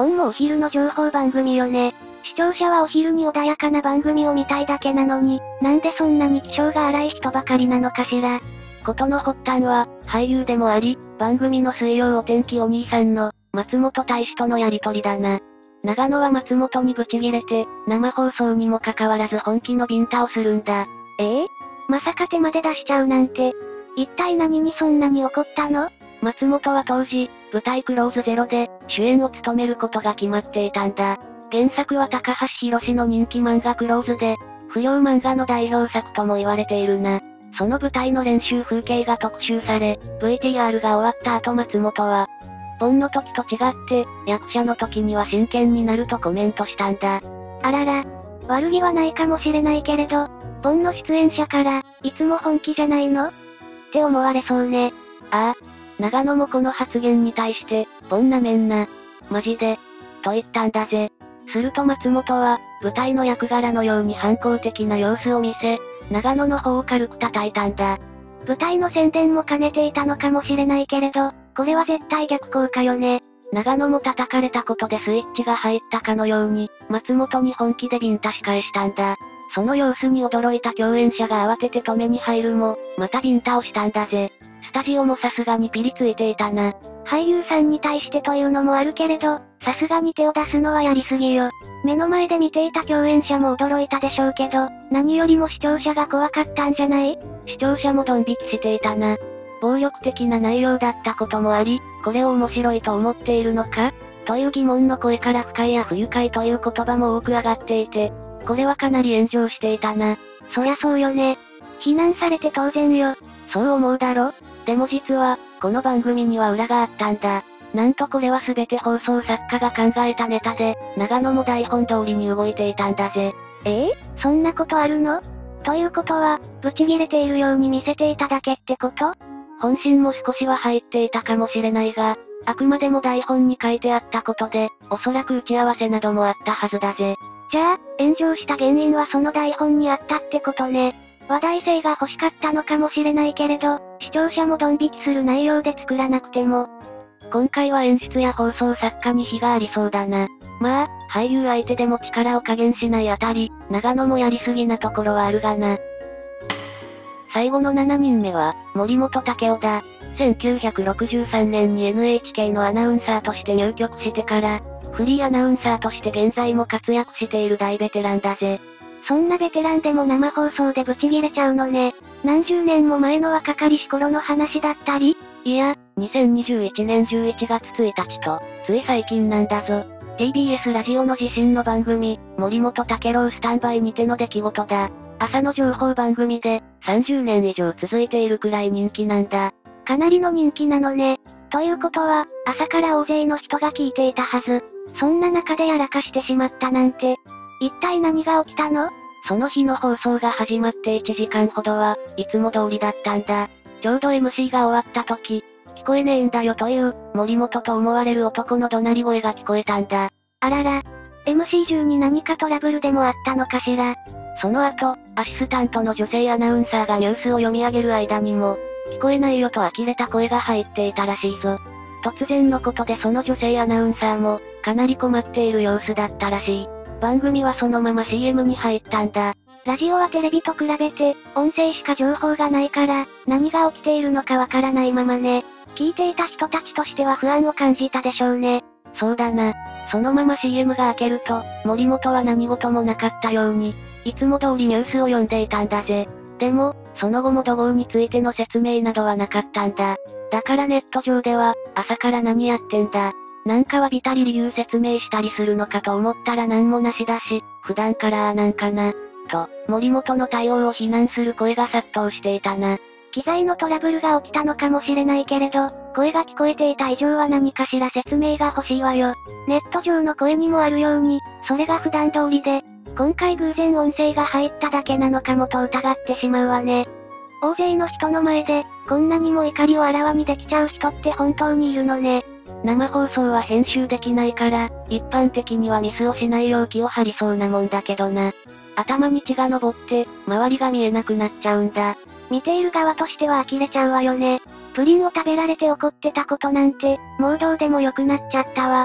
ポンもお昼の情報番組よね。視聴者はお昼に穏やかな番組を見たいだけなのに、なんでそんなに気性が荒い人ばかりなのかしら。 ことの発端は、俳優でもあり、番組の水曜お天気お兄さんの、松本大使とのやりとりだな。長野は松本にブチギレて、生放送にもかかわらず本気のビンタをするんだ。 ええまさか手まで出しちゃうなんて。一体何にそんなに怒ったの？ 松本は当時、舞台クローズゼロで、主演を務めることが決まっていたんだ。原作は高橋宏の人気漫画クローズで、不良漫画の代表作とも言われているな。その舞台の練習風景が特集され、ブイティーアール が終わった後松本は、ポンの時と違って、役者の時には真剣になるとコメントしたんだ。 あらら、悪気はないかもしれないけれど、ポンの出演者から、いつも本気じゃないの？って思われそうね。 ああ、長野もこの発言に対して、ポンなめんな。マジで。と言ったんだぜ。すると松本は、舞台の役柄のように反抗的な様子を見せ、長野の方を軽く叩いたんだ。 舞台の宣伝も兼ねていたのかもしれないけれど、これは絶対逆効果よね。 長野も叩かれたことでスイッチが入ったかのように、松本に本気でビンタし返したんだ。その様子に驚いた共演者が慌てて止めに入るも、またビンタをしたんだぜ。スタジオもさすがにピリついていたな。 俳優さんに対してというのもあるけれど、さすがに手を出すのはやりすぎよ。目の前で見ていた共演者も驚いたでしょうけど、何よりも視聴者が怖かったんじゃない？ 視聴者もドン引きしていたな。暴力的な内容だったこともあり、これを面白いと思っているのか？という疑問の声から不快や不愉快という言葉も多く上がっていて、これはかなり炎上していたな。 そりゃそうよね。非難されて当然よ。 そう思うだろ？でも実は、この番組には裏があったんだ。なんとこれは全て放送作家が考えたネタで、長野も台本通りに動いていたんだぜ。 ええー、そんなことあるの？ということは、ブチギレているように見せていただけってこと？ 本心も少しは入っていたかもしれないが、あくまでも台本に書いてあったことで、おそらく打ち合わせなどもあったはずだぜ。 じゃあ、炎上した原因はその台本にあったってことね。話題性が欲しかったのかもしれないけれど、視聴者もドン引きする内容で作らなくても。 今回は演出や放送作家に非がありそうだな。まあ、俳優相手でも力を加減しないあたり、長野もやりすぎなところはあるがな。最後のしちにんめは、森本武雄だ。せんきゅうひゃくろくじゅうさんねんに エヌエイチケー のアナウンサーとして入局してから、フリーアナウンサーとして現在も活躍している大ベテランだぜ。 そんなベテランでも生放送でブチギレちゃうのね。何十年も前の若かりし頃の話だったり？ いや、にせんにじゅういちねんじゅういちがつついたちと、つい最近なんだぞ。ティービーエス ラジオの自身の番組、森本武郎スタンバイにての出来事だ。朝の情報番組で、さんじゅうねん以上続いているくらい人気なんだ。 かなりの人気なのね。ということは、朝から大勢の人が聞いていたはず。そんな中でやらかしてしまったなんて。一体何が起きたの？ その日の放送が始まっていちじかんほどは、いつも通りだったんだ。ちょうど エムシー が終わった時、聞こえねえんだよという、森本と思われる男の怒鳴り声が聞こえたんだ。 あらら。エムシー 中に何かトラブルでもあったのかしら。 その後、アシスタントの女性アナウンサーがニュースを読み上げる間にも、聞こえないよと呆れた声が入っていたらしいぞ。突然のことでその女性アナウンサーも、かなり困っている様子だったらしい。番組はそのまま シーエム に入ったんだ。 ラジオはテレビと比べて、音声しか情報がないから、何が起きているのかわからないままね。聞いていた人たちとしては不安を感じたでしょうね。 そうだな。そのまま シーエム が明けると、森本は何事もなかったように、いつも通りニュースを読んでいたんだぜ。でも、その後も怒号についての説明などはなかったんだ。だからネット上では、朝から何やってんだ。なんかわびたり理由説明したりするのかと思ったら何もなしだし、普段からああなんかな。と、森本の対応を非難する声が殺到していたな。 機材のトラブルが起きたのかもしれないけれど、声が聞こえていた以上は何かしら説明が欲しいわよ。ネット上の声にもあるように、それが普段通りで、今回偶然音声が入っただけなのかもと疑ってしまうわね。大勢の人の前で、こんなにも怒りをあらわにできちゃう人って本当にいるのね。 生放送は編集できないから、一般的にはミスをしないよう気を張りそうなもんだけどな。頭に血が上って、周りが見えなくなっちゃうんだ。 見ている側としては呆れちゃうわよね。プリンを食べられて怒ってたことなんて、もうどうでもよくなっちゃったわ。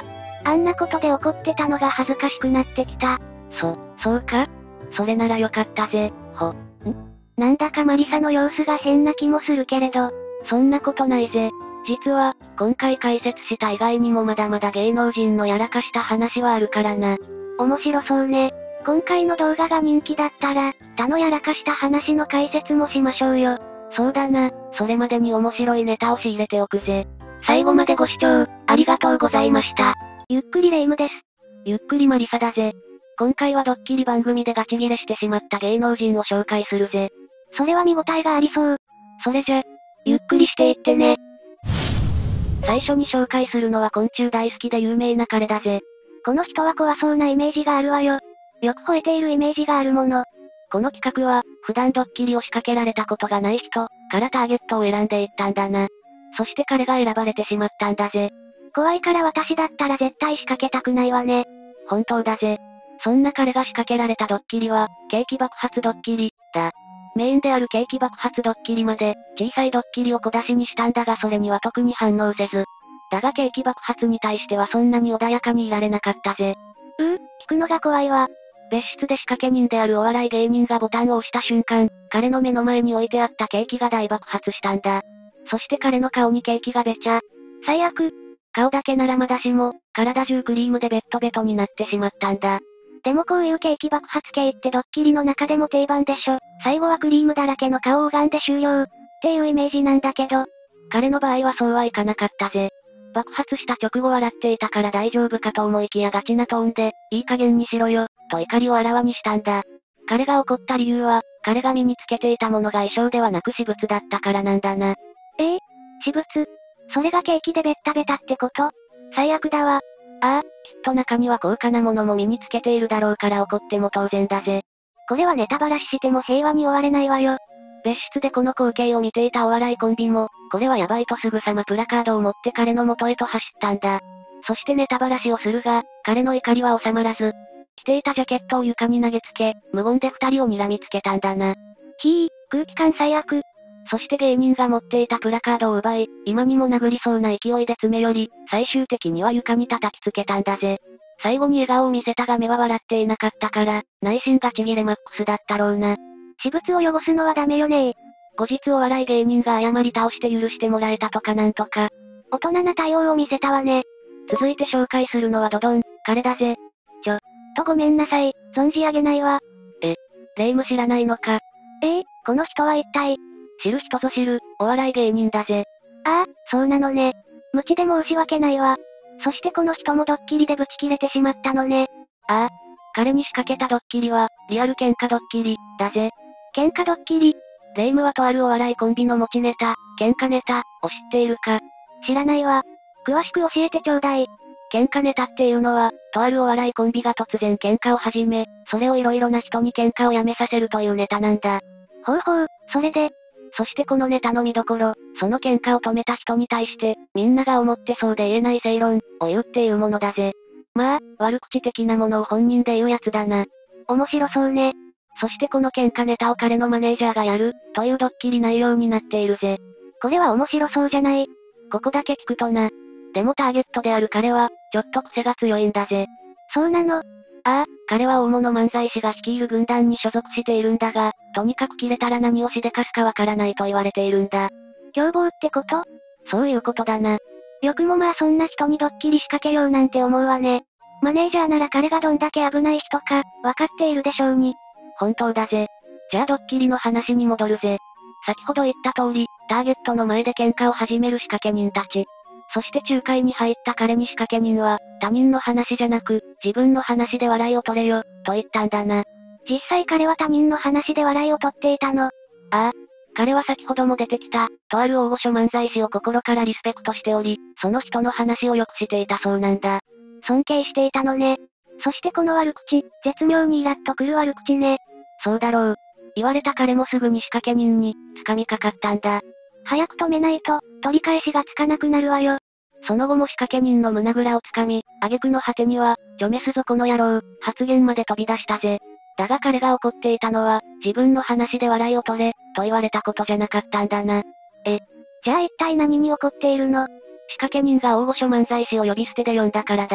あんなことで怒ってたのが恥ずかしくなってきた。 そ、そうか？それならよかったぜ、ほ。ん？ なんだかマリサの様子が変な気もするけれど、 そんなことないぜ。実は、今回解説した以外にもまだまだ芸能人のやらかした話はあるからな。 面白そうね。今回の動画が人気だったら、他のやらかした話の解説もしましょうよ。 そうだな、それまでに面白いネタを仕入れておくぜ。最後までご視聴、ありがとうございました。 ゆっくりレ夢ムです。 ゆっくりマリサだぜ。今回はドッキリ番組でガチギレしてしまった芸能人を紹介するぜ。 それは見応えがありそう。 それじゃ、ゆっくりしていってね。最初に紹介するのは昆虫大好きで有名な彼だぜ。 この人は怖そうなイメージがあるわよ。よく吠えているイメージがあるもの。 この企画は、普段ドッキリを仕掛けられたことがない人、からターゲットを選んでいったんだな。そして彼が選ばれてしまったんだぜ。 怖いから私だったら絶対仕掛けたくないわね。 本当だぜ。そんな彼が仕掛けられたドッキリは、ケーキ爆発ドッキリ、だ。メインであるケーキ爆発ドッキリまで、小さいドッキリを小出しにしたんだがそれには特に反応せず。だがケーキ爆発に対してはそんなに穏やかにいられなかったぜ。 うー、聞くのが怖いわ。 別室で仕掛け人であるお笑い芸人がボタンを押した瞬間、彼の目の前に置いてあったケーキが大爆発したんだ。そして彼の顔にケーキがべちゃ。 最悪。 顔だけならまだしも、体中クリームでベットベトになってしまったんだ。 でもこういうケーキ爆発系ってドッキリの中でも定番でしょ。最後はクリームだらけの顔を拝んで終了。っていうイメージなんだけど。 彼の場合はそうはいかなかったぜ。爆発した直後笑っていたから大丈夫かと思いきやガチなトーンで、いい加減にしろよ、と怒りをあらわにしたんだ。彼が怒った理由は、彼が身につけていたものが衣装ではなく私物だったからなんだな。 ええー、私物？それがケーキでベッタベタってこと？最悪だわ。 ああ、きっと中には高価なものも身につけているだろうから怒っても当然だぜ。 これはネタバラシしても平和に終われないわよ。 別室でこの光景を見ていたお笑いコンビも、これはやばいとすぐさまプラカードを持って彼の元へと走ったんだ。そしてネタバラシをするが、彼の怒りは収まらず、着ていたジャケットを床に投げつけ、無言で二人を睨みつけたんだな。 ひぃ、空気感最悪。 そして芸人が持っていたプラカードを奪い、今にも殴りそうな勢いで詰め寄り、最終的には床に叩きつけたんだぜ。最後に笑顔を見せたが目は笑っていなかったから、内心がちぎれマックスだったろうな。 私物を汚すのはダメよねー。 後日お笑い芸人が謝り倒して許してもらえたとかなんとか。 大人な対応を見せたわね。 続いて紹介するのはドドン、彼だぜ。 ちょ、とごめんなさい、存じ上げないわ。 え、レイム知らないのか？ ええー、この人は一体。 知る人ぞ知る、お笑い芸人だぜ。 ああ、そうなのね。無知で申し訳ないわ。そしてこの人もドッキリでブチ切れてしまったのね。 ああ、彼に仕掛けたドッキリは、リアル喧嘩ドッキリ、だぜ。 喧嘩ドッキリ？ レイムはとあるお笑いコンビの持ちネタ、喧嘩ネタ、を知っているか？ 知らないわ。詳しく教えてちょうだい。 喧嘩ネタっていうのは、とあるお笑いコンビが突然喧嘩を始め、それをいろいろな人に喧嘩をやめさせるというネタなんだ。 ほうほう、それで。 そしてこのネタの見どころ、その喧嘩を止めた人に対して、みんなが思ってそうで言えない正論、を言うっていうものだぜ。まあ、悪口的なものを本人で言うやつだな。 面白そうね。 そしてこの喧嘩ネタを彼のマネージャーがやる、というドッキリ内容になっているぜ。 これは面白そうじゃない。 ここだけ聞くとな。でもターゲットである彼は、ちょっと癖が強いんだぜ。 そうなの？ ああ、彼は大物漫才師が率いる軍団に所属しているんだが、とにかく切れたら何をしでかすかわからないと言われているんだ。 凶暴ってこと？ そういうことだな。 よくもまあそんな人にドッキリ仕掛けようなんて思うわね。マネージャーなら彼がどんだけ危ない人か、わかっているでしょうに。 本当だぜ。じゃあドッキリの話に戻るぜ。先ほど言った通り、ターゲットの前で喧嘩を始める仕掛け人たち。そして仲介に入った彼に仕掛け人は、他人の話じゃなく、自分の話で笑いを取れよ、と言ったんだな。 実際彼は他人の話で笑いを取っていたの。ああ。彼は先ほども出てきた、とある大御所漫才師を心からリスペクトしており、その人の話をよくしていたそうなんだ。 尊敬していたのね。そしてこの悪口、絶妙にイラッとくる悪口ね。 そうだろう。言われた彼もすぐに仕掛け人に、掴みかかったんだ。 早く止めないと、取り返しがつかなくなるわよ。 その後も仕掛け人の胸ぐらを掴み、挙句の果てには、ちょめすぞこの野郎、発言まで飛び出したぜ。だが彼が怒っていたのは、自分の話で笑いを取れ、と言われたことじゃなかったんだな。 え、じゃあ一体何に怒っているの？ 仕掛け人が大御所漫才師を呼び捨てで呼んだからだ。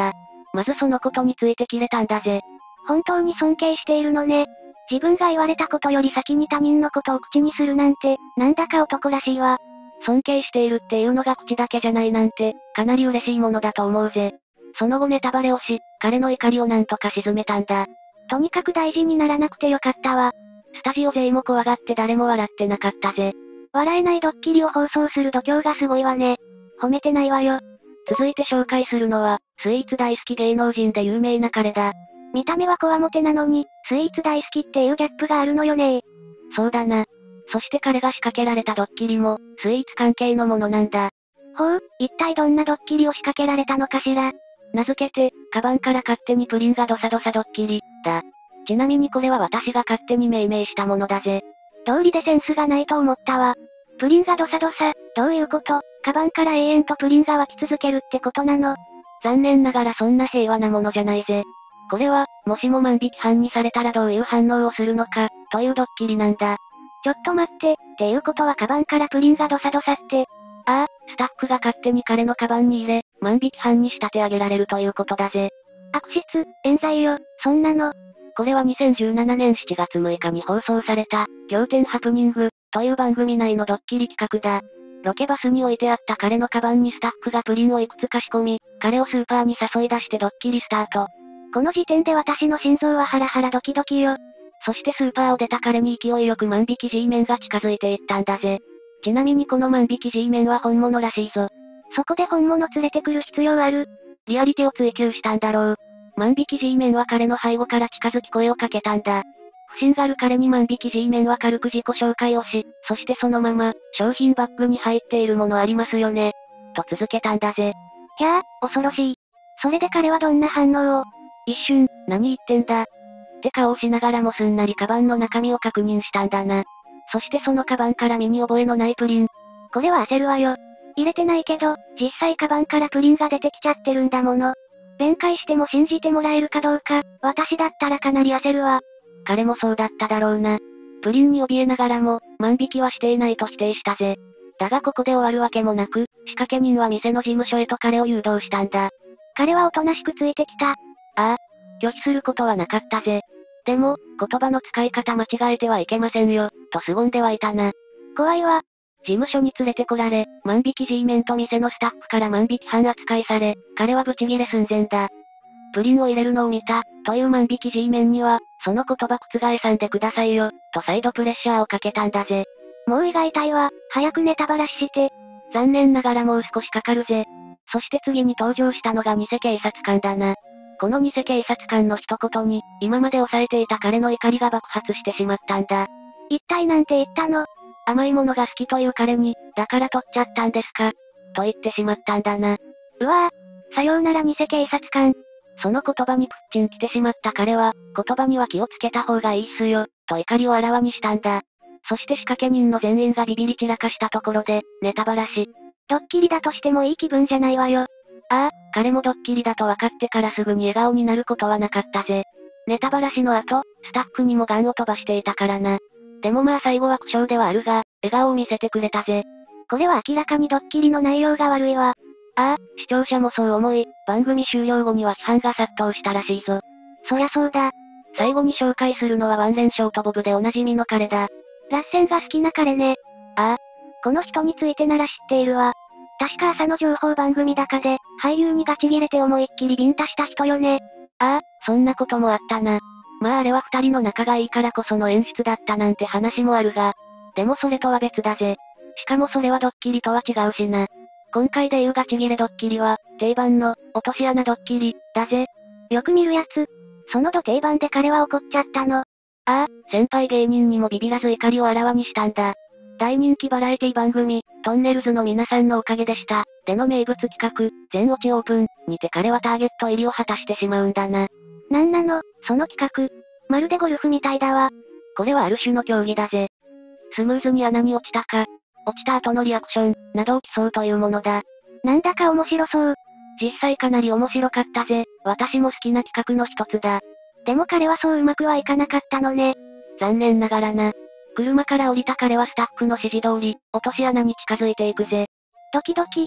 まずそのことについて切れたんだぜ。 本当に尊敬しているのね。自分が言われたことより先に他人のことを口にするなんて、なんだか男らしいわ。 尊敬しているっていうのが口だけじゃないなんて、かなり嬉しいものだと思うぜ。その後ネタバレをし、彼の怒りをなんとか鎮めたんだ。 とにかく大事にならなくてよかったわ。 スタジオ勢も怖がって誰も笑ってなかったぜ。 笑えないドッキリを放送する度胸がすごいわね。褒めてないわよ。 続いて紹介するのは、スイーツ大好き芸能人で有名な彼だ。 見た目はこわもてなのに、スイーツ大好きっていうギャップがあるのよね。 そうだな。そして彼が仕掛けられたドッキリも、スイーツ関係のものなんだ。 ほう、一体どんなドッキリを仕掛けられたのかしら。 名付けて、カバンから勝手にプリンがドサドサドッキリ、だ。ちなみにこれは私が勝手に命名したものだぜ。 道理でセンスがないと思ったわ。プリンがドサドサ、どういうこと？カバンから永遠とプリンが湧き続けるってことなの？ 残念ながらそんな平和なものじゃないぜ。これは、もしも万引き犯にされたらどういう反応をするのか、というドッキリなんだ。 ちょっと待って、っていうことはカバンからプリンがドサドサって。 ああ、スタッフが勝手に彼のカバンに入れ、万引き犯に仕立て上げられるということだぜ。 悪質、冤罪よ、そんなの。 これはにせんじゅうななねんしちがつむいかに放送された、仰天ハプニング、という番組内のドッキリ企画だ。ロケバスに置いてあった彼のカバンにスタッフがプリンをいくつか仕込み、彼をスーパーに誘い出してドッキリスタート。 この時点で私の心臓はハラハラドキドキよ。 そしてスーパーを出た彼に勢いよく万引き G メンが近づいていったんだぜ。ちなみにこの万引き G メンは本物らしいぞ。 そこで本物連れてくる必要ある？ リアリティを追求したんだろう。万引き G メンは彼の背後から近づき声をかけたんだ。不審がる彼に万引き G メンは軽く自己紹介をし、そしてそのまま、商品バッグに入っているものありますよね。と続けたんだぜ。 ひゃあ、恐ろしい。それで彼はどんな反応を？ 一瞬、何言ってんだ。って顔をしながらもすんなりカバンの中身を確認したんだな。そしてそのカバンから身に覚えのないプリン。 これは焦るわよ。入れてないけど、実際カバンからプリンが出てきちゃってるんだもの。弁解しても信じてもらえるかどうか、私だったらかなり焦るわ。 彼もそうだっただろうな。プリンに怯えながらも、万引きはしていないと否定したぜ。だがここで終わるわけもなく、仕掛け人は店の事務所へと彼を誘導したんだ。 彼はおとなしくついてきた。 ああ、拒否することはなかったぜ。でも、言葉の使い方間違えてはいけませんよ、と凄んではいたな。 怖いわ。 事務所に連れてこられ、万引き G メンと店のスタッフから万引き犯扱いされ、彼はブチギレ寸前だ。プリンを入れるのを見た、という万引き G メンには、その言葉覆さんでくださいよ、と再度プレッシャーをかけたんだぜ。 もう胃が痛いわ、早くネタバラシして。 残念ながらもう少しかかるぜ。そして次に登場したのが偽警察官だな。この偽警察官の一言に、今まで抑えていた彼の怒りが爆発してしまったんだ。 一体なんて言ったの？ 甘いものが好きという彼に、だから取っちゃったんですか？と言ってしまったんだな。 うわぁ、さようなら偽警察官。 その言葉にプッチン来てしまった彼は、言葉には気をつけた方がいいっすよ、と怒りをあらわにしたんだ。そして仕掛け人の全員がビビり散らかしたところで、ネタバラシ。 ドッキリだとしてもいい気分じゃないわよ。 ああ、彼もドッキリだと分かってからすぐに笑顔になることはなかったぜ。ネタバラシの後、スタッフにもガンを飛ばしていたからな。でもまあ最後は苦笑ではあるが、笑顔を見せてくれたぜ。 これは明らかにドッキリの内容が悪いわ。 ああ、視聴者もそう思い、番組終了後には批判が殺到したらしいぞ。 そりゃそうだ。 最後に紹介するのはワンレンショートボブでおなじみの彼だ。 ラッセンが好きな彼ね。 ああ。 この人についてなら知っているわ。確か朝の情報番組だかで、俳優にガチギレて思いっきりビンタした人よね。 ああ、そんなこともあったな。まああれは二人の仲がいいからこその演出だったなんて話もあるが、でもそれとは別だぜ。しかもそれはドッキリとは違うしな。今回で言うガチギレドッキリは、定番の、落とし穴ドッキリ、だぜ。 よく見るやつ。そのど定番で彼は怒っちゃったの。ああ、先輩芸人にもビビらず怒りをあらわにしたんだ。大人気バラエティ番組、トンネルズの皆さんのおかげでした。での名物企画、全落ちオープン、にて彼はターゲット入りを果たしてしまうんだな。 なんなの、その企画。まるでゴルフみたいだわ。 これはある種の競技だぜ。スムーズに穴に落ちたか、落ちた後のリアクション、などを競うというものだ。 なんだか面白そう。 実際かなり面白かったぜ。私も好きな企画の一つだ。 でも彼はそううまくはいかなかったのね。 残念ながらな。車から降りた彼はスタッフの指示通り、落とし穴に近づいていくぜ。 ドキドキ。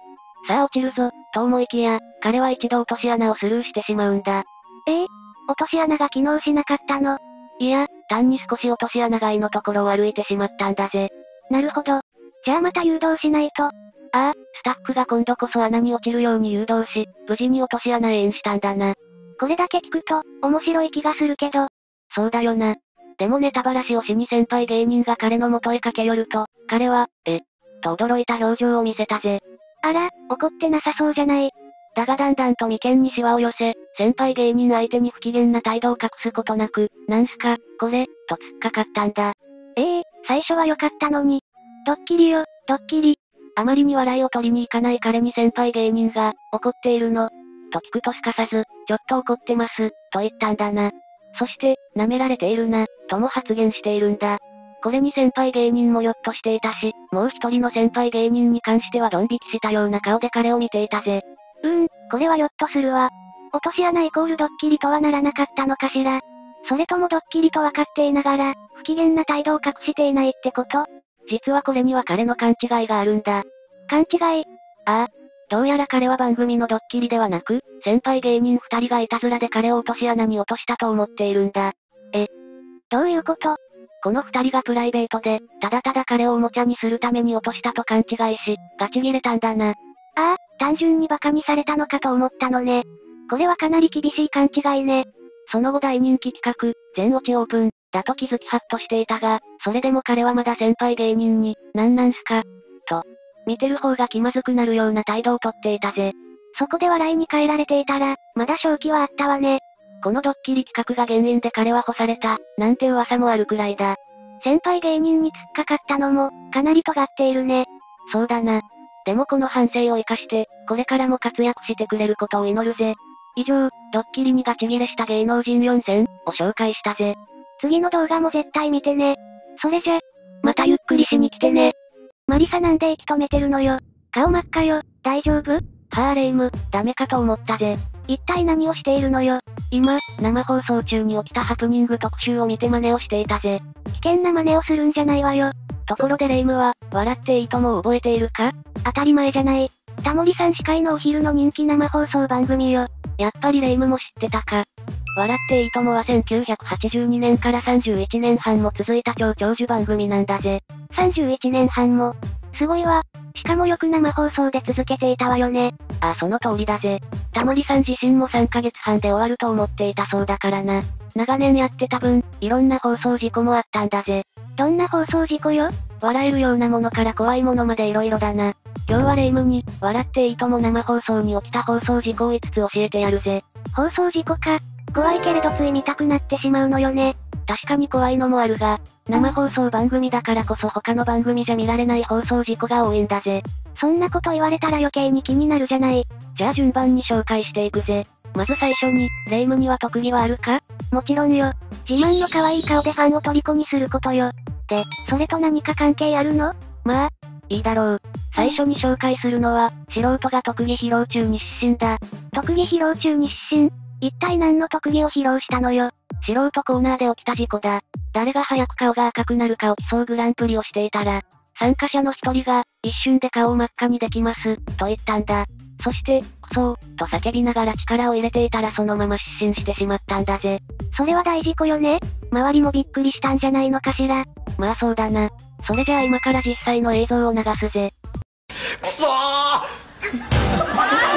さあ落ちるぞ、と思いきや、彼は一度落とし穴をスルーしてしまうんだ。 ええー、落とし穴が機能しなかったの？ いや、単に少し落とし穴外のところを歩いてしまったんだぜ。 なるほど。じゃあまた誘導しないと。 ああ、スタッフが今度こそ穴に落ちるように誘導し、無事に落とし穴へインしたんだな。 これだけ聞くと、面白い気がするけど。 そうだよな。でもネタバラシをしに先輩芸人が彼の元へ駆け寄ると、彼は、え、と驚いた表情を見せたぜ。 あら、怒ってなさそうじゃない。 だがだんだんと眉間にシワを寄せ、先輩芸人相手に不機嫌な態度を隠すことなく、なんすか、これ、と突っかかったんだ。 ええー、最初は良かったのに。ドッキリよ、ドッキリ。 あまりに笑いを取りに行かない彼に先輩芸人が、怒っているのと聞くとすかさず、ちょっと怒ってます、と言ったんだな。そして、舐められているな、とも発言しているんだ。これに先輩芸人もヨッとしていたし、もう一人の先輩芸人に関してはドン引きしたような顔で彼を見ていたぜ。 うーん、これはヨッとするわ。落とし穴イコールドッキリとはならなかったのかしら。それともドッキリと分かっていながら、不機嫌な態度を隠していないってこと？ 実はこれには彼の勘違いがあるんだ。 勘違い？ ああ。どうやら彼は番組のドッキリではなく、先輩芸人二人がいたずらで彼を落とし穴に落としたと思っているんだ。 え、どういうこと？ この二人がプライベートで、ただただ彼をおもちゃにするために落としたと勘違いし、ガチ切れたんだな。ああ、単純に馬鹿にされたのかと思ったのね。これはかなり厳しい勘違いね。 その後大人気企画、全落ちオープン、だと気づきハッとしていたが、それでも彼はまだ先輩芸人に、なんなんすかと、見てる方が気まずくなるような態度をとっていたぜ。 そこで笑いに変えられていたら、まだ正気はあったわね。 このドッキリ企画が原因で彼は干された、なんて噂もあるくらいだ。 先輩芸人に突っかかったのも、かなり尖っているね。 そうだな。でもこの反省を生かして、これからも活躍してくれることを祈るぜ。以上、ドッキリにガチ切れした芸能人よん選を紹介したぜ。 次の動画も絶対見てね。それじゃ、 またゆっくりしに来てね。 マリサなんで息止めてるのよ。顔真っ赤よ、大丈夫？ はぁレイム、ダメかと思ったぜ。 一体何をしているのよ。 今、生放送中に起きたハプニング特集を見て真似をしていたぜ。 危険な真似をするんじゃないわよ。 ところでレイムは、笑っていいともを覚えているか？ 当たり前じゃない。タモリさん司会のお昼の人気生放送番組よ。 やっぱりレイムも知ってたか。笑っていいともはせんきゅうひゃくはちじゅうにねんからさんじゅういちねんはんも続いた超長寿番組なんだぜ。 さんじゅういちねんはんも。すごいわ。しかもよく生放送で続けていたわよね。 ああ、その通りだぜ。タモリさん自身もさんかげつはんで終わると思っていたそうだからな。長年やってた分、いろんな放送事故もあったんだぜ。 どんな放送事故よ？ 笑えるようなものから怖いものまで色々だな。今日はレイムに、笑っていいとも生放送に起きた放送事故をいつつ教えてやるぜ。 放送事故か。怖いけれどつい見たくなってしまうのよね。 確かに怖いのもあるが、生放送番組だからこそ他の番組じゃ見られない放送事故が多いんだぜ。 そんなこと言われたら余計に気になるじゃない。 じゃあ順番に紹介していくぜ。まず最初に、レイムには特技はあるか？ もちろんよ。自慢の可愛い顔でファンを虜にすることよ。で、それと何か関係あるの？ まあ、いいだろう。最初に紹介するのは、素人が特技披露中に失神だ。 特技披露中に失神？一体何の特技を披露したのよ。 素人コーナーで起きた事故だ。誰が早く顔が赤くなるかを競うグランプリをしていたら、参加者の一人が、一瞬で顔を真っ赤にできます、と言ったんだ。そして、クソー、と叫びながら力を入れていたらそのまま失神してしまったんだぜ。 それは大事故よね。周りもびっくりしたんじゃないのかしら。 まあそうだな。それじゃあ今から実際の映像を流すぜ。 くそー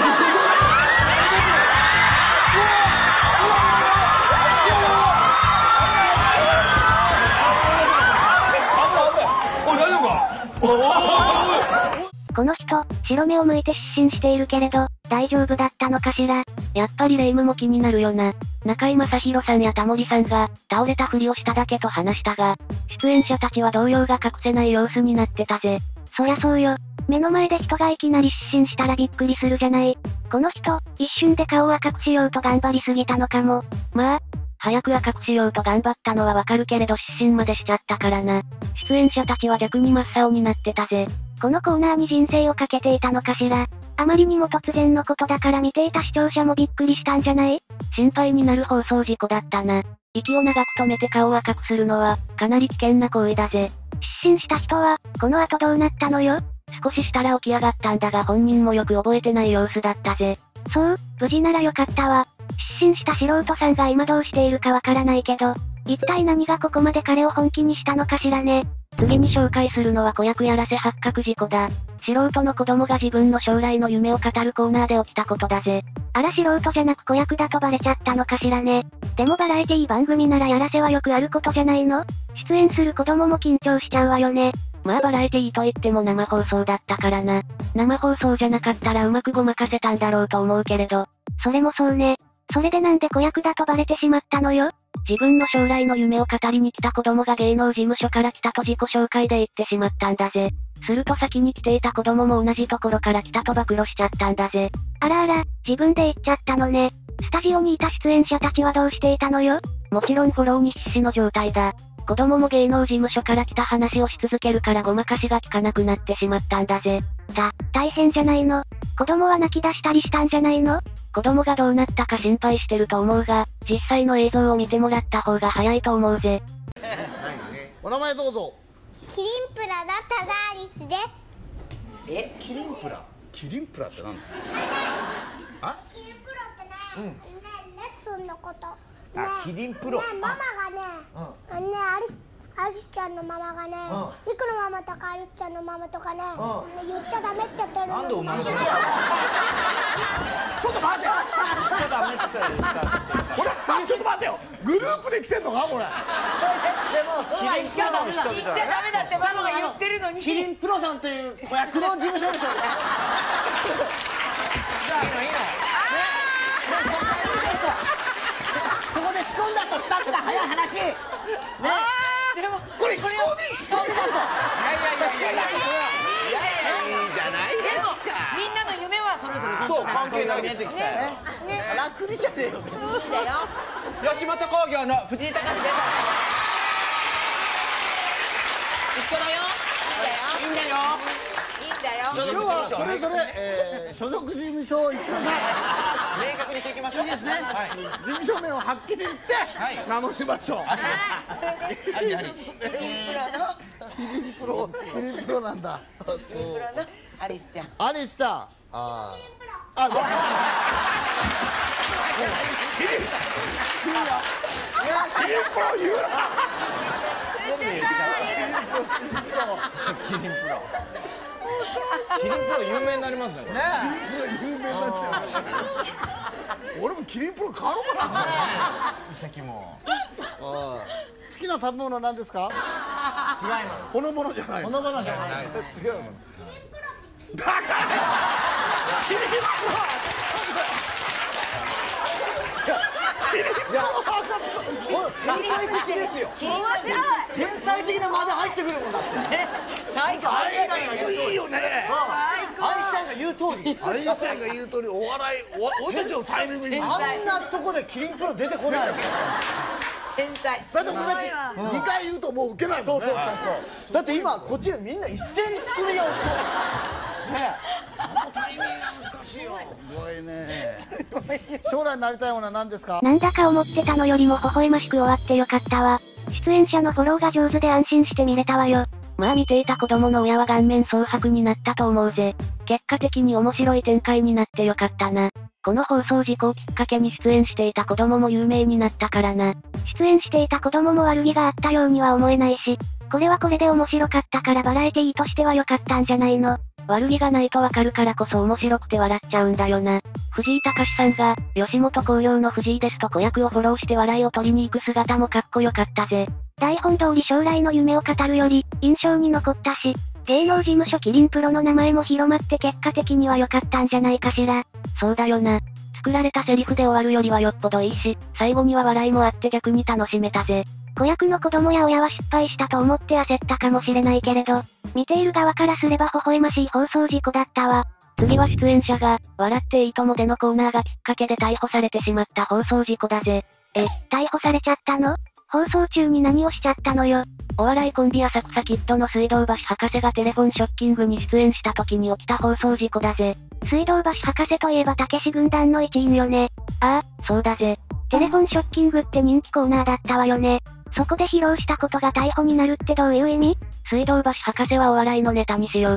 この人、白目を向いて失神しているけれど、大丈夫だったのかしら。 やっぱりレイムも気になるよな。中居正広さんやタモリさんが、倒れたふりをしただけと話したが、出演者たちは動揺が隠せない様子になってたぜ。 そりゃそうよ。目の前で人がいきなり失神したらびっくりするじゃない。この人、一瞬で顔を赤くしようと頑張りすぎたのかも。 まあ、早く赤くしようと頑張ったのはわかるけれど失神までしちゃったからな。出演者たちは逆に真っ青になってたぜ。 このコーナーに人生をかけていたのかしら。あまりにも突然のことだから見ていた視聴者もびっくりしたんじゃない？ 心配になる放送事故だったな。息を長く止めて顔を赤くするのは、かなり危険な行為だぜ。 失神した人は、この後どうなったのよ？ 少ししたら起き上がったんだが本人もよく覚えてない様子だったぜ。 そう、無事ならよかったわ。失神した素人さんが今どうしているかわからないけど、一体何がここまで彼を本気にしたのかしらね。 次に紹介するのは子役やらせ発覚事故だ。素人の子供が自分の将来の夢を語るコーナーで起きたことだぜ。 あら素人じゃなく子役だとバレちゃったのかしらね。でもバラエティ番組ならやらせはよくあることじゃないの？出演する子供も緊張しちゃうわよね。 まあバラエティといっても生放送だったからな。生放送じゃなかったらうまくごまかせたんだろうと思うけれど。 それもそうね。それでなんで子役だとバレてしまったのよ？ 自分の将来の夢を語りに来た子供が芸能事務所から来たと自己紹介で言ってしまったんだぜ。すると先に来ていた子供も同じところから来たと暴露しちゃったんだぜ。 あらあら、自分で言っちゃったのね。スタジオにいた出演者たちはどうしていたのよ？ もちろんフォローに必死の状態だ。子供も芸能事務所から来た話をし続けるからごまかしが効かなくなってしまったんだぜ。 た、大変じゃないの？子供は泣き出したりしたんじゃないの？ 子供がどうなったか心配してると思うが、実際の映像を見てもらった方が早いと思うぜ。 お名前どうぞ。 キリンプラだただアリスです。 え、キリンプラ？キリンプラってなんだ？あ？ キリンプラってね、ね、レッスンのこと。 あ、キリンプロ。 ね、ママがね、ね、アリス、アリスちゃんのママがね、リクのママとかアリスちゃんのママとかね、言っちゃダメって言ってるの。 なんでお前じゃちょっと待ってよ。ちょっとダメって言ったらこれ、ちょっと待ってよ。グループで来てんのかこれ。 でもそれは言っちゃダメだ。言っちゃダメだってママが言ってるのに。キリンプロさんという子役の事務所でしょうね。じゃあいいのいいの。そこで仕込んだとスタッフが早い話。ね。でもこれ仕込み仕込みだと。いやいやいやいやいやいいじゃないですか。でもみんなの夢はそれぞれそう関係が見えてきたよ。ね。楽にじゃねえよ。いいんだよ。吉本興業の藤井隆です。一緒だよ。いいんだよ。いいんだよ。 今日はそれぞれ、えー、所属事務所を言ったんだ。 明確にしていきましょう。いいですね。 事務所名をはっきり言って名乗りましょう。 キリンプロのキリンプロ、キリンプロなんだ。 キリンプロのアリスちゃん。 アリスちゃん。ああ。あ、ごめん。キリンプロ言うな。 キリンプロ。キリンプロ有名になりますね。ねえ。有名になっちゃう。俺もキリンプロ買おうかな。 遺跡も。 好きな食べ物は何ですか？ 違います。 ほのぼのじゃない。 ほのぼのじゃない。 違うの。キリンプロ。だから。キリンプロ。いや、天才的ですよ。 面白い。天才的な間で入ってくるもんだって。最高。アインシュタインがいいよね。アインシュタインが言う通り。 アインシュタインが言う通り、お笑い、俺たちのタイミングに。 あんなとこでキリンプロ出てこない。天才。 だって俺たちにかい言うともう受けないもんね。 そうそうそう。だって今こっちでみんな一斉に作りよう。ね。あのタイミングが難しいよ。 すごいね。将来になりたいものは何ですか？ なんだか思ってたのよりも微笑ましく終わってよかったわ。出演者のフォローが上手で安心して見れたわよ。 まあ見ていた子供の親は顔面蒼白になったと思うぜ。結果的に面白い展開になってよかったな。この放送事故をきっかけに出演していた子供も有名になったからな。 出演していた子供も悪気があったようには思えないし、これはこれで面白かったからバラエティーとしては良かったんじゃないの。 悪気がないとわかるからこそ面白くて笑っちゃうんだよな。藤井隆さんが、吉本興業の藤井ですと子役をフォローして笑いを取りに行く姿もかっこよかったぜ。 台本通り将来の夢を語るより、印象に残ったし、芸能事務所キリンプロの名前も広まって結果的には良かったんじゃないかしら。 そうだよな。作られたセリフで終わるよりはよっぽどいいし、最後には笑いもあって逆に楽しめたぜ。 子役の子供や親は失敗したと思って焦ったかもしれないけれど、見ている側からすれば微笑ましい放送事故だったわ。 次は出演者が、笑っていいともでのコーナーがきっかけで逮捕されてしまった放送事故だぜ。 え、逮捕されちゃったの？放送中に何をしちゃったのよ。 お笑いコンビ浅草キッドの水道橋博士がテレフォンショッキングに出演した時に起きた放送事故だぜ。 水道橋博士といえばたけし軍団の一員よね。 ああ、そうだぜ。 テレフォンショッキングって人気コーナーだったわよね。そこで披露したことが逮捕になるってどういう意味？ 水道橋博士はお笑いのネタにしようと、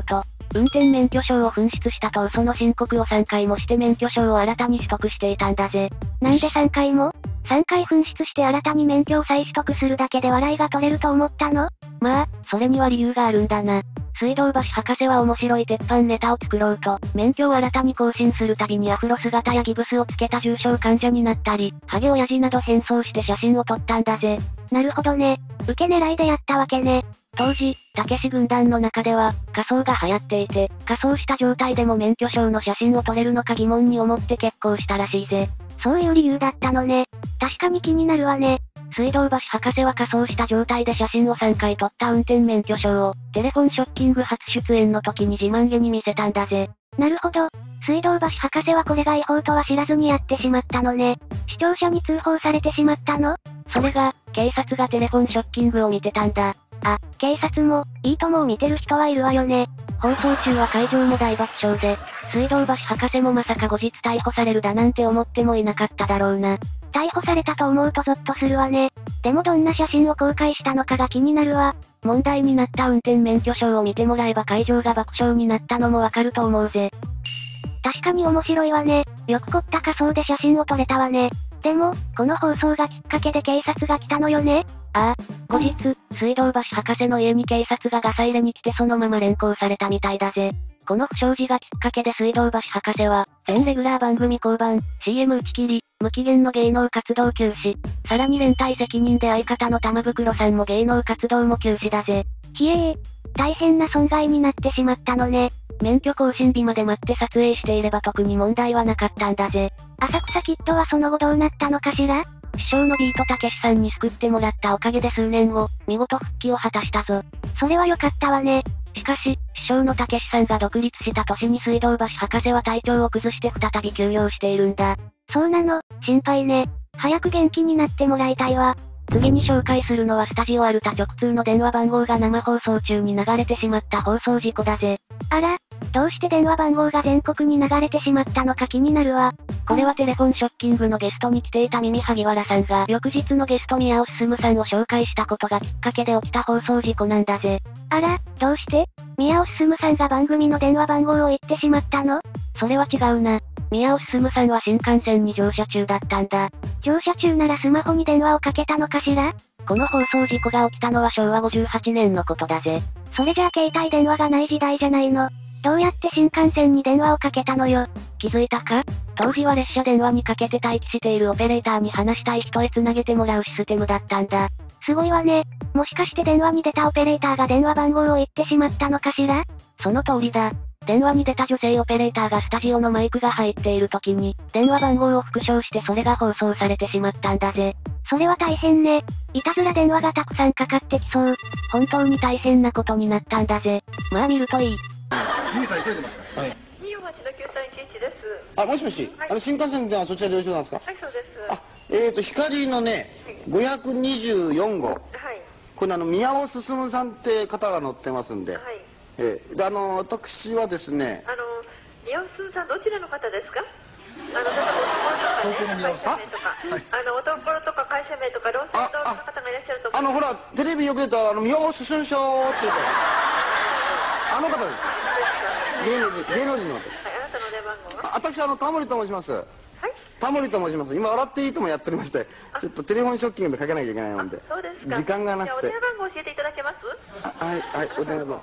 運転免許証を紛失したと嘘の申告をさんかいもして免許証を新たに取得していたんだぜ。 なんでさんかいも ?さん 回紛失して新たに免許を再取得するだけで笑いが取れると思ったの？ まあ、それには理由があるんだな。水道橋博士は面白い鉄板ネタを作ろうと、免許を新たに更新するたびにアフロ姿やギブスをつけた重症患者になったり、ハゲ親父など変装して写真を撮ったんだぜ。 なるほどね。受け狙いでやったわけね。 当時、たけし軍団の中では、仮装が流行っていて、仮装した状態でも免許証の写真を撮れるのか疑問に思って結構したらしいぜ。 そういう理由だったのね。確かに気になるわね。 水道橋博士は仮装した状態で写真をさんかい撮った運転免許証を、テレフォンショッキング初出演の時に自慢げに見せたんだぜ。 なるほど。水道橋博士はこれが違法とは知らずにやってしまったのね。視聴者に通報されてしまったの？ それが、警察がテレフォンショッキングを見てたんだ。 あ、警察も、いいともを見てる人はいるわよね。 放送中は会場も大爆笑で、水道橋博士もまさか後日逮捕されるだなんて思ってもいなかっただろうな。 逮捕されたと思うとゾッとするわね。でもどんな写真を公開したのかが気になるわ。 問題になった運転免許証を見てもらえば会場が爆笑になったのもわかると思うぜ。 確かに面白いわね。よく凝った仮装で写真を撮れたわね。でも、この放送がきっかけで警察が来たのよね？ ああ、後日、水道橋博士の家に警察がガサ入れに来てそのまま連行されたみたいだぜ。この不祥事がきっかけで水道橋博士は、全レギュラー番組降板、シーエム 打ち切り、無期限の芸能活動休止。さらに連帯責任で相方の玉袋さんも芸能活動も休止だぜ。 ひえー、大変な損害になってしまったのね。 免許更新日まで待って撮影していれば特に問題はなかったんだぜ。 浅草キッドはその後どうなったのかしら？ 師匠のビートたけしさんに救ってもらったおかげで数年後、見事復帰を果たしたぞ。 それは良かったわね。 しかし、師匠のたけしさんが独立した年に水道橋博士は体調を崩して再び休養しているんだ。 そうなの、心配ね。早く元気になってもらいたいわ。 次に紹介するのはスタジオアルタ直通の電話番号が生放送中に流れてしまった放送事故だぜ。 あら、どうして電話番号が全国に流れてしまったのか気になるわ。 これはテレフォンショッキングのゲストに来ていた耳萩原さんが翌日のゲスト宮尾進さんを紹介したことがきっかけで起きた放送事故なんだぜ。 あら、どうして宮尾進さんが番組の電話番号を言ってしまったの？ それは違うな。宮尾進さんは新幹線に乗車中だったんだ。 乗車中ならスマホに電話をかけたのかしら？ この放送事故が起きたのはしょうわごじゅうはちねんのことだぜ。 それじゃあ携帯電話がない時代じゃないの。どうやって新幹線に電話をかけたのよ。 気づいたか？当時は列車電話にかけて待機しているオペレーターに話したい人へ繋げてもらうシステムだったんだ。 すごいわね。もしかして電話に出たオペレーターが電話番号を言ってしまったのかしら？ その通りだ。電話に出た女性オペレーターがスタジオのマイクが入っている時に、電話番号を復唱してそれが放送されてしまったんだぜ。 それは大変ね。いたずら電話がたくさんかかってきそう。 本当に大変なことになったんだぜ。まあ見るといい。 ゆうさん急いでますか？はい。 にーよんはちのきゅうさんいちいちです。 あ、もしもし、はい、あの新幹線ではそちらでよろしいなんですか？ はい、そうです。 あ、えーと、光のね、ごひゃくにじゅうよんご。はい。これあの、宮尾進さんって方が乗ってますんで。はい。えー、で、あの、私はですね。 あの、宮尾進さんどちらの方ですか？あの、例えば、おところとかね、会社名とか、はい、あの、おところとか会社名とか、ローソンの方がいらっしゃると思う。 あの、ほら、テレビよく出た、あの、宮尾進賞っていうか、あの方です。芸能人、芸能人の方。はい、 あなたの電話番号は？ あ、私、あの、タモリと申します。 はい。 タモリと申します。今、笑っていいともやっておりまして、ちょっとテレフォンショッキングでかけなきゃいけないもんで。 そうですか。 時間がなくて。 じゃあ、お電話番号教えていただけます？ あ、はい、はい、お電話番号。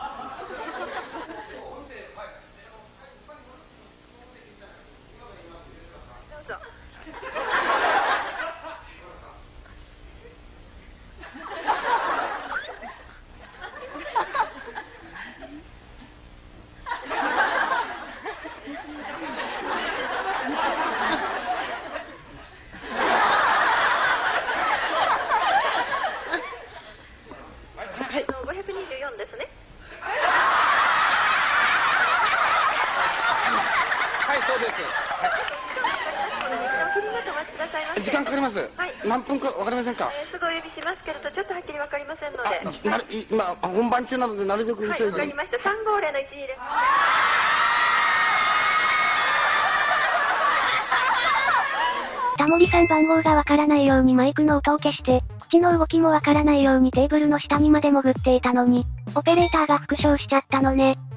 ごひゃくにじゅうよんですね。 はい、そうです。時間かかります。はい。何分かわかりませんか？ えー、すぐお呼びしますけれど、ちょっとはっきりわかりませんので。 なる今本番中なのでなるべく急いで。 はい、わかりました。さんごーぜろのいちにです。 タモリさん番号がわからないようにマイクの音を消して、口の動きもわからないようにテーブルの下にまで潜っていたのに、オペレーターが復唱しちゃったのね。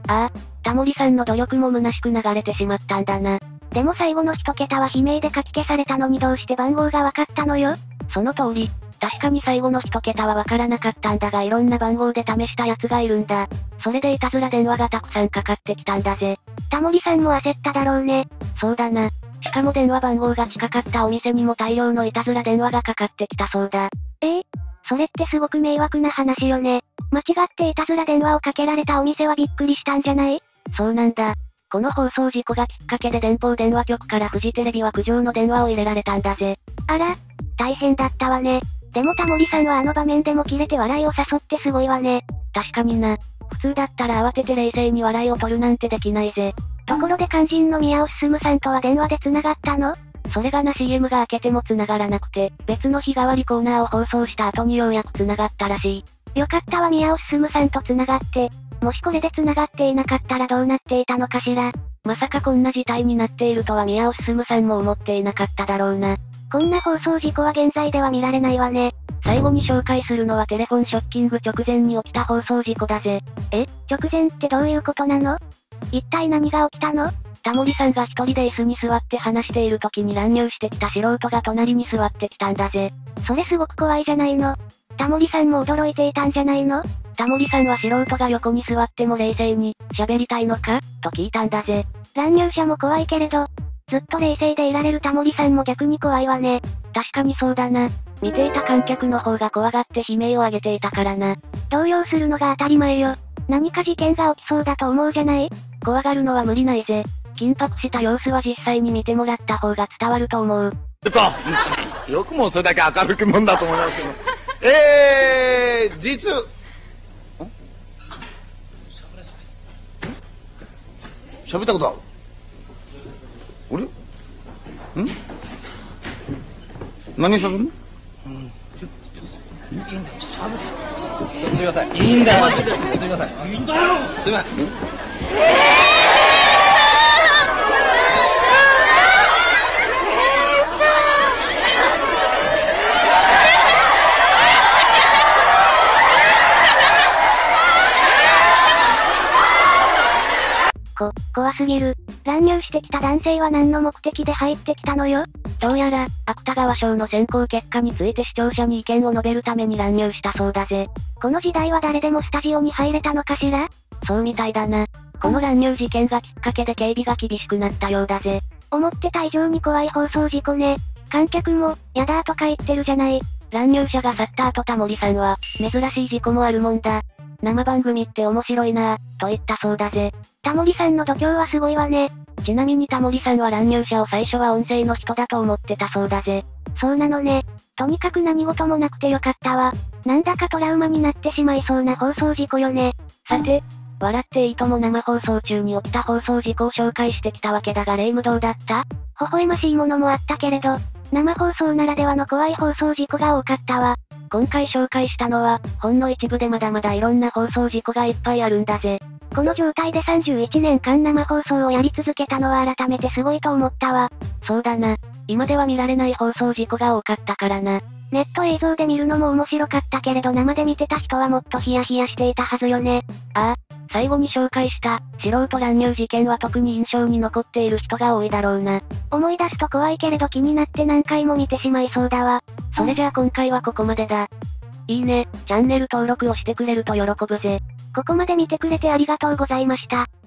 ああ、タモリさんの努力も虚しく流れてしまったんだな。 でも最後の一桁は悲鳴で書き消されたのにどうして番号がわかったのよ？ その通り。確かに最後の一桁はわからなかったんだがいろんな番号で試した奴がいるんだ。それでいたずら電話がたくさんかかってきたんだぜ。 タモリさんも焦っただろうね。 そうだな。しかも電話番号が近かったお店にも大量のいたずら電話がかかってきたそうだ。 ええー、それってすごく迷惑な話よね。間違っていたずら電話をかけられたお店はびっくりしたんじゃない？ そうなんだ。この放送事故がきっかけで電報電話局からフジテレビは苦情の電話を入れられたんだぜ。 あら、大変だったわね。でもタモリさんはあの場面でもキレて笑いを誘ってすごいわね。 確かにな。普通だったら慌てて冷静に笑いを取るなんてできないぜ。 ところで肝心の宮尾進さんとは電話で繋がったの？ それがな シーエム が明けても繋がらなくて、別の日替わりコーナーを放送した後にようやく繋がったらしい。よかったわ宮尾進さんと繋がって。もしこれで繋がっていなかったらどうなっていたのかしら。 まさかこんな事態になっているとは宮尾進さんも思っていなかっただろうな。 こんな放送事故は現在では見られないわね。 最後に紹介するのはテレフォンショッキング直前に起きた放送事故だぜ。 え、直前ってどういうことなの？一体何が起きたの？ タモリさんが一人で椅子に座って話している時に乱入してきた素人が隣に座ってきたんだぜ。 それすごく怖いじゃないの。タモリさんも驚いていたんじゃないの？ タモリさんは素人が横に座っても冷静に、喋りたいのかと聞いたんだぜ。 乱入者も怖いけれど、ずっと冷静でいられるタモリさんも逆に怖いわね。 確かにそうだな。見ていた観客の方が怖がって悲鳴を上げていたからな。 動揺するのが当たり前よ。何か事件が起きそうだと思うじゃない？ 怖がるのは無理ないぜ。緊迫した様子は実際に見てもらった方が伝わると思う。 よくもそれだけ明るくもんだと思いますけど。えー、実、喋ったことある？俺？ん？何を喋るの？うん、ちょ、ちょ、いいんだよ、ちょ、喋る。 すみません。いいんだよ。すみません。いいんだよ。すみません。 こ、怖すぎる。乱入してきた男性は何の目的で入ってきたのよ？ どうやら、芥川賞の選考結果について視聴者に意見を述べるために乱入したそうだぜ。 この時代は誰でもスタジオに入れたのかしら？ そうみたいだな。この乱入事件がきっかけで警備が厳しくなったようだぜ。 思ってた以上に怖い放送事故ね。観客も、やだーとか言ってるじゃない。 乱入者が去った後タモリさんは、珍しい事故もあるもんだ。生番組って面白いなぁ、と言ったそうだぜ。 タモリさんの度胸はすごいわね。 ちなみにタモリさんは乱入者を最初は音声の人だと思ってたそうだぜ。 そうなのね。とにかく何事もなくてよかったわ。なんだかトラウマになってしまいそうな放送事故よね。 さて、笑っていいとも生放送中に起きた放送事故を紹介してきたわけだがレイムどうだった？ 微笑ましいものもあったけれど、生放送ならではの怖い放送事故が多かったわ。 今回紹介したのは、ほんの一部でまだまだいろんな放送事故がいっぱいあるんだぜ。 この状態でさんじゅういちねんかん生放送をやり続けたのは改めてすごいと思ったわ。 そうだな。今では見られない放送事故が多かったからな。 ネット映像で見るのも面白かったけれど生で見てた人はもっとヒヤヒヤしていたはずよね。 ああ、最後に紹介した、素人乱入事件は特に印象に残っている人が多いだろうな。 思い出すと怖いけれど気になって何回も見てしまいそうだわ。 それじゃあ今回はここまでだ。いいね、チャンネル登録をしてくれると喜ぶぜ。 ここまで見てくれてありがとうございました。